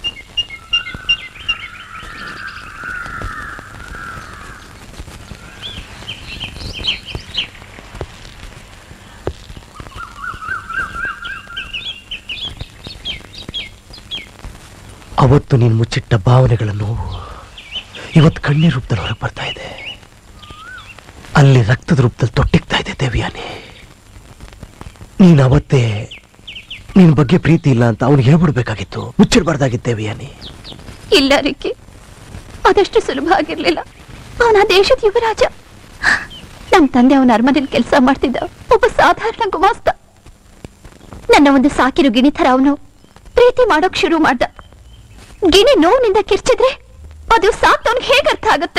ಅವತ್ತು ನೀನು ಮುಚ್ಚಿಟ್ಟ ಭಾವನೆಗಳನ್ನು ಇವತ್ತು ಕಣ್ಣೀರ್ ರೂಪದಲ್ಲಿ ಹೊರಗೆ ಬರ್ತಾ ಇದೆ. ಅಲ್ಲಿ ರಕ್ತದ ರೂಪದಲ್ಲಿ ತೊಟ್ಟಿಗ್ತಾ ಇದೆ ದೇವಿಯಾನಿ. ನೀನ್ ಅವತ್ತೇ ನಿನ್ ಬಗ್ಗೆ ಪ್ರೀತಿ ಇಲ್ಲ ಅಂತ ಅವ್ನಿಗೆ ಹೇಳ್ಬಿಡ್ಬೇಕಾಗಿತ್ತು, ಮುಚ್ಚಿಡ್ಬಾರ್ದಾಗಿತ್ತು ದೇವಿಯಾನಿ. ಇಲ್ಲ ರಿಕ್ಕಿ, ಅದಷ್ಟು ಸುಲಭ ಆಗಿರ್ಲಿಲ್ಲ. ಅವನ ದೇಶದ ಯುವರಾಜ. ನಮ್ ತಂದೆ ಅವನ ಅರಮನೆಯಲ್ಲಿ ಕೆಲಸ ಮಾಡ್ತಿದ್ದ ಒಬ್ಬ ಸಾಧಾರಣ ಗುಮಾಸ್ತ. ನನ್ನ ಒಂದು ಸಾಕಿರೋ ಗಿಣಿ ತರ ಅವನು ಪ್ರೀತಿ ಮಾಡೋಕ್ ಶುರು ಮಾಡ್ದ. ಗಿಣಿ ನೋವಿನಿಂದ ಕಿರ್ಚಿದ್ರೆ ಅದು ಸಾಕ್ತವನಿಗೆ ಹೇಗೆ ಅರ್ಥ ಆಗುತ್ತೆ?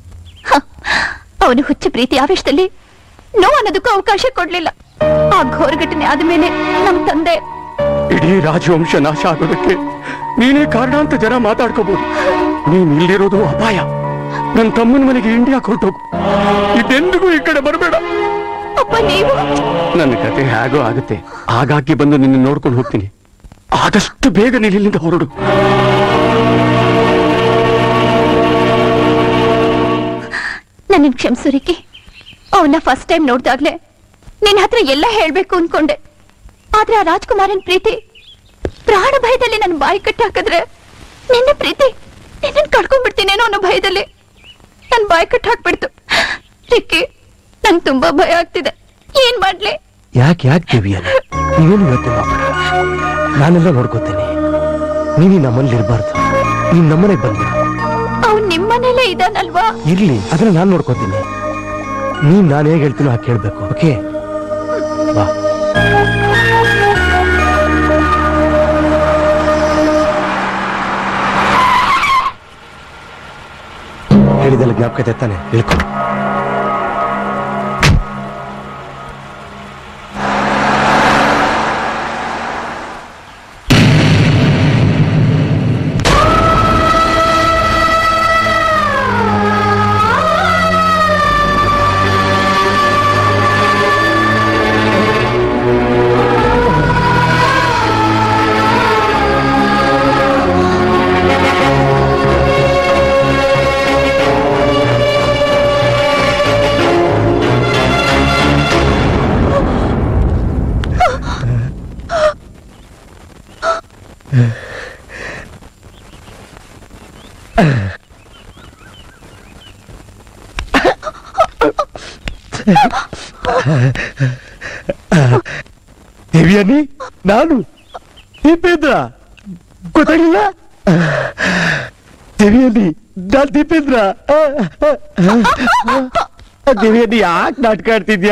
ಅವನು ಹುಚ್ಚು ಪ್ರೀತಿ ಆವೇಶದಲ್ಲಿ ನೋವು ಅನ್ನೋದಕ್ಕೂ ಅವಕಾಶ ಕೊಡ್ಲಿಲ್ಲ. ಆ ಘೋರ ಘಟನೆ ಆದ್ಮೇಲೆ ನಮ್ ತಂದೆ ಇಡೀ ರಾಜವಂಶ ನಾಶ ಆಗೋದಕ್ಕೆ ನೀನೇ ಕಾರಣ ಅಂತ ಜನ ಮಾತಾಡ್ಕೋಬಹುದು. ನೀನ್ ಇಲ್ಲಿರೋದು ಅಪಾಯ. ನನ್ನ ತಮ್ಮನ ಮನೆಗೆ ಇಂಡಿಯಾ ಕೊಟ್ಟೋಗು. ಇದೆಂದಿಗೂ ಈ ಕಡೆ ಬರಬೇಡ. ನನ್ನ ಕತೆ ಹೇಗೋ ಆಗುತ್ತೆ. ಆಗಾಗ್ಗೆ ಬಂದು ನಿನ್ನ ನೋಡ್ಕೊಂಡು ಹೋಗ್ತೀನಿ. ಆದಷ್ಟು ಬೇಗ ನೀನು ಇಲ್ಲಿಂದ ಹೊರಡು. ನನ್ನ ಕ್ಷಮಿಸುರಿಕೆ. ಅವನ್ನ ಫಸ್ಟ್ ಟೈಮ್ ನೋಡ್ದಾಗ್ಲೆ ನಿನ್ ಹತ್ರ ಎಲ್ಲ ಹೇಳ್ಬೇಕು ಅನ್ಕೊಂಡೆ. ಆದ್ರೆ ಆ ರಾಜ್ಕುಮಾರನ್ ಪ್ರೀತಿ ಪ್ರಾಣ ಭಯದಲ್ಲಿ ನನ್ನ ಬಾಯಿ ಕಟ್ಟಿ ಹಾಕಿದ್ರೆ ನಿನ್ನ ಪ್ರೀತಿ ನಿನ್ನ ಕಳ್ಕೊಂಡ್ಬಿಡ್ತೀನೇನೋ ಅನ್ನೋ ಭಯದಲ್ಲಿ ನನ್ ಬಾಯಿ ಕಟ್ಟಿ ಹಾಕ್ಬಿಡ್ತು. ರಿಕ್ಕಿ, ನಂಗೆ ತುಂಬಾ ಭಯ ಆಗ್ತಿದೆ. ಏನ್ ಮಾಡ್ಲಿ? ಯಾಕೆ ದೇವಿಯಲ್ಲ, ನೀವೇನು ಯೋಚನೆ ಮಾಡಬೇಡ. ನಾನೆಲ್ಲ ನೋಡ್ಕೋತೇನೆ. ನೀನು ನಮ್ಮಲ್ಲಿ ಇರಬಾರ್ದು. ನೀನ್ ನಮ್ಮನೆಗೆ ಬಂದ್ಬಿಡ. ಅವ್ನು ನಿಮ್ಮನೇಲೇ ಇದಾನಲ್ವಾ? ಇರ್ಲಿ, ಅದನ್ನ ನಾನು ನೋಡ್ಕೋತೀನಿ. ನೀನ್ ನಾನು ಹೇಗೆ ಹೇಳ್ತೀನೋ ಹಾಗೆ ಕೇಳ್ಬೇಕು. ಓಕೆ, ಬಾ. ಹೇಳಿದೆಲ್ಲ ಜ್ಞಾಪಕ ತೆತ್ತಾನೆ. ಹೇಳ್ಕೊಂಡು ದೇವಿಯಾನಿ, ನಾನು ದೀಪೇಂದ್ರ. ಗೊತ್ತಾಗಿಲ್ಲ? ದೇವಿಯಾನಿ, ನಾನು ದೀಪೇಂದ್ರ. ದೇವಿಯಾನಿ, ಯಾಕೆ ನಾಟಕ ಆಡ್ತಿದ್ಯಾ?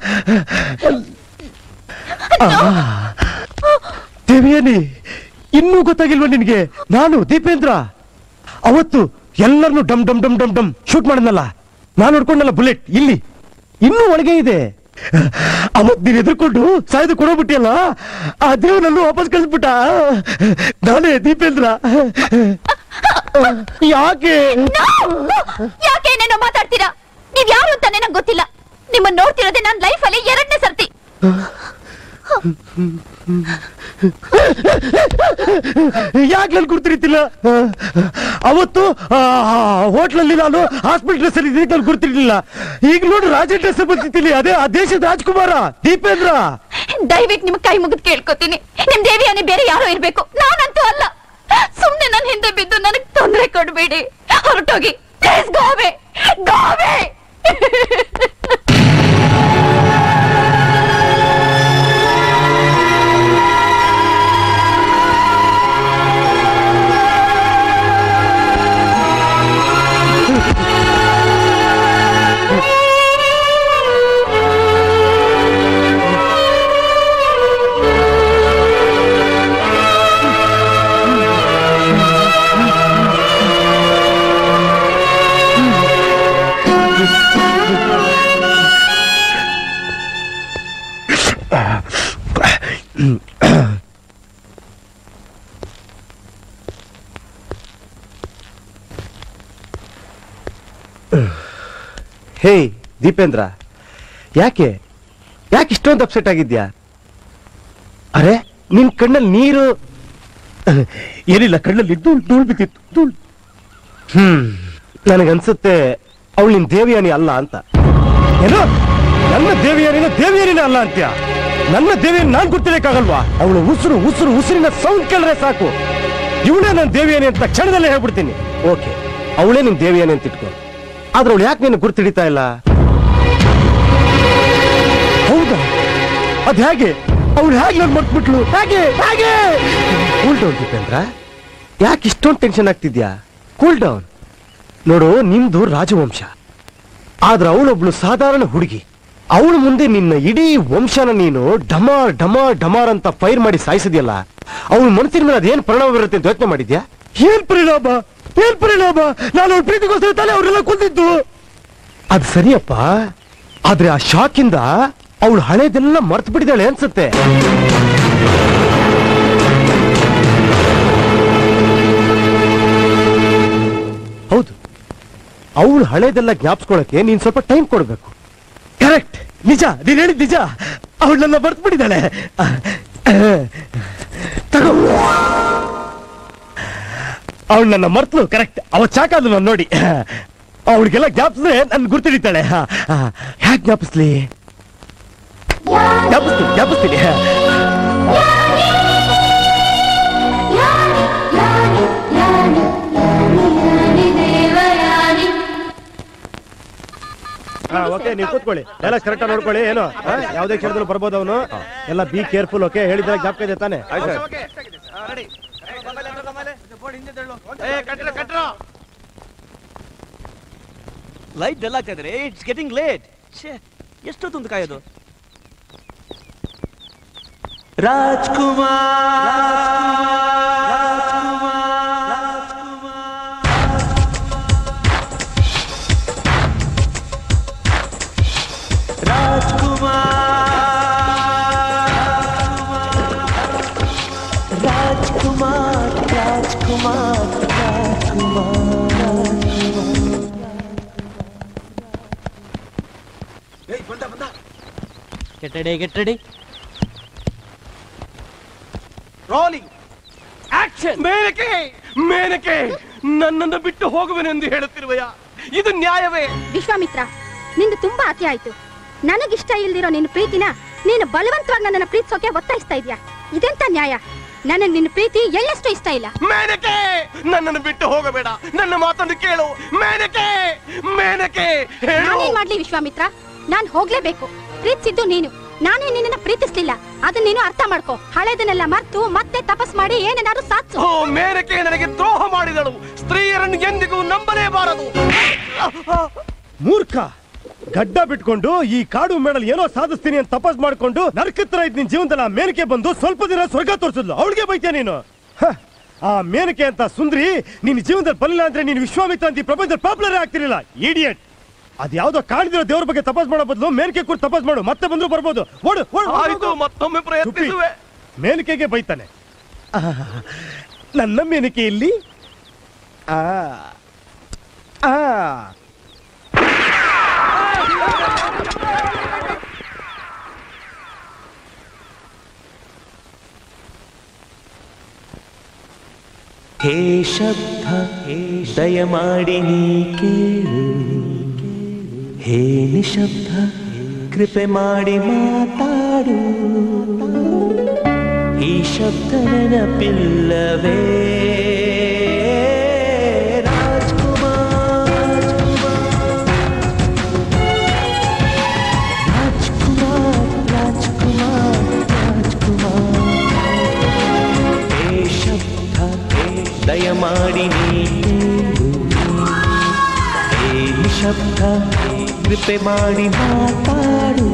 ದೇವಿಯಾನಿ, ಇನ್ನೂ ಗೊತ್ತಾಗಿಲ್ವಾ ನಿನ್ಗೆ? ನಾನು ದೀಪೇಂದ್ರ. ಅವತ್ತು ಎಲ್ಲರನ್ನು ಡಮ್ ಡಮ್ ಡಮ್ ಡಮ್ ಡಮ್ ಶೂಟ್ ಮಾಡಿದ್ನಲ್ಲ, ನಾನು ನೋಡ್ಕೊಂಡಲ್ಲ ಬುಲೆಟ್ ಇಲ್ಲಿ ಇನ್ನೂ ಒಳಗೆ ಇದೆ. ಅವತ್ ನೀನ್ ಎದುರ್ಕೊಂಡು ಸಾಯ್ದು ಕೊಡೋಬಿಟ್ಟಿಯಲ್ಲ, ಆ ದೇವನನ್ನು ವಾಪಸ್ ಕಳಿಸ್ಬಿಟ್ಟ. ನಾನೇ ದೀಪೇಂದ್ರ. ಯಾಕೆ ಯಾಕೆ ಏನೇನೋ ಮಾತಾಡ್ತೀರಾ? ನೀವ್ ಯಾರು ಅಂತಾನೆ ನಂಗೆ ಗೊತ್ತಿಲ್ಲ. ನಿಮ್ಮನ್ನ ನೋಡ್ತಿರೋದೇ ನನ್ನ ಲೈಫಲ್ಲಿ 2ನೇ ಸರ್ತಿ. ಯಾಕೆ ನನ್ ಗುರ್ತಿರ್ತಿಲ್ಲ? ಅವತ್ತು ಹೋಟ್ಲಲ್ಲಿ ನಾನು ಹಾಸ್ಪಿಟಲ್ ಡ್ರೆಸ್ ಅಲ್ಲಿ ನಾನು ಗುರ್ತಿರ್ಲಿಲ್ಲ. ಈಗ ನೋಡಿ ರಾಜ ಡ್ರೆಸ್ ಬರ್ತಿದ್ದೀನಿ. ಅದೇ ಆ ದೇಶದ ರಾಜ್ಕುಮಾರ ದೀಪೇಂದ್ರ. ದಯವಿಟ್ಟು ನಿಮ್ ಕೈ ಮುಗಿದ್ ಕೇಳ್ಕೊತೀನಿ, ನಿಮ್ ದೇವಿಯಾನಿ ಬೇರೆ ಯಾರೋ ಇರ್ಬೇಕು, ನಾನಂತೂ ಅಲ್ಲ. ಸುಮ್ನೆ ನನ್ನ ಹಿಂದೆ ಬಿದ್ದು ನನಗ್ ತೊಂದರೆ ಕೊಡ್ಬೇಡಿ. ಹೊರಟೋಗಿ. ಪ್ಲೀಸ್ ಗೋ ಅವೇ, ಗೋ ಅವೇ. ಹೇ ದೀಪೇಂದ್ರ, ಯಾಕೆ ಯಾಕೆ ಇಷ್ಟೊಂದು ಅಪ್ಸೆಟ್ ಆಗಿದ್ಯಾ? ಅರೆ, ನಿನ್ ಕಣ್ಣಲ್ಲಿ ನೀರು ಏನಿಲ್ಲ, ಕಣ್ಣಲ್ಲಿ ಧೂಳ್ ಬಿದ್ದಿತ್ತು, ಧೂಳ್. ನನಗನ್ಸುತ್ತೆ ಅವಳು ನಿನ್ ದೇವಿಯಾನಿ ಅಲ್ಲ ಅಂತ. ಏನೋ ನನ್ನ ದೇವಿಯಾನಿನ ಅಲ್ಲ ಅಂತ್ಯ? ನನ್ನ ದೇವಿಯನ್ನು ನಾನ್ ಗುರ್ತಿರಕ್ಕಾಗಲ್ವಾ? ಅವಳು ಉಸಿರು ಉಸಿರು ಉಸಿರಿನ ಸೌಂಡ್ ಕೇಳಿದ್ರೆ ಸಾಕು ಇವಳೇ ನನ್ನ ದೇವಿಯಾನಿ ಅಂತ ಕ್ಷಣದಲ್ಲೇ ಹೇಳ್ಬಿಡ್ತೀನಿ. ಓಕೆ, ಅವಳೇ ನಿನ್ ದೇವಿಯಾನಿ ಅಂತ ಇಟ್ಕೋ. ಆದ್ರೆ ಅವಳು ಯಾಕೆ ನೀನು ಗುರ್ತಿಡಿತಾ ಇಲ್ಲ? ಹೌದಾ? ಅದ್ ಹೇಗೆ? ಅವಳು ಹೇಗೆ ನನ್ ಮರ್ತ್ಬಿಟ್ಲು? ಹೇಗೆ ಹೇಗೆ? ಕೂಲ್ ಡೌನ್ ದೀಪೇಂದ್ರ, ಯಾಕೆ ಇಷ್ಟೊಂದು ಟೆನ್ಷನ್ ಆಗ್ತಿದ್ಯಾ? Cool down. ನೋಡು, ನಿಮ್ದು ರಾಜವಂಶ, ಆದ್ರೆ ಅವಳೊಬ್ಳು ಸಾಧಾರಣ ಹುಡುಗಿ. ಅವಳ ಮುಂದೆ ನಿನ್ನ ಇಡೀ ವಂಶನ ನೀನು ಡಮಾರ್ ಡಮಾರ್ ಡಮಾರ್ ಅಂತ ಫೈರ್ ಮಾಡಿ ಸಾಯಿಸಿದ್ಯಲ್ಲ, ಅವಳ ಮನಸ್ಸಿನ ಮೇಲೆ ಅದೇನ್ ಪರಿಣಾಮ ಬರುತ್ತೆ ಅಂತ ಯೋಚನೆ ಮಾಡಿದ್ಯಾ? ಏನ್ ಪರಿಣಾಮ? ನಾನು ಅವ್ಳ ಪ್ರೀತಿಗೋಸ್ಕರ ತಾನೇ ಅವರೆಲ್ಲ ಕೊಂದಿದ್ದು. ಅದು ಸರಿಯಪ್ಪ, ಆದ್ರೆ ಆ ಶಾಕಿಂದ ಅವಳು ಹಳೇದೆಲ್ಲ ಮರ್ತು ಬಿಟ್ಟಿದ್ದಾಳೆ ಅನ್ಸುತ್ತೆ. ಹೌದು, ಅವಳು ಹಳೇದೆಲ್ಲ ಜ್ಞಾಪಿಸ್ಕೊಳಕ್ಕೆ ನೀನ್ ಸ್ವಲ್ಪ ಟೈಮ್ ಕೊಡ್ಬೇಕು. ಕರೆಕ್ಟ್, ನಿಜ, ನೀನ್ ಹೇಳಿದ್ ನಿಜ. ಅವಳನ್ನ ಮರ್ತು ಬಿಟ್ಟಿದ್ದಾಳೆ. ತಗೋ, ಅವಳು ನನ್ನ ಮರ್ತಲು. ಕರೆಕ್ಟ್, ಅವತ್ ಚಾಕಾದ್ರು ನಾನು ನೋಡಿ. ಅವಳಿಗೆಲ್ಲ ಜ್ಞಾಪಿಸಿದ್ರೆ ನನ್ ಗುರ್ತಿಡಿತಾಳೆ. ಹ್ಯಾಕ್ ಜ್ಞಾಪಿಸ್ಲಿ? ಜ್ಞಾಪಿಸ್ತೀನಿ. ಓಕೆ, ನೀವು ಕೂತ್ಕೊಳ್ಳಿ. ಎಲ್ಲ ಕರೆಕ್ಟ್ ನೋಡ್ಕೊಳ್ಳಿ. ಏನು ಯಾವ್ದೇ ಕ್ಷಣದಲ್ಲಿ ಬರ್ಬೋದು ಅವನು. ಎಲ್ಲ ಬಿ ಕೇರ್ಫುಲ್. ಓಕೆ, ಹೇಳಿದ್ರೆ ಜ್ಞಾಪಕ ಇದೆ ತಾನೆ? ಲೈಟ್ ಎಲ್ಲ ಆಗ್ತಾ ಇದ್ರೆ ಇಟ್ಸ್ ಗೆಟಿಂಗ್ ಲೇಟ್. ಎಷ್ಟೊತ್ತೊಂದು ಕಾಯೋದು? Get ready. Rolling action. ಮೇನಕೆ ನನ್ನನ್ನು ಬಿಟ್ಟು ಹೋಗುವೆನೆಂದು ಹೇಳುತ್ತಿರುವೆಯ? ಇದು ನ್ಯಾಯವೇ? ವಿಶ್ವಾಮಿತ್ರ, ನಿಂದು ತುಂಬಾ ಅತಿ ಆಯ್ತು. ನನಗಿಷ್ಟ ಇಲ್ದಿರೋ ನಿನ್ನ ಪ್ರೀತಿನ ನೀನು ಬಲವಂತವಾಗಿ ನನ್ನನ್ನು ಪ್ರೀತಿಸೋಕೆ ಒತ್ತಾಯಿಸ್ತಾ ಇದ್ಯಾ. ಇದೆಂತ ನ್ಯಾಯ? ನನಗೆ ನಿನ್ನ ಪ್ರೀತಿ ಎಳ್ಳಷ್ಟು ಇಷ್ಟ ಇಲ್ಲ. ಮೇನಕೆ, ನನ್ನನ್ನು ಬಿಟ್ಟು ಹೋಗಬೇಡ. ನನ್ನ ಮಾತನ್ನು ಕೇಳು ಮೇನಕೆ. ನಾನೇನ್ ಮಾಡ್ಲಿ ವಿಶ್ವಾಮಿತ್ರ? ನಾನ್ ಹೋಗ್ಲೇಬೇಕು. ಪ್ರೀತಿಸಿದ್ದು ನೀನು, ನಾನೇ ನಿನ್ನ ಪ್ರೀತಿಸ್ಲಿಲ್ಲ. ಅದನ್ನ ನೀನು ಅರ್ಥ ಮಾಡ್ಕೋ. ಹಳೆದನ್ನೆಲ್ಲ ಮರ್ತು ಮತ್ತೆ ತಪಸ್ ಮಾಡಿ ಏನೇನಾದ್ರು ಸಾಧಿಸು. ಮೇನಕೆ ನನಗೆ ದ್ರೋಹ ಮಾಡಿದಳು. ಸ್ತ್ರೀಯರನ್ನು ಎಂದಿಗೂ ನಂಬಲೇಬಾರದು. ಮೂರ್ಖ, ಗಡ್ಡ ಬಿಟ್ಕೊಂಡು ಈ ಕಾಡು ಮೇಡಲ್ ಏನೋ ಸಾಧಿಸ್ತೀನಿ ಅಂತ ತಪಸ್ ಮಾಡ್ಕೊಂಡು ನರಕತ್ರ ಇದ್ ನಿನ್ ಜೀವನದಲ್ಲಿ ಆ ಮೇನಕೆ ಬಂದು ಸ್ವಲ್ಪ ದಿನ ಸ್ವರ್ಗ ತೋರಿಸಿದ್ಲು. ಅವಳಿಗೆ ಬೈತ್ಯಾ ನೀನು? ಆ ಮೇನಕೆ ಅಂತ ಸುಂದ್ರಿ ನಿನ್ನ ಜೀವನದಲ್ಲಿ ಬರಲಿಲ್ಲ ಅಂದ್ರೆ ನೀನು ವಿಶ್ವಾಮಿತ್ರ ಅಂತ ಈ ಪ್ರಪಂಚದಲ್ಲಿ ಪಾಪ್ಯುಲರ್ ಆಗ್ತಿರಲಿಲ್ಲ. ಇಡಿಯಟ್. ಅದ್ಯಾವ್ದೋ ಕಾಣಿದಿರೋ ದೇವ್ರ ಬಗ್ಗೆ ತಪಸ್ ಮಾಡೋ ಬದಲು ಮೇನಕೆ ಕೂಡ ತಪಸ್ ಮಾಡು. ಮತ್ತೆ ಬಂದ್ರು ಬರ್ಬೋದು. ಓಡು. ಮತ್ತೊಮ್ಮೆ ಪ್ರಯತ್ನಿಸುವೆ. ಮೇನಕೆಗೆ ಬೈತಾನೆ. ನನ್ನ ಮೇನಕೆ ಇಲ್ಲಿ. ಹೇ ಶಬ್ದ ದಯಮಾಡಿ ನೀ ಕೇಳು, ಹೇ ನಿಶಬ್ದ ಕೃಪೆ ಮಾಡಿ ಮಾತಾಡು. ಈ ಶಬ್ದ ನೆನಪಿಲ್ಲವೇ ರಾಜ್ಕುಮಾರ್? ಹೇ ಶಬ್ದ ದಯಮಾಡಿ ನೀ ಕೇಳು, ಹೇ ನಿಶಬ್ದ ಕೃಪೆ ಮಾಡಿ ಮಾತಾಡು.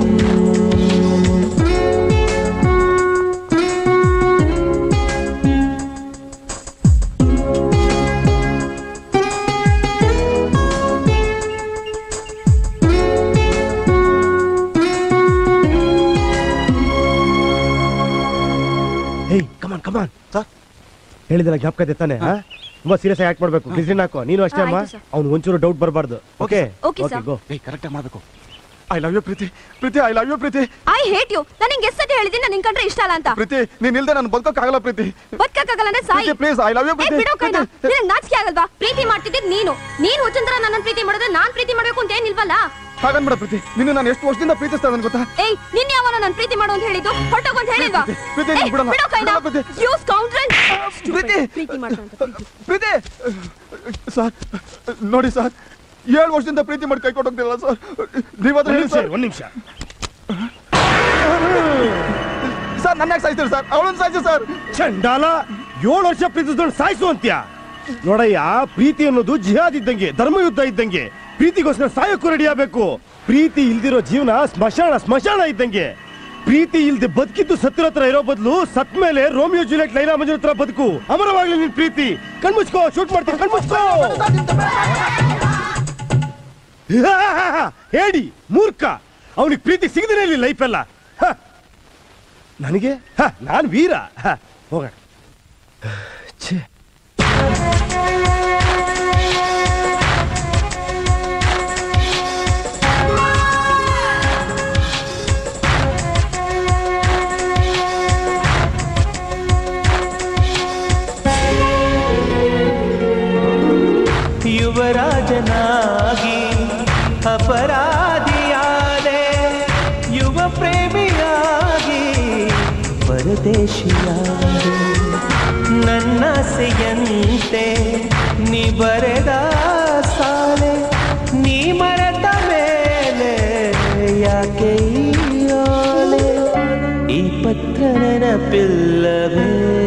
ಕಮಾನ್ ಸರ್, ಹೇಳಿದ್ರೆ ಜ್ಞಾಪಕ ಇದೆ ತಾನೆ? ತುಂಬಾ ಸೀರಿಯಸ್ ಆಗಿ ಆಕ್ಟ್ ಮಾಡ್ಬೇಕು. ಡಿಸಿಷನ್ ಹಾಕೋ. ನೀನು ಅಷ್ಟೇ ಅಮ್ಮ, ಅವ್ನು ಒಂಚೂರು ಡೌಟ್ ಬರಬಾರ್ದು. Okay go. ಕರೆಕ್ಟ್ ಆಗಿ ಮಾಡ್ಬೇಕು. ಐ ಲವ್ ಯು ಪ್ರೀತಿ. ಐ ಲವ್ ಯು ಪ್ರೀತಿ. I hate you. ನಾನು ನಿಂಗೆ ಎಷ್ಟು ಹೇಳಿದ್ದೀನಿ ನಾನು ನಿನ್ ಕಂಡ್ರೆ ಇಷ್ಟ ಅಲ್ಲ ಅಂತ. ಪ್ರೀತಿ, ನೀನ್ ಇಲ್ದೆ ನಾನು ಬದುಕೋಕ್ಕಾಗಲ್ಲ ಪ್ರೀತಿ. ಬದುಕಕ್ಕಾಗಲ್ಲ ಅಂದ್ರೆ ಸಾಯಿ. ಪ್ಲೀಸ್, ಐ ಲವ್ ಯು ಪ್ರೀತಿ. ಬಿಡೋ ಕೈನ. ನಿನಗೆ ನಾಚಿಕೆ ಆಗಲ್ವಾ? ಪ್ರೀತಿ ಮಾಡ್ತಿದ್ದೆ ನೀನು ವಚಂತರ ನನ್ನ ಪ್ರೀತಿ ಮಾಡಿದ್ರೆ ನಾನ್ ಪ್ರೀತಿ ಮಾಡ್ಬೇಕು ಅಂತ ಏನಿಲ್ವಲ್ಲ. ಹಾಗನ್ಬೇಡ ಪ್ರೀತಿ, ನಿನ್ನ ನಾನು ಎಷ್ಟು ವರ್ಷದಿಂದ ಪ್ರೀತಿಸ್ತಾ ಇದ್ದೀನಿ ಗೊತ್ತಾ? ಏಯ್, ನಿನ್ನೆ ಅವನ ನಾನು ಪ್ರೀತಿ ಮಾಡು ಅಂತ ಹೇಳಿದ್ದು? ಹೊರಟೋಗು ಅಂತ ಹೇಳಿಲ್ವಾ? ಬಿಡೋ ಕೈನ. You scoundrel. ಪ್ರೀತಿ ಮಾಡ್ತಾನಂತ. ಪ್ರೀತಿ ಸರ್, ನೋಡಿ ಸರ್, 7 ವರ್ಷದಿಂದ ಪ್ರೀತಿ ಮಾಡಿ ಕೈ ಕೊಟ್ಟೋಗ್ತಿಲ್ಲ ಸರ್. ನೀವಾದ್ರೆ ಹೇಳಿ ಸರ್. ಒಂದ್ ನಿಮಿಷ ಸರ್, ನನ್ನ ಯಾಕೆ ಸಾಯಿಸ್ತೀರಿ ಸರ್? ಅವಳನ್ನು ಸಾಯಿಸಿ ಸರ್. ಚಂಡಾಲ, 7 ವರ್ಷ ಪ್ರೀತಿಸಿದವಳು ಸಾಯಿಸು ಅಂತ್ಯಾ? ನೋಡಯ್ಯ, ಪ್ರೀತಿ ಅನ್ನೋದು ಜಿಹಾದ್ ಇದ್ದಂಗೆ, ಧರ್ಮಯುದ್ಧ ಇದ್ದಂಗೆ. ಪ್ರೀತಿಗೋಸ್ಕರ ಸಾಯಕ್ಕೂ ರೆಡಿ ಆಗ್ಬೇಕು. ಪ್ರೀತಿ ಇಲ್ದಿರೋ ಜೀವನ ಸ್ಮಶಾನ ಇದ್ದಂಗೆ. ಪ್ರೀತಿ ಇಲ್ದೆ ಬದುಕಿದ್ದು ಸತ್ತಿರ ಹತ್ರ ಇರೋ ಬದಲು ಸತ್ ಮೇಲೆ ರೋಮಿಯೋ ಜೂಲಿಯಟ್ ಲೈಲಾ ಮಜ್ನು ಹತ್ರ ಬದುಕು. ಅಮರವಾಗ್ಲಿ ನಿನ್ ಪ್ರೀತಿ. ಕಣ್ಮುಚ್ಕೋ, ಶೂಟ್ ಮಾಡ್ತೀನಿ, ಕಣ್ಮುಚ್ಕೋ. ಹೇಳಿ ಮೂರ್ಖ, ಅವನಿಗೆ ಪ್ರೀತಿ ಸಿಗದೇನೆ ಇಲ್ಲಿ ಲೈಫ್ ಎಲ್ಲ. ನನಗೆ ನಾನು ವೀರ. ಹೋಗೋಣ. ಯುವರಾಜನಾಗಿ ಅಪರಾಧಿಯಾದೆ, ಯುವ ಪ್ರೇಮಿಯಾಗಿ ಪರದೇಶಿಯಾದೆ. ನನ್ನಾಸೆಯಂತೆ ನೀ ಬರೆದ ಸಾಲೆ, ನೀ ಮರೆತ ಮೇಲೆ ಯಾಕೆ ಈ ಓಲೆ? ಈ ಪತ್ರ ನೆನಪಿಲ್ಲವೇ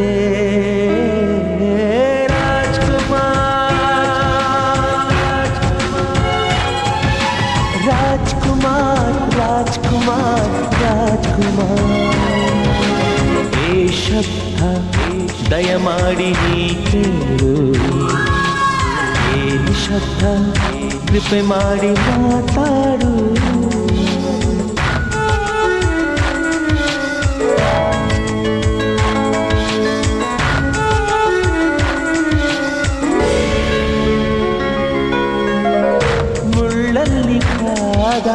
ಏ ಶಬ್ದ ದಯಮಾಡಿ ನೀ ಕೇಳು, ಏ ನಿಶಬ್ದ ಕೃಪೆ ಮಾಡಿ ಮಾತಾಡು. ಮುಳ್ಳಲ್ಲಿ ಕಾದ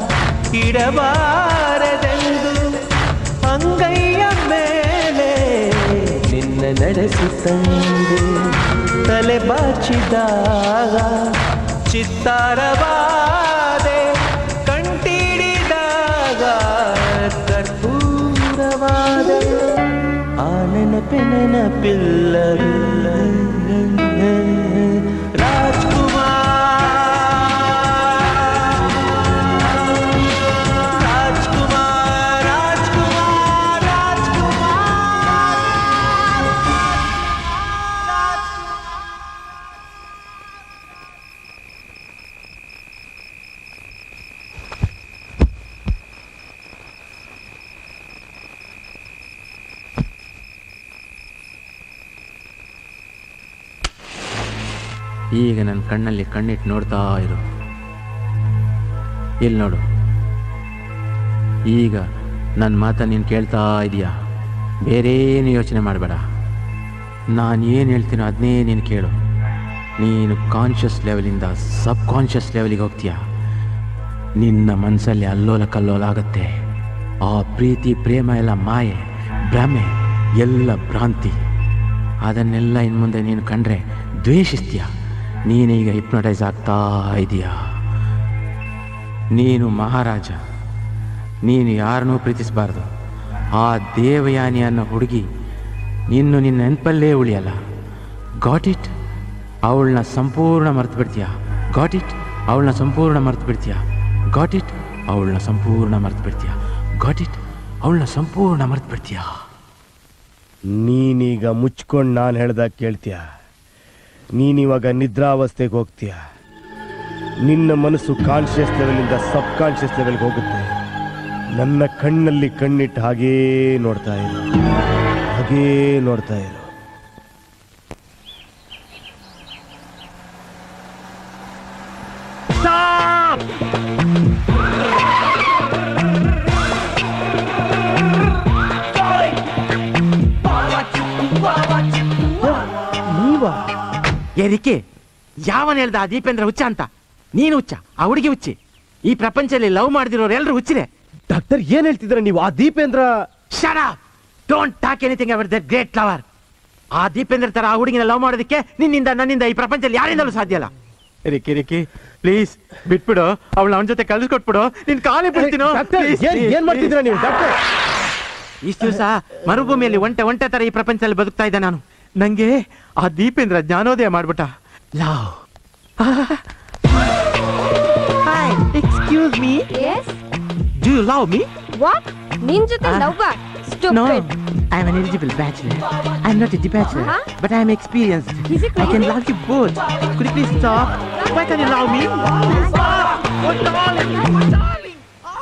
ಇಡಬಾರದೆಂದು ಅಂಗೈಯ ಮೇಲೆ ನಿನ್ನ ನಡೆಸುತ್ತಂದೆ. ತಲೆ ಬಾಚಿದಾಗ ಚಿತ್ತಾರವಾದೆ, ಕಣ್ತಿಡಿದಾಗ ಕರ್ಪೂರವಾದೆ. ಆ ನೆನಪಿಲ್ಲವಿಲ್ಲ ಈಗ ನನ್ನ ಕಣ್ಣಲ್ಲಿ ಕಣ್ಣಿಟ್ಟು ನೋಡ್ತಾ ಇರು. ಇಲ್ಲಿ ನೋಡು, ಈಗ ನನ್ನ ಮಾತನ್ನು ನೀನು ಕೇಳ್ತಾ ಇದೀಯಾ. ಬೇರೇನು ಯೋಚನೆ ಮಾಡಬೇಡ. ನಾನು ಏನು ಹೇಳ್ತೀನೋ ಅದನ್ನೇ ನೀನು ಕೇಳು. ನೀನು ಕಾನ್ಷಿಯಸ್ ಲೆವೆಲಿಂದ ಸಬ್ ಕಾನ್ಷಿಯಸ್ ಲೆವೆಲಿಗೆ ಹೋಗ್ತೀಯ. ನಿನ್ನ ಮನಸ್ಸಲ್ಲಿ ಅಲ್ಲೋಲ ಕಲ್ಲೋಲ ಆಗುತ್ತೆ. ಆ ಪ್ರೀತಿ ಪ್ರೇಮ ಎಲ್ಲ ಮಾಯೆ, ಭ್ರಮೆ, ಎಲ್ಲ ಭ್ರಾಂತಿ. ಅದನ್ನೆಲ್ಲ ಇನ್ನು ಮುಂದೆ ನೀನು ಕಂಡ್ರೆ ದ್ವೇಷಿಸ್ತೀಯ. ನೀನೀಗ ಹಿಪ್ನೋಟೈಸ್ ಆಗ್ತಾ ಇದೀಯ. ನೀನು ಮಹಾರಾಜ. ನೀನು ಯಾರನ್ನೂ ಪ್ರೀತಿಸಬಾರ್ದು. ಆ ದೇವಯಾನಿ ಅನ್ನೋ ಹುಡುಗಿ ನಿನ್ನ ನೆನಪಲ್ಲೇ ಉಳಿಯಲ್ಲ. Got it? ಅವಳನ್ನ ಸಂಪೂರ್ಣ ಮರ್ತು ಬಿಡ್ತೀಯ. Got it? ಅವಳನ್ನ ಸಂಪೂರ್ಣ ಮರ್ತು ಬಿಡ್ತೀಯ. Got it? ಅವಳನ್ನ ಸಂಪೂರ್ಣ ಮರ್ತು ಬಿಡ್ತೀಯ. Got it? ಅವಳನ್ನ ಸಂಪೂರ್ಣ ಮರ್ತು ಬಿಡ್ತೀಯ. ನೀನೀಗ ಮುಚ್ಕೊಂಡು ನಾನು ಹೇಳ್ದಾಗ ಕೇಳ್ತೀಯ. ನೀನಿವಾಗ ನಿದ್ರಾವಸ್ಥೆಗೆ ಹೋಗ್ತೀಯ. ನಿನ್ನ ಮನಸ್ಸು ಕಾನ್ಷಿಯಸ್ ಲೆವೆಲಿಂದ ಸಬ್ ಕಾನ್ಷಿಯಸ್ ಲೆವೆಲ್ಗೆ ಹೋಗುತ್ತೆ. ನನ್ನ ಕಣ್ಣಲ್ಲಿ ಕಣ್ಣಿಟ್ಟು ಹಾಗೇ ನೋಡ್ತಾ ಇರು, ಹಾಗೇ ನೋಡ್ತಾ ಇರು. ಏರಿಕೆ ಯಾವನ್ ಹೇಳ್ದ ಆ ದೀಪೇಂದ್ರ ಹುಚ್ಚ ಅಂತ? ನೀನು ಹುಚ್ಚ, ಆ ಹುಡುಗಿ ಹುಚ್ಚಿ. ಈ ಪ್ರಪಂಚದಲ್ಲಿ ಲವ್ ಮಾಡಿದಿರೋರು ಎಲ್ಲರೂ ಹುಚ್ಚಿದೆ. ಡಾಕ್ಟರ್ ಏನ್ ಹೇಳ್ತಿದ್ರ ನೀವು? ಆ Dipendra shut up! Don't talk anything about that great lover. ಆ ದೀಪೇಂದ್ರ ತರ ಆ ಹುಡುಗಿನ ಲವ್ ಮಾಡೋದಕ್ಕೆ ನಿನ್ನಿಂದ ನನ್ನಿಂದ ಈ ಪ್ರಪಂಚದಲ್ಲಿ ಯಾರಿಂದಲೂ ಸಾಧ್ಯ ಇಲ್ಲ. ರಿಕ್ಕಿ ಪ್ಲೀಸ್ ಬಿಟ್ಬಿಡು. ಅವಳ ಅವನ ಜೊತೆ ಕಳಿಸ್ಕೊಟ್ಬಿಡು. ನಿನ್ ಕಾಲೇ ಬಿಡ್ತೀನೋ. ಏನ್ ಮಾಡ್ತಿದ್ರ ನೀವು ಡಾಕ್ಟರ್? ಇಷ್ಟು ದಿವಸ ಮರುಭೂಮಿಯಲ್ಲಿ ಒಂಟೆ ತರ ಈ ಪ್ರಪಂಚದಲ್ಲಿ ಬದುಕ್ತಾ ಇದ್ದೆ ನಾನು. ನಂಗೆ ಆ ದೀಪೇಂದ್ರ ಜ್ಞಾನೋದಯ ಮಾಡ್ಬಿಟ್ಟ. Love. Excuse me, do you love me? What? ನಿನ್ ಜೊತೆ ಲವ್ವಾ? No, I'm an eligible bachelor. I'm not a bachelor, but I'm experienced. I can love you both. Could you please stop? Why can't you love me? Stop! Oh, darling! Oh, darling!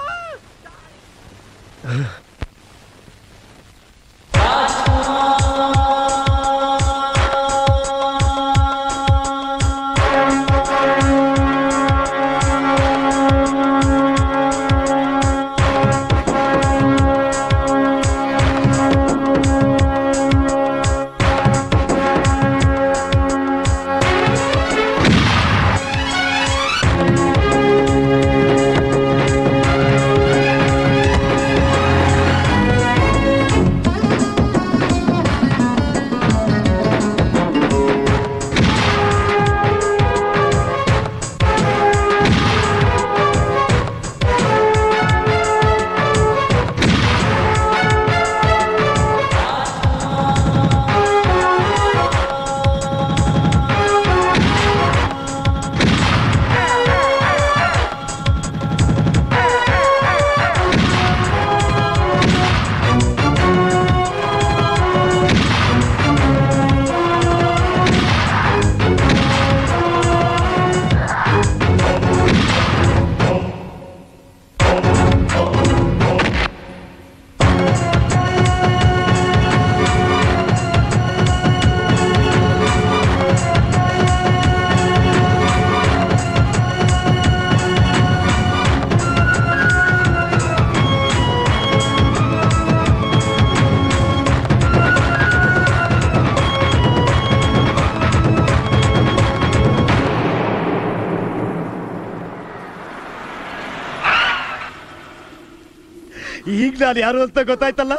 ಈಗ ನಾನು ಯಾರು ಅಂತ ಗೊತ್ತಾಯ್ತಲ್ಲ.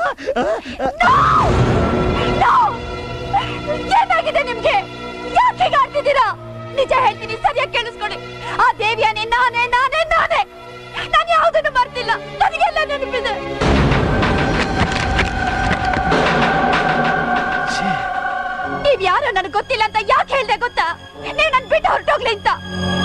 ಏನಾಗಿದೆ ನಿಮ್ಗೆ? ಯಾಕೆ ಹೀಗಾಡ್ತಿದ್ದೀರಾ? ನಿಜ ಹೇಳ್ತೀನಿ, ಸರಿಯಾಗಿ ಕೇಳಿಸ್ಕೊಳ್ಳಿ. ಆ ದೇವಿಯಾನೆ ನಾನೇ ನಾನೇ ನಾನೇ. ನಾನು ಯಾವುದನ್ನು ಮರ್ತಿಲ್ಲ, ನನಗೆಲ್ಲ ನೆನಪಿದೆ. ನೀವ್ ಯಾರೋ ನನಗೆ ಗೊತ್ತಿಲ್ಲ ಅಂತ ಯಾಕೆ ಹೇಳ್ದೆ ಗೊತ್ತಾ? ನೀವು ನನ್ ಬಿಟ್ಟು ಹೊರಟೋಗ್ಲಿ ಅಂತ.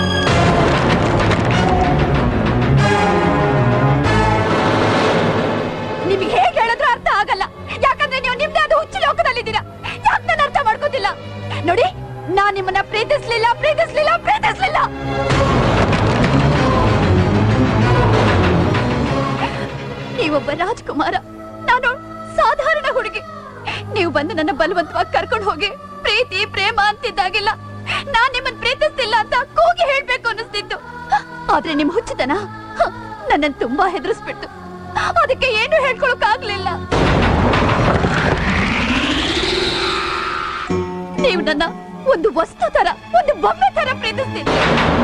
ನಿಮ್ಗೆ ಹೇಗೆ ಹೇಳಿದ್ರು ಅರ್ಥ ಆಗಲ್ಲ, ಯಾಕಂದ್ರೆ ನೀವು ನಿಮ್ದೇ ಆದ ಹುಚ್ಚು ಲೋಕದಲ್ಲಿದ್ದೀರಾ. ಯಾಕೆ ನಾನು ಅರ್ಥ ಮಾಡ್ಕೋತಿಲ್ಲ? ನೋಡಿ, ನಾನ್ ನಿಮ್ಮನ್ನ ಪ್ರೀತಿಸ್ಲಿಲ್ಲ ಪ್ರೀತಿಸ್ಲಿಲ್ಲ ಪ್ರೀತಿಸ್ಲಿಲ್ಲ. ನೀವೊಬ್ಬ ರಾಜ್ಕುಮಾರ, ನಾನು ಸಾಧಾರಣ ಹುಡುಗಿ. ನೀವು ಬಂದು ನನ್ನ ಬಲವಂತವಾಗಿ ಕರ್ಕೊಂಡು ಹೋಗಿ ಪ್ರೀತಿ ಪ್ರೇಮ ಅಂತಿದ್ದಾಗಿಲ್ಲ ನಾನ್ ನಿಮ್ಮನ್ನ ಪ್ರೀತಿಸ್ತಿಲ್ಲ ಅಂತ ಕೂಗಿ ಹೇಳ್ಬೇಕು ಅನ್ನಿಸ್ತಿತ್ತು. ಆದ್ರೆ ನಿಮ್ ಹುಚ್ಚುತನ ನನ್ನನ್ನು ತುಂಬಾ ಹೆದರಿಸ್ಬಿಡ್ತು. ಅದಕ್ಕೆ ಏನು ಹೇಳ್ಕೊಳಕ್ಕಾಗ್ಲಿಲ್ಲ. ನೀವು ನನ್ನ ಒಂದು ವಸ್ತು ತರ, ಒಂದು ಬೊಮ್ಮೆ ತರ ಪ್ರೀತಿಸ್ತಿದ್ರಿ.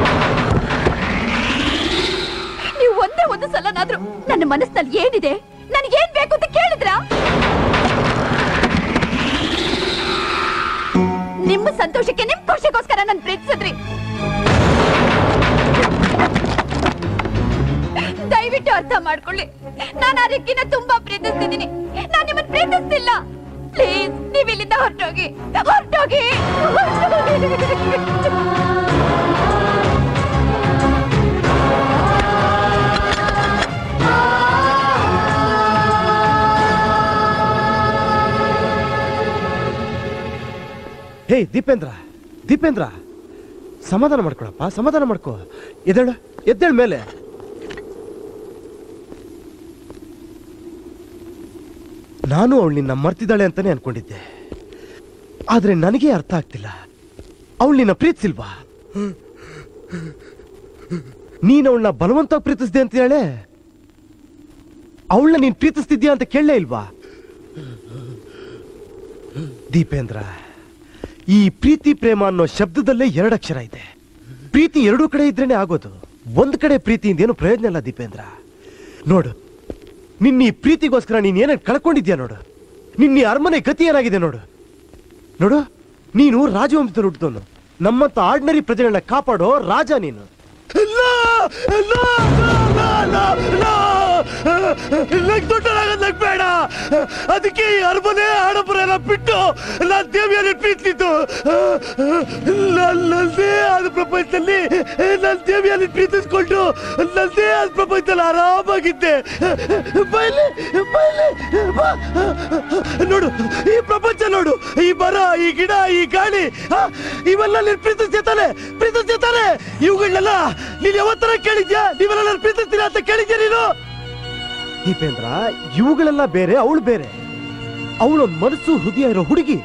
ನೀವು ಒಂದೇ ಒಂದು ಸಲನಾದ್ರೂ ನನ್ನ ಮನಸ್ಸಿನಲ್ಲಿ ಏನಿದೆ, ನನಗೇನ್ ಬೇಕು ಅಂತ ಕೇಳಿದ್ರ? ನಿಮ್ಮ ಸಂತೋಷಕ್ಕೆ, ನಿಮ್ ಖುಷಿಗೋಸ್ಕರ ನನ್ ಪ್ರೀತಿಸಿದ್ರಿ. ದಯವಿಟ್ಟು ಅರ್ಥ ಮಾಡ್ಕೊಳ್ಳಿ, ನಾನು ಆ ರಿಕ್ಕಿನ ತುಂಬಾ ಪ್ರೀತಿಸ್ತಿದ್ದೀನಿ. ನಾನು ನಿಮ್ಮನ್ನ ಪ್ರೀತಿಸ್ತಿಲ್ಲ. ಪ್ಲೀಸ್, ನೀವ್ ಇಲ್ಲಿಂದ ಹೊರಟೋಗಿ ಹೊರಟೋಗಿ. ಹೇ ದೀಪೇಂದ್ರ, ದೀಪೇಂದ್ರ, ಸಮಾಧಾನ ಮಾಡ್ಕೊಳಪ್ಪ, ಸಮಾಧಾನ ಮಾಡ್ಕೋ. ಎದ್ದೇಳು, ಎದ್ದೇಳ ಮೇಲೆ. ನಾನು ಅವಳು ನಿನ್ನ ಮರ್ತಿದ್ದಾಳೆ ಅಂತಾನೆ ಅನ್ಕೊಂಡಿದ್ದೆ, ಆದ್ರೆ ನನಗೆ ಅರ್ಥ ಆಗ್ತಿಲ್ಲ. ಅವಳು ನಿನ್ನ ಪ್ರೀತಿಸಿಲ್ವಾ? ನೀನ್ ಅವಳನ್ನ ಬಲವಂತವಾಗಿ ಪ್ರೀತಿಸಿದೆ ಅಂತ ಹೇಳೆ, ಅವಳನ್ನ ನೀನ್ ಪ್ರೀತಿಸ್ತಿದ್ಯಾ ಅಂತ ಕೇಳಲೇ ಇಲ್ವಾ? ದೀಪೇಂದ್ರ, ಈ ಪ್ರೀತಿ ಪ್ರೇಮ ಅನ್ನೋ ಶಬ್ದದಲ್ಲೇ 2 ಅಕ್ಷರ ಇದೆ. ಪ್ರೀತಿ 2 ಕಡೆ ಇದ್ರೇನೆ ಆಗೋದು. ಒಂದ್ ಕಡೆ ಪ್ರೀತಿಯಿಂದ ಏನು ಪ್ರಯೋಜನ ಇಲ್ಲ ದೀಪೇಂದ್ರ. ನೋಡು, ನಿನ್ನ ಈ ಪ್ರೀತಿಗೋಸ್ಕರ ನೀನ್ ಏನೇನು ಕಳ್ಕೊಂಡಿದ್ಯಾ ನೋಡು. ನಿನ್ನ ಅರಮನೆ ಗತಿ ಏನಾಗಿದೆ ನೋಡು. ನೋಡು, ನೀನು ರಾಜವಂಶದಲ್ಲಿ ಹುಟ್ಟಿದವನು. ನಮ್ಮಂತ ಆರ್ಡಿನರಿ ಪ್ರಜೆಗಳನ್ನ ಕಾಪಾಡೋ ರಾಜ ನೀನು. ಬೇಡ, ಅದಕ್ಕೆ ಈ ಅರಮನೆ ಆಡಂಬರ ಬಿಟ್ಟು ನಾನ್ ದೇವಿಯಲ್ಲಿ ಪ್ರೀತಿಸಿದ್ದು. ನನ್ನದೇ ಆದ ಪ್ರಪಂಚದಲ್ಲಿ ನಾನು ದೇವಿಯಲ್ಲಿ ಪ್ರೀತಿಸ್ಕೊಂಡು ನನ್ನದೇ ಆದ ಪ್ರಪಂಚದಲ್ಲಿ ಆರಾಮಾಗಿದ್ದೆ. ನೋಡು ಈ ಪ್ರಪಂಚ, ನೋಡು ಈ ಮರ, ಈ ಗಿಡ, ಈ ಗಾಳಿ, ಇವೆಲ್ಲ ನೀನ್ ಪ್ರೀತಿಸ್ತಾನೆ. ಇವುಗಳನ್ನೆಲ್ಲ ನೀನ್ ಯಾವತ್ತರ ಕೇಳಿದ್ಯಾ? ನೀವೆಲ್ಲ ನಾನು ಪ್ರೀತಿಸ್ತೀರಾ ಅಂತ ಕೇಳಿದ್ಯಾ ನೀನು? ದೀಪೇಂದ್ರ, ಇವುಗಳೆಲ್ಲ ಬೇರೆ, ಅವಳು ಬೇರೆ. ಅವಳೊಂದು ಮನಸ್ಸು ಹೃದಯ ಇರೋ ಹುಡುಗಿ.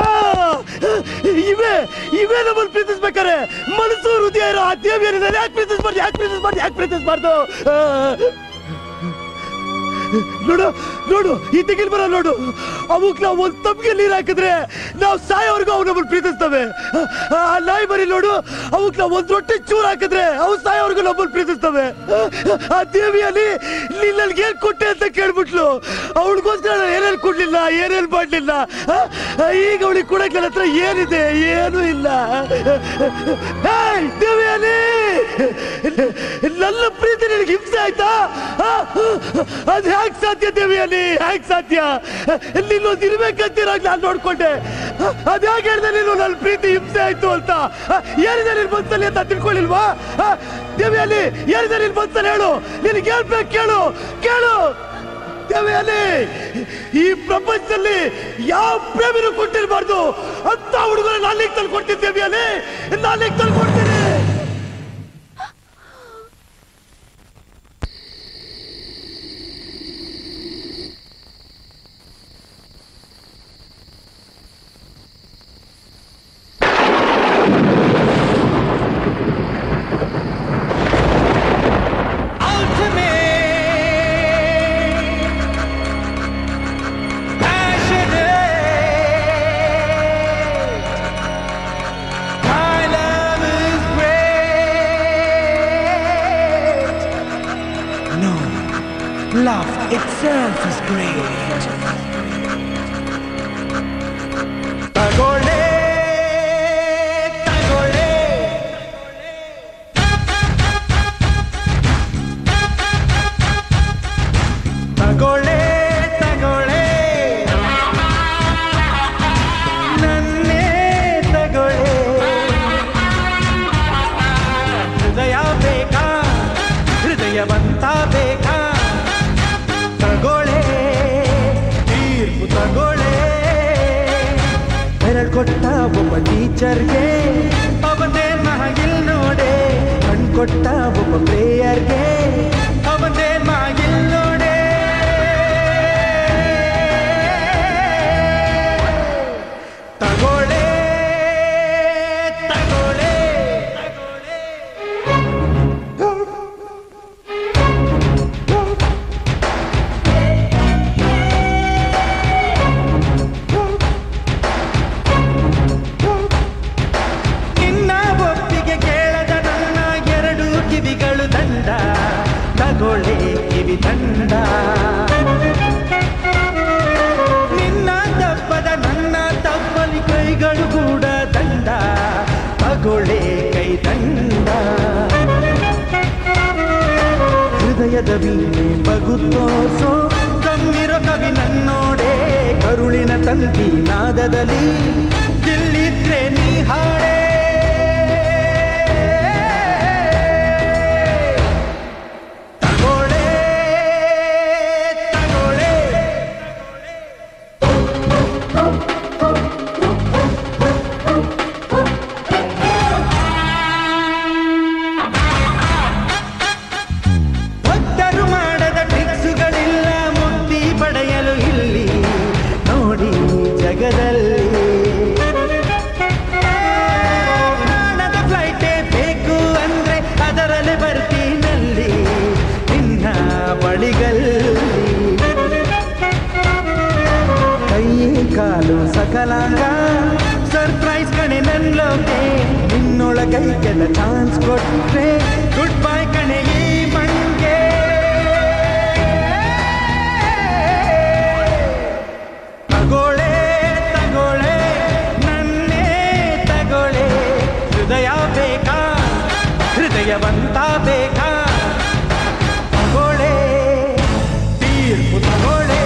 ಇವೇ ನಮ್ಮನ್ನು ಪ್ರೀತಿಸ್ಬೇಕಾರೆ ಮನಸ್ಸು ಹೃದಯ ಇರೋ ಆ ದೇವಿಯರಿದ್ದಾರೆ. ಯಾಕೆ ಪ್ರೀತಿಸ್ಬಾರ್ದು? ನೋಡು ಈ ತೆಗಿಲ್ ಬರ ನೋಡು. ಅವಕ್ ನಾವು ಒಂದ್ ತಮ್ಗೆ ನೀರ್ ಹಾಕಿದ್ರೆ ನಾವು ಸಾಯೋವರೆಗೂ ಅವ್ ನಮ್ಮನ್ನು ಪ್ರೀತಿಸ್ತವೆ. ಆ ನಾಯಿ ಬರಿ ನೋಡು, ಅವಕ್ ನಾವು ಒಂದ್ ರೊಟ್ಟಿ ಚೂರ್ ಹಾಕಿದ್ರೆ ಅವು ಸಾಯೋವರೆಗೂ ನಮ್ಮನ್ನು ಪ್ರೀತಿಸ್ತವೆ. ಆ ದೇವಿಯಲ್ಲಿ ನೀನ್ ನನ್ಗೆ ಏನ್ ಕೊಟ್ಟೆ ಅಂತ ಕೇಳ್ಬಿಟ್ಲು. ಅವಳಿಗೋಸ್ಕರ ಏನೇನ್ ಕೊಡ್ಲಿಲ್ಲ, ಏನೇನ್ ಮಾಡ್ಲಿಲ್ಲ. ಈಗ ಅವಳಿಗೆ ಕೊಡಕ್ ನನ್ನ ಹತ್ರ ಏನಿದೆ? ಏನೂ ಇಲ್ಲ. ದೇವಿಯಲ್ಲಿ ನನ್ನ ಪ್ರೀತಿ ನಿನಗೆ ಹಿಂಸೆ ಆಯ್ತಾ? ಅದ್ ಹ್ಯಾಕ್ ಸಾಧ್ಯ ದೇವಿಯಲ್ಲಿ? ಹ್ಯಾಕ್ ಸಾಧ್ಯ? ನೀನೊಂದು ಇರ್ಬೇಕಂತೀರಾಗ ನಾನು ನೋಡ್ಕೊಂಡೆ. ಅದ್ ಹೇಗೆ ಹೇಳಿದೆ ನೀನು ನನ್ನ ಪ್ರೀತಿ ಹಿಂಸೆ ಆಯ್ತು ಅಂತ? ಏನಿದೆ ನಿನ್ ಮನಸ್ಸಲ್ಲಿ ಅಂತ ತಿಳ್ಕೊಳ್ಳಿಲ್ವಾ? ದೇವಿಯಲ್ಲಿ ಏನಿದೆ ನಿನ್ ಮನಸ್ಸಲ್ಲಿ? ಹೇಳು, ನಿನಗೆ ಹೇಳ್ಬೇಕು, ಕೇಳು ದೇವಿಯಲ್ಲಿ. ಈ ಪ್ರಪಂಚದಲ್ಲಿ ಯಾವ ಪ್ರೇಮಿನೂ ಕೊಟ್ಟಿರಬಾರ್ದು ಅಂತ ಹುಡುಗರು ನಾನೀಗ ತಂದ್ಕೊಡ್ತೀನಿ. ದೇವಿಯಲ್ಲಿ ನಾನೀಗ ತಂದ್ಕೊಡ್ತೀನಿ. Love itself is great. Tagore, nanne tagore. Hridaya beka, hridayavanta beka. ತಗೊಳ್ಳೆ, ತೀರ್ಪು ತಗೊಳ್ಳೆ. ಬೆರಳು ಕೊಟ್ಟ ಒಬ್ಬ ಟೀಚರ್ಗೆ ಅವನೇ ಮಹಾಗಿಲ್ ನೋಡೆ. ಕಣ್ ಕೊಟ್ಟ ಒಬ್ಬ ಪ್ಲೇಯರ್ಗೆ ಅವನೇ ಮಹಾಗಿಲ್ ನೋಡೆ. ತಗೊಳ್ಳೆ, ತಗೊಳ್ಳೆ ಕಿವಿ ದಂಡ. ನಿನ್ನ ತಪ್ಪದ ನನ್ನ ತಪ್ಪಲಿ ಕೈಗಳು ಕೂಡ ದಂಡ. ತಗೊಳ್ಳೆ ಕೈ ದಂಡ. ಹೃದಯದ ವೀಣೆ ಬಗು ತೋರ್ಸೋ ಗಮ್ಮಿರೋ ಕವಿ ನನ್ನೋಡೆ. ಕರುಳಿನ ತಂತಿ ನಾದದಲ್ಲಿ ದಿಲ್ಲಿದ್ರೆ ನೀ ಹಾಡೆ. ಪ್ರಾಣದ ಫ್ಲೈಟೇ ಬೇಕು ಅಂದ್ರೆ ಅದರಲ್ಲಿ ಬರ್ತೀನಲ್ಲಿ ನಿನ್ನ ಬಳಿಗಲ್ಲಿ. ಕೈ ಕಾಲು ಸಕಲಾಂಗ ಸರ್ಪ್ರೈಸ್ ಕಣೆ ನನ್ಲೋಕೆ. ನಿನ್ನೊಳಗೈ ಕೆಲ ಚಾನ್ಸ್ ಕೊಟ್ರೆ ಗುಡ್ ಬೈ ಕಣೆ ಈ ಮಂಗೆ. ತಗೊಳ್ಳೆ ಹೃದಯ ಬೇಕಾ, ಹೃದಯವಂತ ಬೇಕಾ. ತಗೊಳ್ಳೆ, ತೀರ್ಪು ತಗೊಳ್ಳೆ.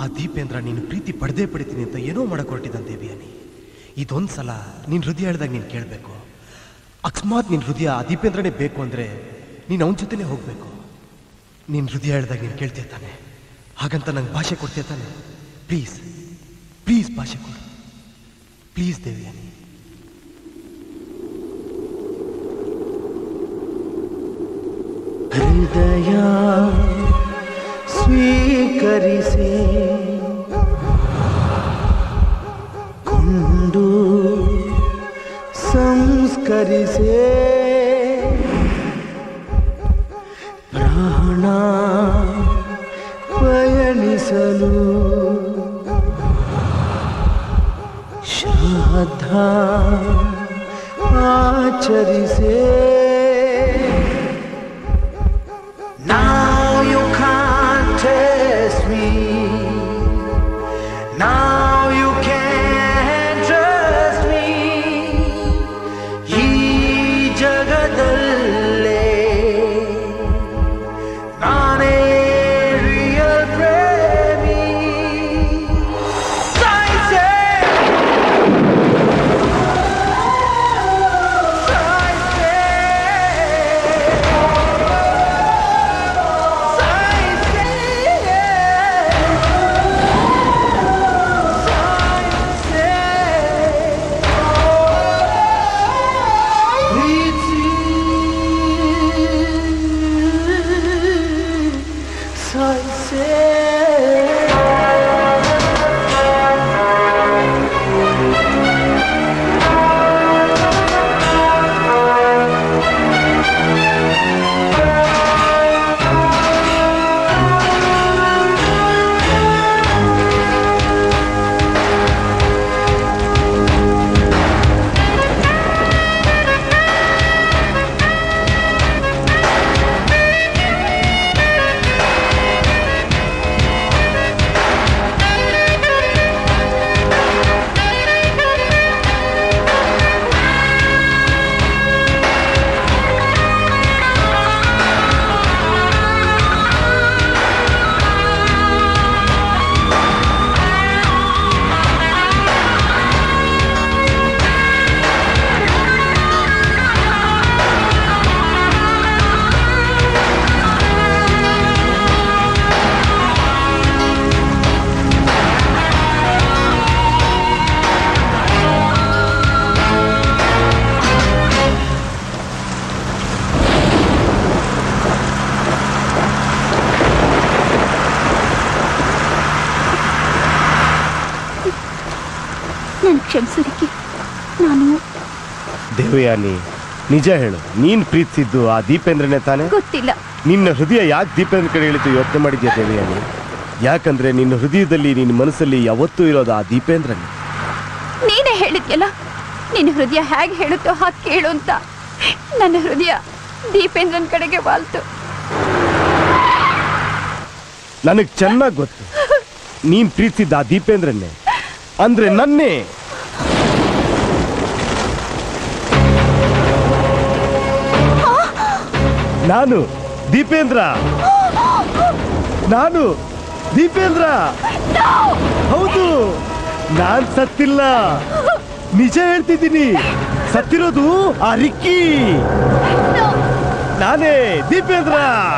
ಆ ದೀಪೇಂದ್ರ ನೀನು ಪ್ರೀತಿ ಪಡೆದೇ ಪಡಿತೀನಿ ಅಂತ ಏನೋ ಮಾಡಕ್ ಹೊರಟಿದ್ದಾನೆ ದೇವಿಯಾನಿ. ಇದೊಂದ್ಸಲ ನಿನ್ ಹೃದಯ ಹೇಳ್ದಾಗ ನೀನು ಕೇಳಬೇಕು. ಅಕಸ್ಮಾತ್ ನಿನ್ ಹೃದಯ ಆ ದೀಪೇಂದ್ರನೇ ಬೇಕು ಅಂದ್ರೆ ನೀನು ಅವನ ಜೊತೆನೇ ಹೋಗ್ಬೇಕು. ನಿನ್ ಹೃದಯ ಹೇಳ್ದಾಗ ನೀನು ಕೇಳ್ತೀಯ ತಾನೆ, ಹಾಗಂತ ನಂಗೆ ಭಾಷೆ ಕೊಡ್ತೀಯ ತಾನೆ? ಪ್ಲೀಸ್ ಪ್ಲೀಸ್ ಭಾಷೆ ಕೊಡು ಪ್ಲೀಸ್ ದೇವಿಯಾನಿ. ಹೃದಯ ಸ್ವೀಕರಿಸಿ ಕೊಂಡು ಸಂಸ್ಕರಿಸಿ ಪ್ರಾಣ ಪಯಣಿಸಲು ಶ್ರದ್ಧಾ ಆಚರಿಸೇ. Now you can't test me. Now you can't trust me. ಈ ಜಗದಲ್ಲೇ ನಾನೇ ರಿಯಲ್ ಪ್ರೇಮಿ. ಸಾಯಿಸೇ ಕ್ಷಮಿಸೋದಕ್ಕೆ ನಾನು ದೇವಯಾನಿ, ನಿಜ ಹೇಳು, ನೀನ್ ಪ್ರೀತಿಸಿದ್ದು ಆ ದೀಪೇಂದ್ರನೇ ತಾನೆ? ಗೊತ್ತಿಲ್ಲ. ನಿನ್ನ ಹೃದಯ ಯಾಕೆ ದೀಪೇಂದ್ರ ಕಡೆ ಹೇಳಿತು ಯೋಚನೆ ಮಾಡಿದ್ಯಾ ದೇವಯಾನಿ? ಯಾಕಂದ್ರೆ ನಿನ್ನ ಹೃದಯದಲ್ಲಿ ನಿನ್ನ ಮನಸ್ಸಲ್ಲಿ ಯಾವತ್ತೂ ಇರೋದು ಆ ದೀಪೇಂದ್ರನೇ. ನೀನೇ ಹೇಳಿದ್ಯಲ್ಲ, ನಿನ್ನ ಹೃದಯ ಹೇಗೆ ಹೇಳುತ್ತೋ ಹಾಗೆ ಕೇಳು ಅಂತ. ನನ್ನ ಹೃದಯ ದೀಪೇಂದ್ರನ್ ಕಡೆಗೆ ವಾಲ್ತು. ನನಗ್ ಚೆನ್ನಾಗಿ ಗೊತ್ತು, ನೀನ್ ಪ್ರೀತಿಸಿದ್ದ ಆ ದೀಪೇಂದ್ರನ್ನೇ, ಅಂದ್ರೆ ನನ್ನೇ. ನಾನು ದೀಪೇಂದ್ರ, ನಾನು ದೀಪೇಂದ್ರ. ಹೌದು, ನಾನ್ ಸತ್ತಿಲ್ಲ, ನಿಜ ಹೇಳ್ತಿದ್ದೀನಿ. ಸತ್ತಿರೋದು ಆ ರಿಕ್ಕಿ. ನಾನೇ ದೀಪೇಂದ್ರ.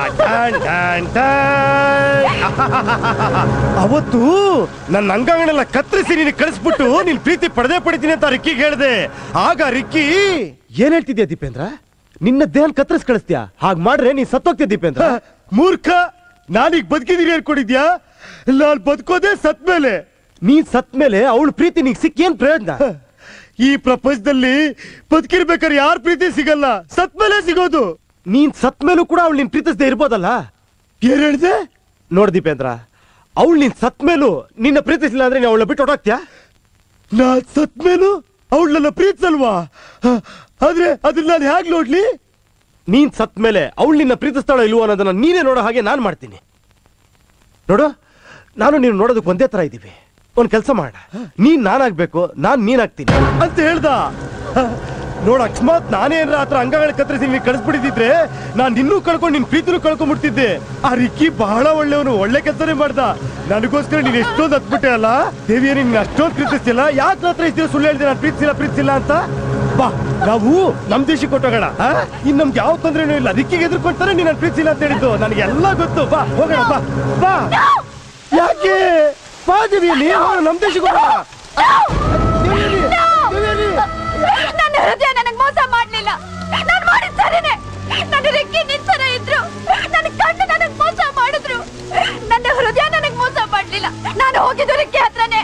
ಅವತ್ತು ನನ್ನ ಅಂಗಾಂಗನೆಲ್ಲ ಕತ್ತರಿಸಿ ನೀನು ಕಳಿಸ್ಬಿಟ್ಟು ನೀನ್ ಪ್ರೀತಿ ಪಡೆದೇ ಪಡಿತೀನಿ ಅಂತ ರಿಕ್ಕಿಗೆ ಹೇಳ್ದೆ. ಆಗ ರಿಕ್ಕಿ ಏನ್ ಹೇಳ್ತಿದ್ಯಾ ದೀಪೇಂದ್ರ? ನಿನ್ನ ದೇಹ ಕತ್ತರಿಸಿ ಕಳಿಸ್ತೀಯಾ? ಹಾಗ್ ಮಾಡ್ರೆ ನೀನ್ ಸತ್ತೋಗ್ತೀಯ ದೀಪೇಂದ್ರ. ಮೂರ್ಖ, ನಾನೀಗ ಬದುಕಿದೀನಿ ಅನ್ಕೊಂಡಿದ್ಯಾ? ನಾನ್ ಬದುಕೋದೇ ಸತ್ ಮೇಲೆ. ನೀನ್ ಸತ್ ಮೇಲೆ ಅವಳು ಪ್ರೀತಿ ನೀಗ್ ಸಿಕ್ಕೇನ್ ಪ್ರಯೋಜನ? ಈ ಪ್ರಪಂಚದಲ್ಲಿ ಬದುಕಿರ್ಬೇಕಾದ್ರೆ ಯಾರ ಪ್ರೀತಿ ಸಿಗಲ್ಲ, ಸತ್ ಮೇಲೆ ಸಿಗೋದು. ನೀನ್ ಸತ್ ಮೇಲೂ ಕೂಡ ಅವಳು ನೀನ್ ಪ್ರೀತಿಸದೆ ಇರ್ಬೋದಲ್ಲ. ಏನ್ ಹೇಳಿದೆ? ನೋಡ್ ದೀಪೇಂದ್ರ, ಅವಳು ನೀನ್ ಸತ್ ಮೇಲೂ ನಿನ್ನ ಪ್ರೀತಿಸಿಲ್ಲ ಅಂದ್ರೆ ನೀನ್ ಅವಳ ಬಿಟ್ಟು ಹೊರಟಾಗ್ತೀಯಾ? ನಾನ್ ಸತ್ ಮೇಲೂ ಅವಳು ನನ್ನ ಪ್ರೀತಿಸಲ್ವಾ? ಆದ್ರೆ ಅದನ್ನ ನಾನು ಹೇಗ್ ನೋಡ್ಲಿ? ನೀನ್ ಸತ್ ಮೇಲೆ ಅವಳು ನಿನ್ನ ಪ್ರೀತಿಸ್ತಾಳೋ ಇಲ್ವೋ ಅನ್ನೋದನ್ನ ನೀನೇ ನೋಡೋ ಹಾಗೆ ನಾನ್ ಮಾಡ್ತೀನಿ. ನೋಡು, ನಾನು ನೀನು ನೋಡೋದಕ್ಕೆ ಒಂದೇ ತರ ಇದ್ದೀವಿ. ಒಂದ್ ಕೆಲಸ ಮಾಡ, ನೀನ್ ನಾನಾಗ್ಬೇಕು, ನಾನ್ ನೀನಾಗ್ತೀನಿ ಅಂತ ಹೇಳ್ದ. ನೋಡ್ ಅಕಸ್ಮಾತ್ ನಾನೇನ್ರ ಆತರ ಅಂಗಗಳ ಕತ್ತರಿಸಿ ನೀನ್ ಕಳಿಸ್ಬಿಟ್ಟಿದ್ರೆ ನಾನ್ ನಿನ್ನೂ ಕಳ್ಕೊಂಡು ನಿನ್ ಪ್ರೀತಿನೂ ಕಳ್ಕೊಂಡ್ಬಿಡ್ತಿದ್ದೆ. ಆ ರಿಕ್ಕಿ ಬಹಳ ಒಳ್ಳೆಯವನು, ಒಳ್ಳೆ ಕೆಲಸನೇ ಮಾಡ್ದ. ನನಗೋಸ್ಕರ ನೀನ್ ಎಷ್ಟೊಂದು ಹತ್ಬಿಟ್ಟೆ ಅಲ್ಲ ದೇವಿಯ, ನಿನ್ ಅಷ್ಟೊಂದು ಪ್ರೀತಿಸ್ತಿಲ್ಲ. ಯಾಕೆ ಹತ್ರ ಇಷ್ಟ ಸುಳ್ಳು ಹೇಳ್ದೆ ನಾನು ಪ್ರೀತಿಸಿಲ್ಲ ಅಂತ? ಬಾ ನಾವು ನಮ್ ದೇಶಕ್ಕೆ ಕೊಟ್ಟೋಗೋಣ. ಇನ್ ನಮ್ಗೆ ಯಾವ ತೊಂದ್ರೆನೂ ಇಲ್ಲ. ರಿಕ್ಕಿಗೆ ಎದುರ್ಕೊಳ್ತಾರೆ ನೀನ್ ನನ್ ಪ್ರೀತಿಸಿಲ್ಲ ಅಂತ ಹೇಳಿದ್ದು ನನಗೆಲ್ಲ ಗೊತ್ತು. ಬಾ ಹೋಗೋಣ, ಬಾ ಬಾ. ಯಾಕೆ ಬಾ ದೇವಿಯಲ್ಲಿ ನಮ್ ದೇಶಕ್ಕೆ ಹೋಗೋಣ. ನನ್ನ ಹೃದಯ ನನಗ್ ಮೋಸ ಮಾಡ್ಲಿಲ್ಲ. ನಾನ್ ಮಾಡಿದ ಸರಿನೇ. ನನ್ನ ರೆಕ್ಕೆ ನಿಂತರ ಇದ್ರು, ನನ್ನ ಕಣ್ಣು ನನಗ್ ಮೋಸ ಮಾಡಿದ್ರು. ನನ್ನ ಹೃದಯ ನನಗ್ ಮೋಸ ಮಾಡ್ಲಿಲ್ಲ. ನಾನು ಹೋಗಿದ್ದು ರೆಕ್ಕೆ ಹತ್ರನೇ.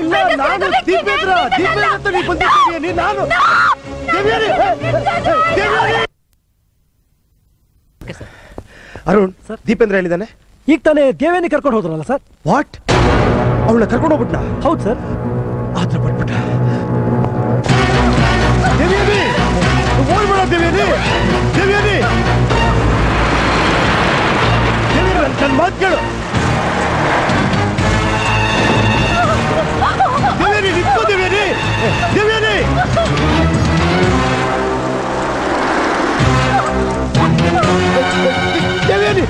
ಅರುಣ್, ದೀಪೇಂದ್ರ ಹೇಳಿದಾನೆ. ಈಗ ತಾನೇ ದೇವೇನಿ ಕರ್ಕೊಂಡು ಹೋದ್ರಲ್ಲ ಸರ್. ವಾಟ್? ಅವಳನ್ನ ಕರ್ಕೊಂಡು ಹೋಗ್ಬಿಟ್ಟ? ಹೌದು ಸರ್. ಆತರ ಪಟ್ಬಿಟ್ಟ. ದೇವಿಯನಿ ಓಡ್ಬೇಡ. ದೇವಿಯನಿ ದೇವಿಯನಿ ನನ್ನ ಮಾತು ಕೇಳು. ದೇವಿಯನಿ ನಿಂತ್ಕೋ. ದೇವಿಯನಿ ದೇವಿಯನಿ ದೇವಿಯನಿ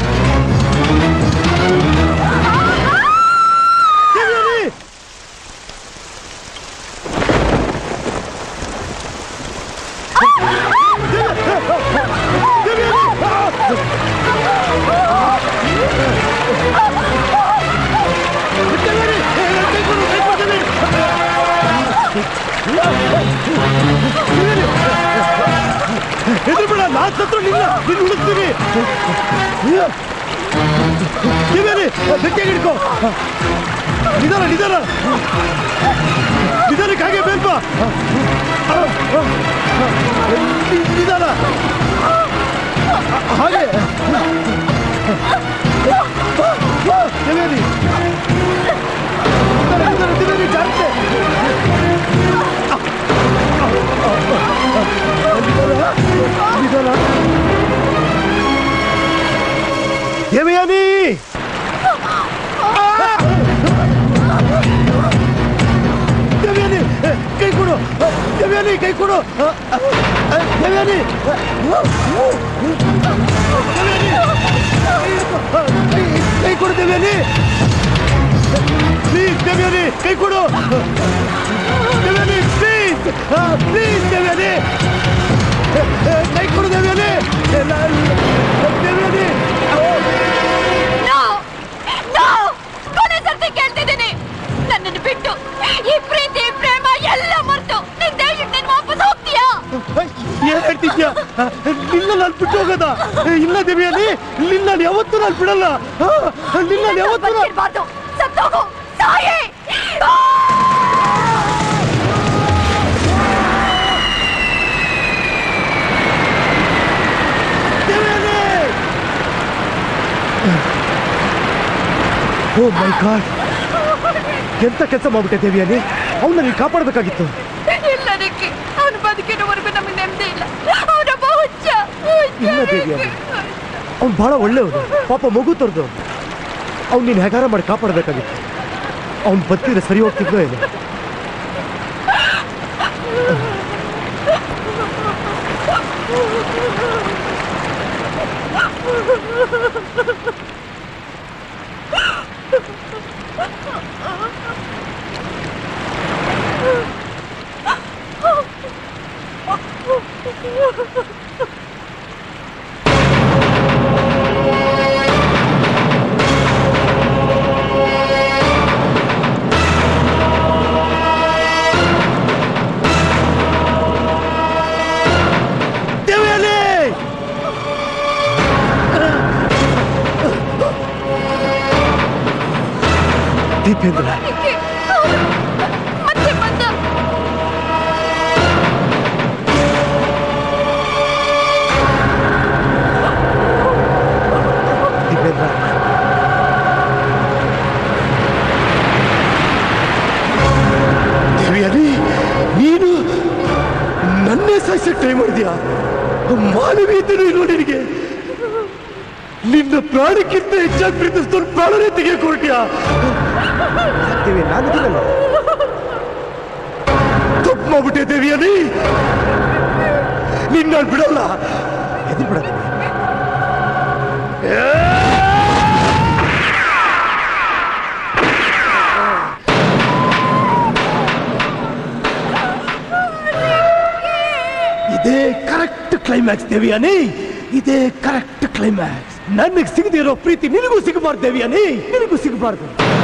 ಎದುರುಬೇಡ, ನಾನ್ ಸತ್ರು ನಿನ್ನ ಹುಡುಕ್ತೀನಿ. ಬೆಕ್ಕೆ ಹಿಡ್ಕೋ. ನಿಧಾನ ನಿಧಾನ ನಿಧಾನಕ್ಕೆ ಹಾಗೆ ಬೇಲ್ಪ. ನಿಧಾನ ಹಾಗೆ. ದೇವೇರಿ ದೇವೇರಿ ಜಾಗ್ರತೆ. ನಿಧಾನ. ದೇವಯಾನಿ ದೇವಯಾನಿ ಕೈ ಕೊಡು. ದೇವಯಾನಿ ಕೈ ಕೊಡು. ದೇವಯಾನಿ ಕೈ ಕೊಡು. ದೇವಯಾನಿ ಪ್ಲೀಸ್. ದೇವಯಾನಿ ಕೈ ಕೊಡು. Devayani please please. ದೇವಯಾನಿ ಕೈ ಕೊಡು. ದೇವಯಾನಿ ದೇವಯಾನಿ ಕೊನೆ ಸರ್ತಿ ಕೇಳ್ತಿದ್ದೀನಿ. ನನ್ನನ್ನು ಬಿಟ್ಟು ಈ ಪ್ರೀತಿ ಪ್ರೇಮ ಎಲ್ಲ ಮರ್ತು ನಿನ್ ದೇಶಕ್ಕೆ ನೀನ್ ವಾಪಸ್ ಹೋಗ್ತೀಯಾ? ಏನ್ ಹೇಳ್ತಿದ್ಯಾ? ನಿನ್ನ ನಾನು ಬಿಟ್ಟು ಹೋಗೋದ? ಇಲ್ಲ ದೇವಿಯಲ್ಲಿ, ನಿನ್ನ ನಾನು ಯಾವತ್ತೂ ನಾನು ಬಿಡಲ್ಲ. ನಿನ್ನ ಯಾವತ್ತೂ ಸತ್ತೋಗು ಸಾಯೇ. ಓ ಮೈ ಗಾಡ್, ಎಂತ ಕೆಲಸ ಮಾಡ್ಬಿಟ್ಟೆ ದೇವಿಯಲ್ಲಿ. ಅವನ್ನ ನೀನು ಕಾಪಾಡಬೇಕಾಗಿತ್ತು. ಇಲ್ಲ ರಿಕ್ಕಿ, ಅವನು ಬದುಕಿನವರೆಗೂ ನಮಗೆ ನೆಮ್ಮದಿ ಇಲ್ಲ. ಅವನೊಬ್ಬ ಹುಚ್ಚ. ಇಲ್ಲ ದೇವಿಯಲ್ಲಿ, ಅವ್ನು ಬಹಳ ಒಳ್ಳೆಯವನು. ಪಾಪ ಮಗು ತೊರೆದು ಅವ್ನು ನೀನು ಹೇಗಾರ ಮಾಡಿ ಕಾಪಾಡಬೇಕಾಗಿತ್ತು. ಅವ್ನು ಬದುಕಿದ್ರೆ ಸರಿ ಹೋಗ್ತಿದ್ನೋ ಏನು? ದೀಪೇಂದ್ರ ಮತ್ತೆ ಬಂದ. ದೀಪೇಂದ್ರ ದೇವಿಯಲ್ಲಿ, ನೀನು ನನ್ನೇ ಸಾಯಿಸಕ್ಕೆ ಟ್ರೈ ಮಾಡಿದ್ಯಾ? ಮಾನವೀಯತೆನೂ ಇಲ್ವ ನಿನಗೆ? ನಿನ್ನ ಪ್ರಾಣಕ್ಕಿಂತ ಹೆಚ್ಚಾಗಿ ಪ್ರೀತಿಸಿದವ್ರು ಪ್ರಾಣನೇ ತೆಗೆಯಕ್ಕೆ ಹೊರಟ್ಯಾ? ನಾನು ತಪ್ಪು ಮಾಡ್ಬಿಟ್ಟೆ ದೇವಿಯಲ್ಲಿ. ನಿನ್ನ ಬಿಡೋಲ್ಲ ಎದುರು ಬಿಡ ಇದೇ ಕರೆಕ್ಟ್ ಕ್ಲೈಮ್ಯಾಕ್ಸ್ ದೇವಿಯಾನಿ, ಇದೇ ಕರೆಕ್ಟ್ ಕ್ಲೈಮ್ಯಾಕ್ಸ್. ನನಗೆ ಸಿಗದೆ ಇರೋ ಪ್ರೀತಿ ನಿನಗೂ ಸಿಗಬಾರ್ದು ದೇವಿಯಾನಿ, ನಿನಗೂ ಸಿಗಬಾರ್ದು.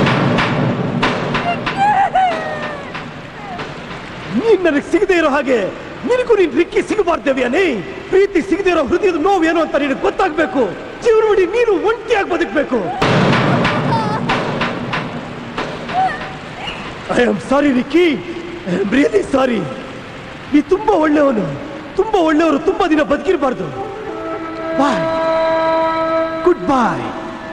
ನೀನ್ ನನಗೆ ಸಿಗದೆ ಇರೋ ಹಾಗೆ ನಿನಗೂ ನೀನ್ ರಿಕ್ಕಿ ಸಿಗಬಾರ್ದು ದೇವಿಯಾನಿ. ಪ್ರೀತಿ ಸಿಗದೆ ಇರೋ ಹೃದಯದ ನೋವೇನು ಅಂತ ನಿನಗೆ ಗೊತ್ತಾಗ್ಬೇಕು. ಜೀವನವಿಡೀ ನೀನು ಒಂಟಿಯಾಗಿ ಬದುಕಬೇಕು. I am sorry Ricky, I am really sorry. ನೀ ತುಂಬಾ ಒಳ್ಳೆಯವನು, ತುಂಬಾ ಒಳ್ಳೆಯವರು ತುಂಬಾ ದಿನ ಬದುಕಿರಬಾರ್ದು. ಬಾಯ್, ಗುಡ್ ಬಾಯ್.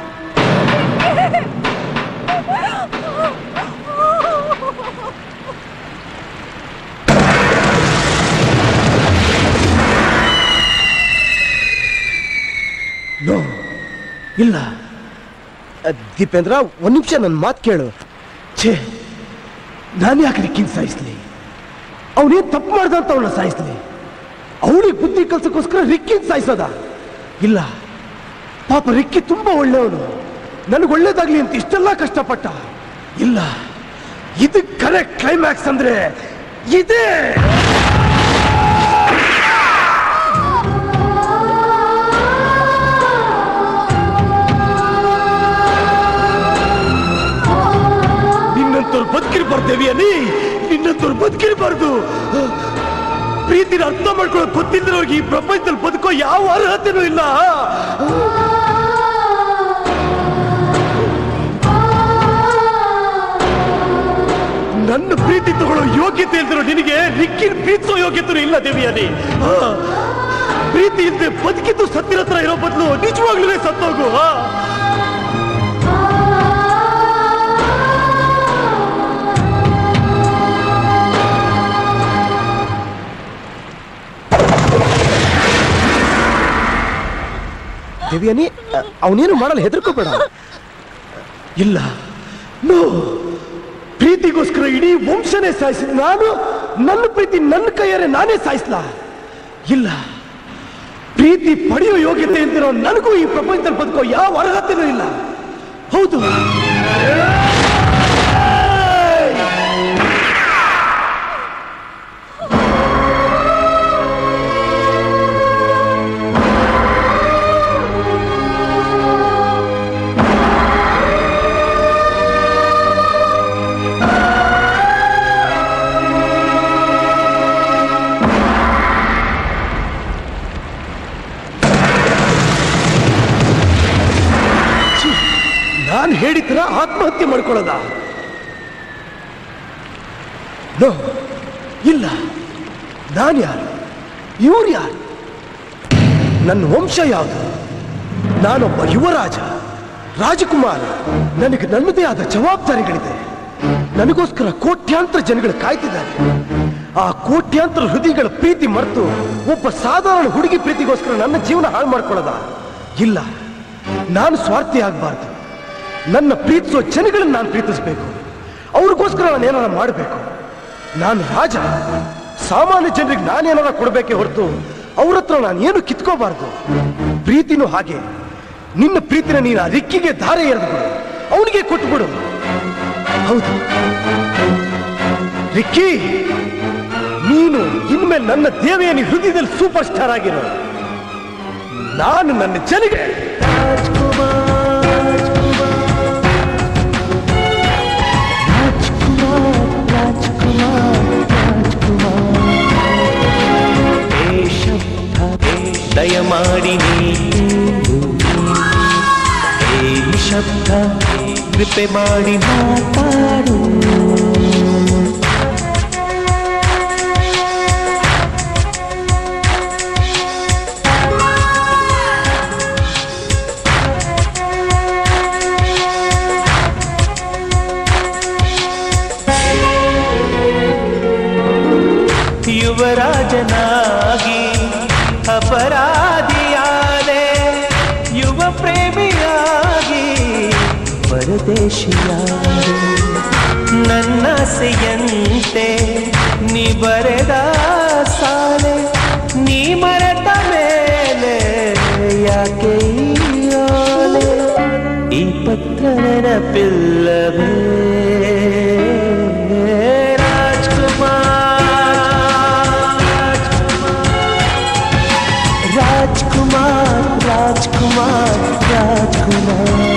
ನೋ, ಇಲ್ಲ ದೀಪೇಂದ್ರ, ಒಂದ್ ನಿಮಿಷ ನನ್ನ ಮಾತು ಕೇಳು. ಛೇ, ನಾನು ಯಾಕೆ ರಿಕ್ಕಿನ ಸಾಯಿಸ್ಲಿ? ಅವನೇನ್ ತಪ್ಪು ಮಾಡ್ದ ಅಂತ ಅವಳನ್ನ ಸಾಯಿಸ್ಲಿ? ಅವಳಿಗೆ ಬುದ್ಧಿ ಕಲ್ಸಕ್ಕೋಸ್ಕರ ರಿಕ್ಕಿನ ಸಾಯಿಸೋದ? ಇಲ್ಲ, ಪಾಪ ರಿಕ್ಕಿ ತುಂಬಾ ಒಳ್ಳೆಯವನು, ನನಗೆ ಒಳ್ಳೇದಾಗ್ಲಿ ಅಂತ ಇಷ್ಟೆಲ್ಲ ಕಷ್ಟಪಟ್ಟ. ಇಲ್ಲ, ಇದು ಕರೆಕ್ಟ್ ಕ್ಲೈಮ್ಯಾಕ್ಸ್ ಅಂದ್ರೆ ಇದೇ. ನಿನ್ನಂತವ್ರು ಬದುಕಿರ್ಬಾರ್ದು ದೇವಿಯನಿ, ನಿನ್ನಂತವ್ರು ಬದುಕಿರ್ಬಾರ್ದು. ಪ್ರೀತಿನ ಅರ್ಥ ಮಾಡ್ಕೊಳ್ಳೋದು ಗೊತ್ತಿಲ್ಲದವ್ರಿಗೆ ಈ ಪ್ರಪಂಚದಲ್ಲಿ ಬದುಕೋ ಯಾವ ಅರ್ಹತೆನೂ ಇಲ್ಲ. ನನ್ನ ಪ್ರೀತಿ ತಗೊಳ್ಳೋ ಯೋಗ್ಯತೆ ಇಲ್ದಿರೋ ನಿನಗೆ ರಿಕ್ಕಿನ ಪ್ರೀತಿಸೋ ಯೋಗ್ಯತೆ ಇಲ್ಲ ದೇವಿಯನಿ. ಪ್ರೀತಿ ಇಲ್ಲದೆ ಬದುಕಿದ್ದು ಸತ್ತಿರ ಹತ್ರ ಇರೋ ಬದಲು ನಿಜವಾಗ್ಲೂ ಸತ್ತೋಗು. ದೇವಿಯನಿ, ಅವನೇನು ಮಾಡಲ್ಲ, ಹೆದರ್ಕೋಬೇಡ. ಇಲ್ಲ, ನೋ, ಪ್ರೀತಿಗೋಸ್ಕರ ಇಡೀ ವಂಶನೇ ಸಾಯಿಸಿದ ನಾನು ನನ್ನ ಪ್ರೀತಿ ನನ್ನ ಕೈಯಾರೆ ನಾನೇ ಸಾಯಿಸ್ಲ. ಇಲ್ಲ, ಪ್ರೀತಿ ಪಡೆಯೋ ಯೋಗ್ಯತೆ ಇಲ್ದಿರೋ ನನಗೂ ಈ ಪ್ರಪಂಚದಲ್ಲಿ ಬದುಕೋ ಯಾವ ಅರ್ಹತೆನೂ ಇಲ್ಲ. ಹೌದು, ನಾನು ಹೇಳಿದ್ರ ಆತ್ಮಹತ್ಯೆ ಮಾಡ್ಕೊಳ್ಳೋದ? ನೋ, ಇಲ್ಲ. ನಾನು ಯಾರು? ಇವ್ರು ಯಾರು? ನನ್ನ ವಂಶ ಯಾವುದು? ನಾನೊಬ್ಬ ಯುವರಾಜ, ರಾಜಕುಮಾರ. ನನಗೆ ನನ್ನದೇ ಆದ ಜವಾಬ್ದಾರಿಗಳಿದೆ. ನನಗೋಸ್ಕರ ಕೋಟ್ಯಾಂತರ ಜನಗಳು ಕಾಯ್ತಿದ್ದಾರೆ. ಆ ಕೋಟ್ಯಾಂತರ ಹೃದಯಗಳ ಪ್ರೀತಿ ಮರೆತು ಒಬ್ಬ ಸಾಧಾರಣ ಹುಡುಗಿ ಪ್ರೀತಿಗೋಸ್ಕರ ನನ್ನ ಜೀವನ ಹಾಳು ಮಾಡ್ಕೊಳ್ಳೋದ? ಇಲ್ಲ, ನಾನು ಸ್ವಾರ್ಥಿ ಆಗಬಾರ್ದು. ನನ್ನ ಪ್ರೀತಿಸೋ ಜನಗಳನ್ನ ನಾನು ಪ್ರೀತಿಸಬೇಕು. ಅವ್ರಿಗೋಸ್ಕರ ನಾನು ಏನಾರ ಮಾಡಬೇಕು. ನಾನು ರಾಜ, ಸಾಮಾನ್ಯ ಜನರಿಗೆ ನಾನೇನಾರ ಕೊಡಬೇಕೆ ಹೊರತು ಅವ್ರ ಹತ್ರ ನಾನು ಏನು ಕಿತ್ಕೋಬಾರ್ದು. ಪ್ರೀತಿನೂ ಹಾಗೆ. ನಿನ್ನ ಪ್ರೀತಿನ ನೀನು ಆ ರಿಕ್ಕಿಗೆ ಧಾರೆ ಎರೆದು ಬಿಡು, ಅವನಿಗೆ ಕೊಟ್ಬಿಡು. ಹೌದು ರಿಕ್ಕಿ, ನೀನು ಇನ್ಮೇಲೆ ನನ್ನ ದೇವಿಯನಿ ಹೃದಯದಲ್ಲಿ ಸೂಪರ್ ಸ್ಟಾರ್ ಆಗಿರೋ. ನಾನು ನನ್ನ ಜನಿಗೆ ದಯಮಾಡಿ ನಿಶಬ್ದ ಕೃಪೆ ಮಾಡಿ ಮಾತಾಡು. ಯುವರಾಜನಾಗಿ ಅಪರಾಧಿಯಾದೆ, ಯುವ ಪ್ರೇಮಿಯಾಗಿ ಪರದೇಶಿಯಾದೆ. ನನ್ನಾಸೆಯಂತೆ ನೀ ಬರೆದ ಸಾಲೆ ನೀ ಈ ಪತ್ರ ನೆನಪಿಲ್ಲವೇ ರಾಜ್ಕುಮಾರ್ ರಾಜ್ಕುಮಾರ್ ರಾಜ್ಕುಮಾರ್ ರಾಜ್ಕುಮಾರ್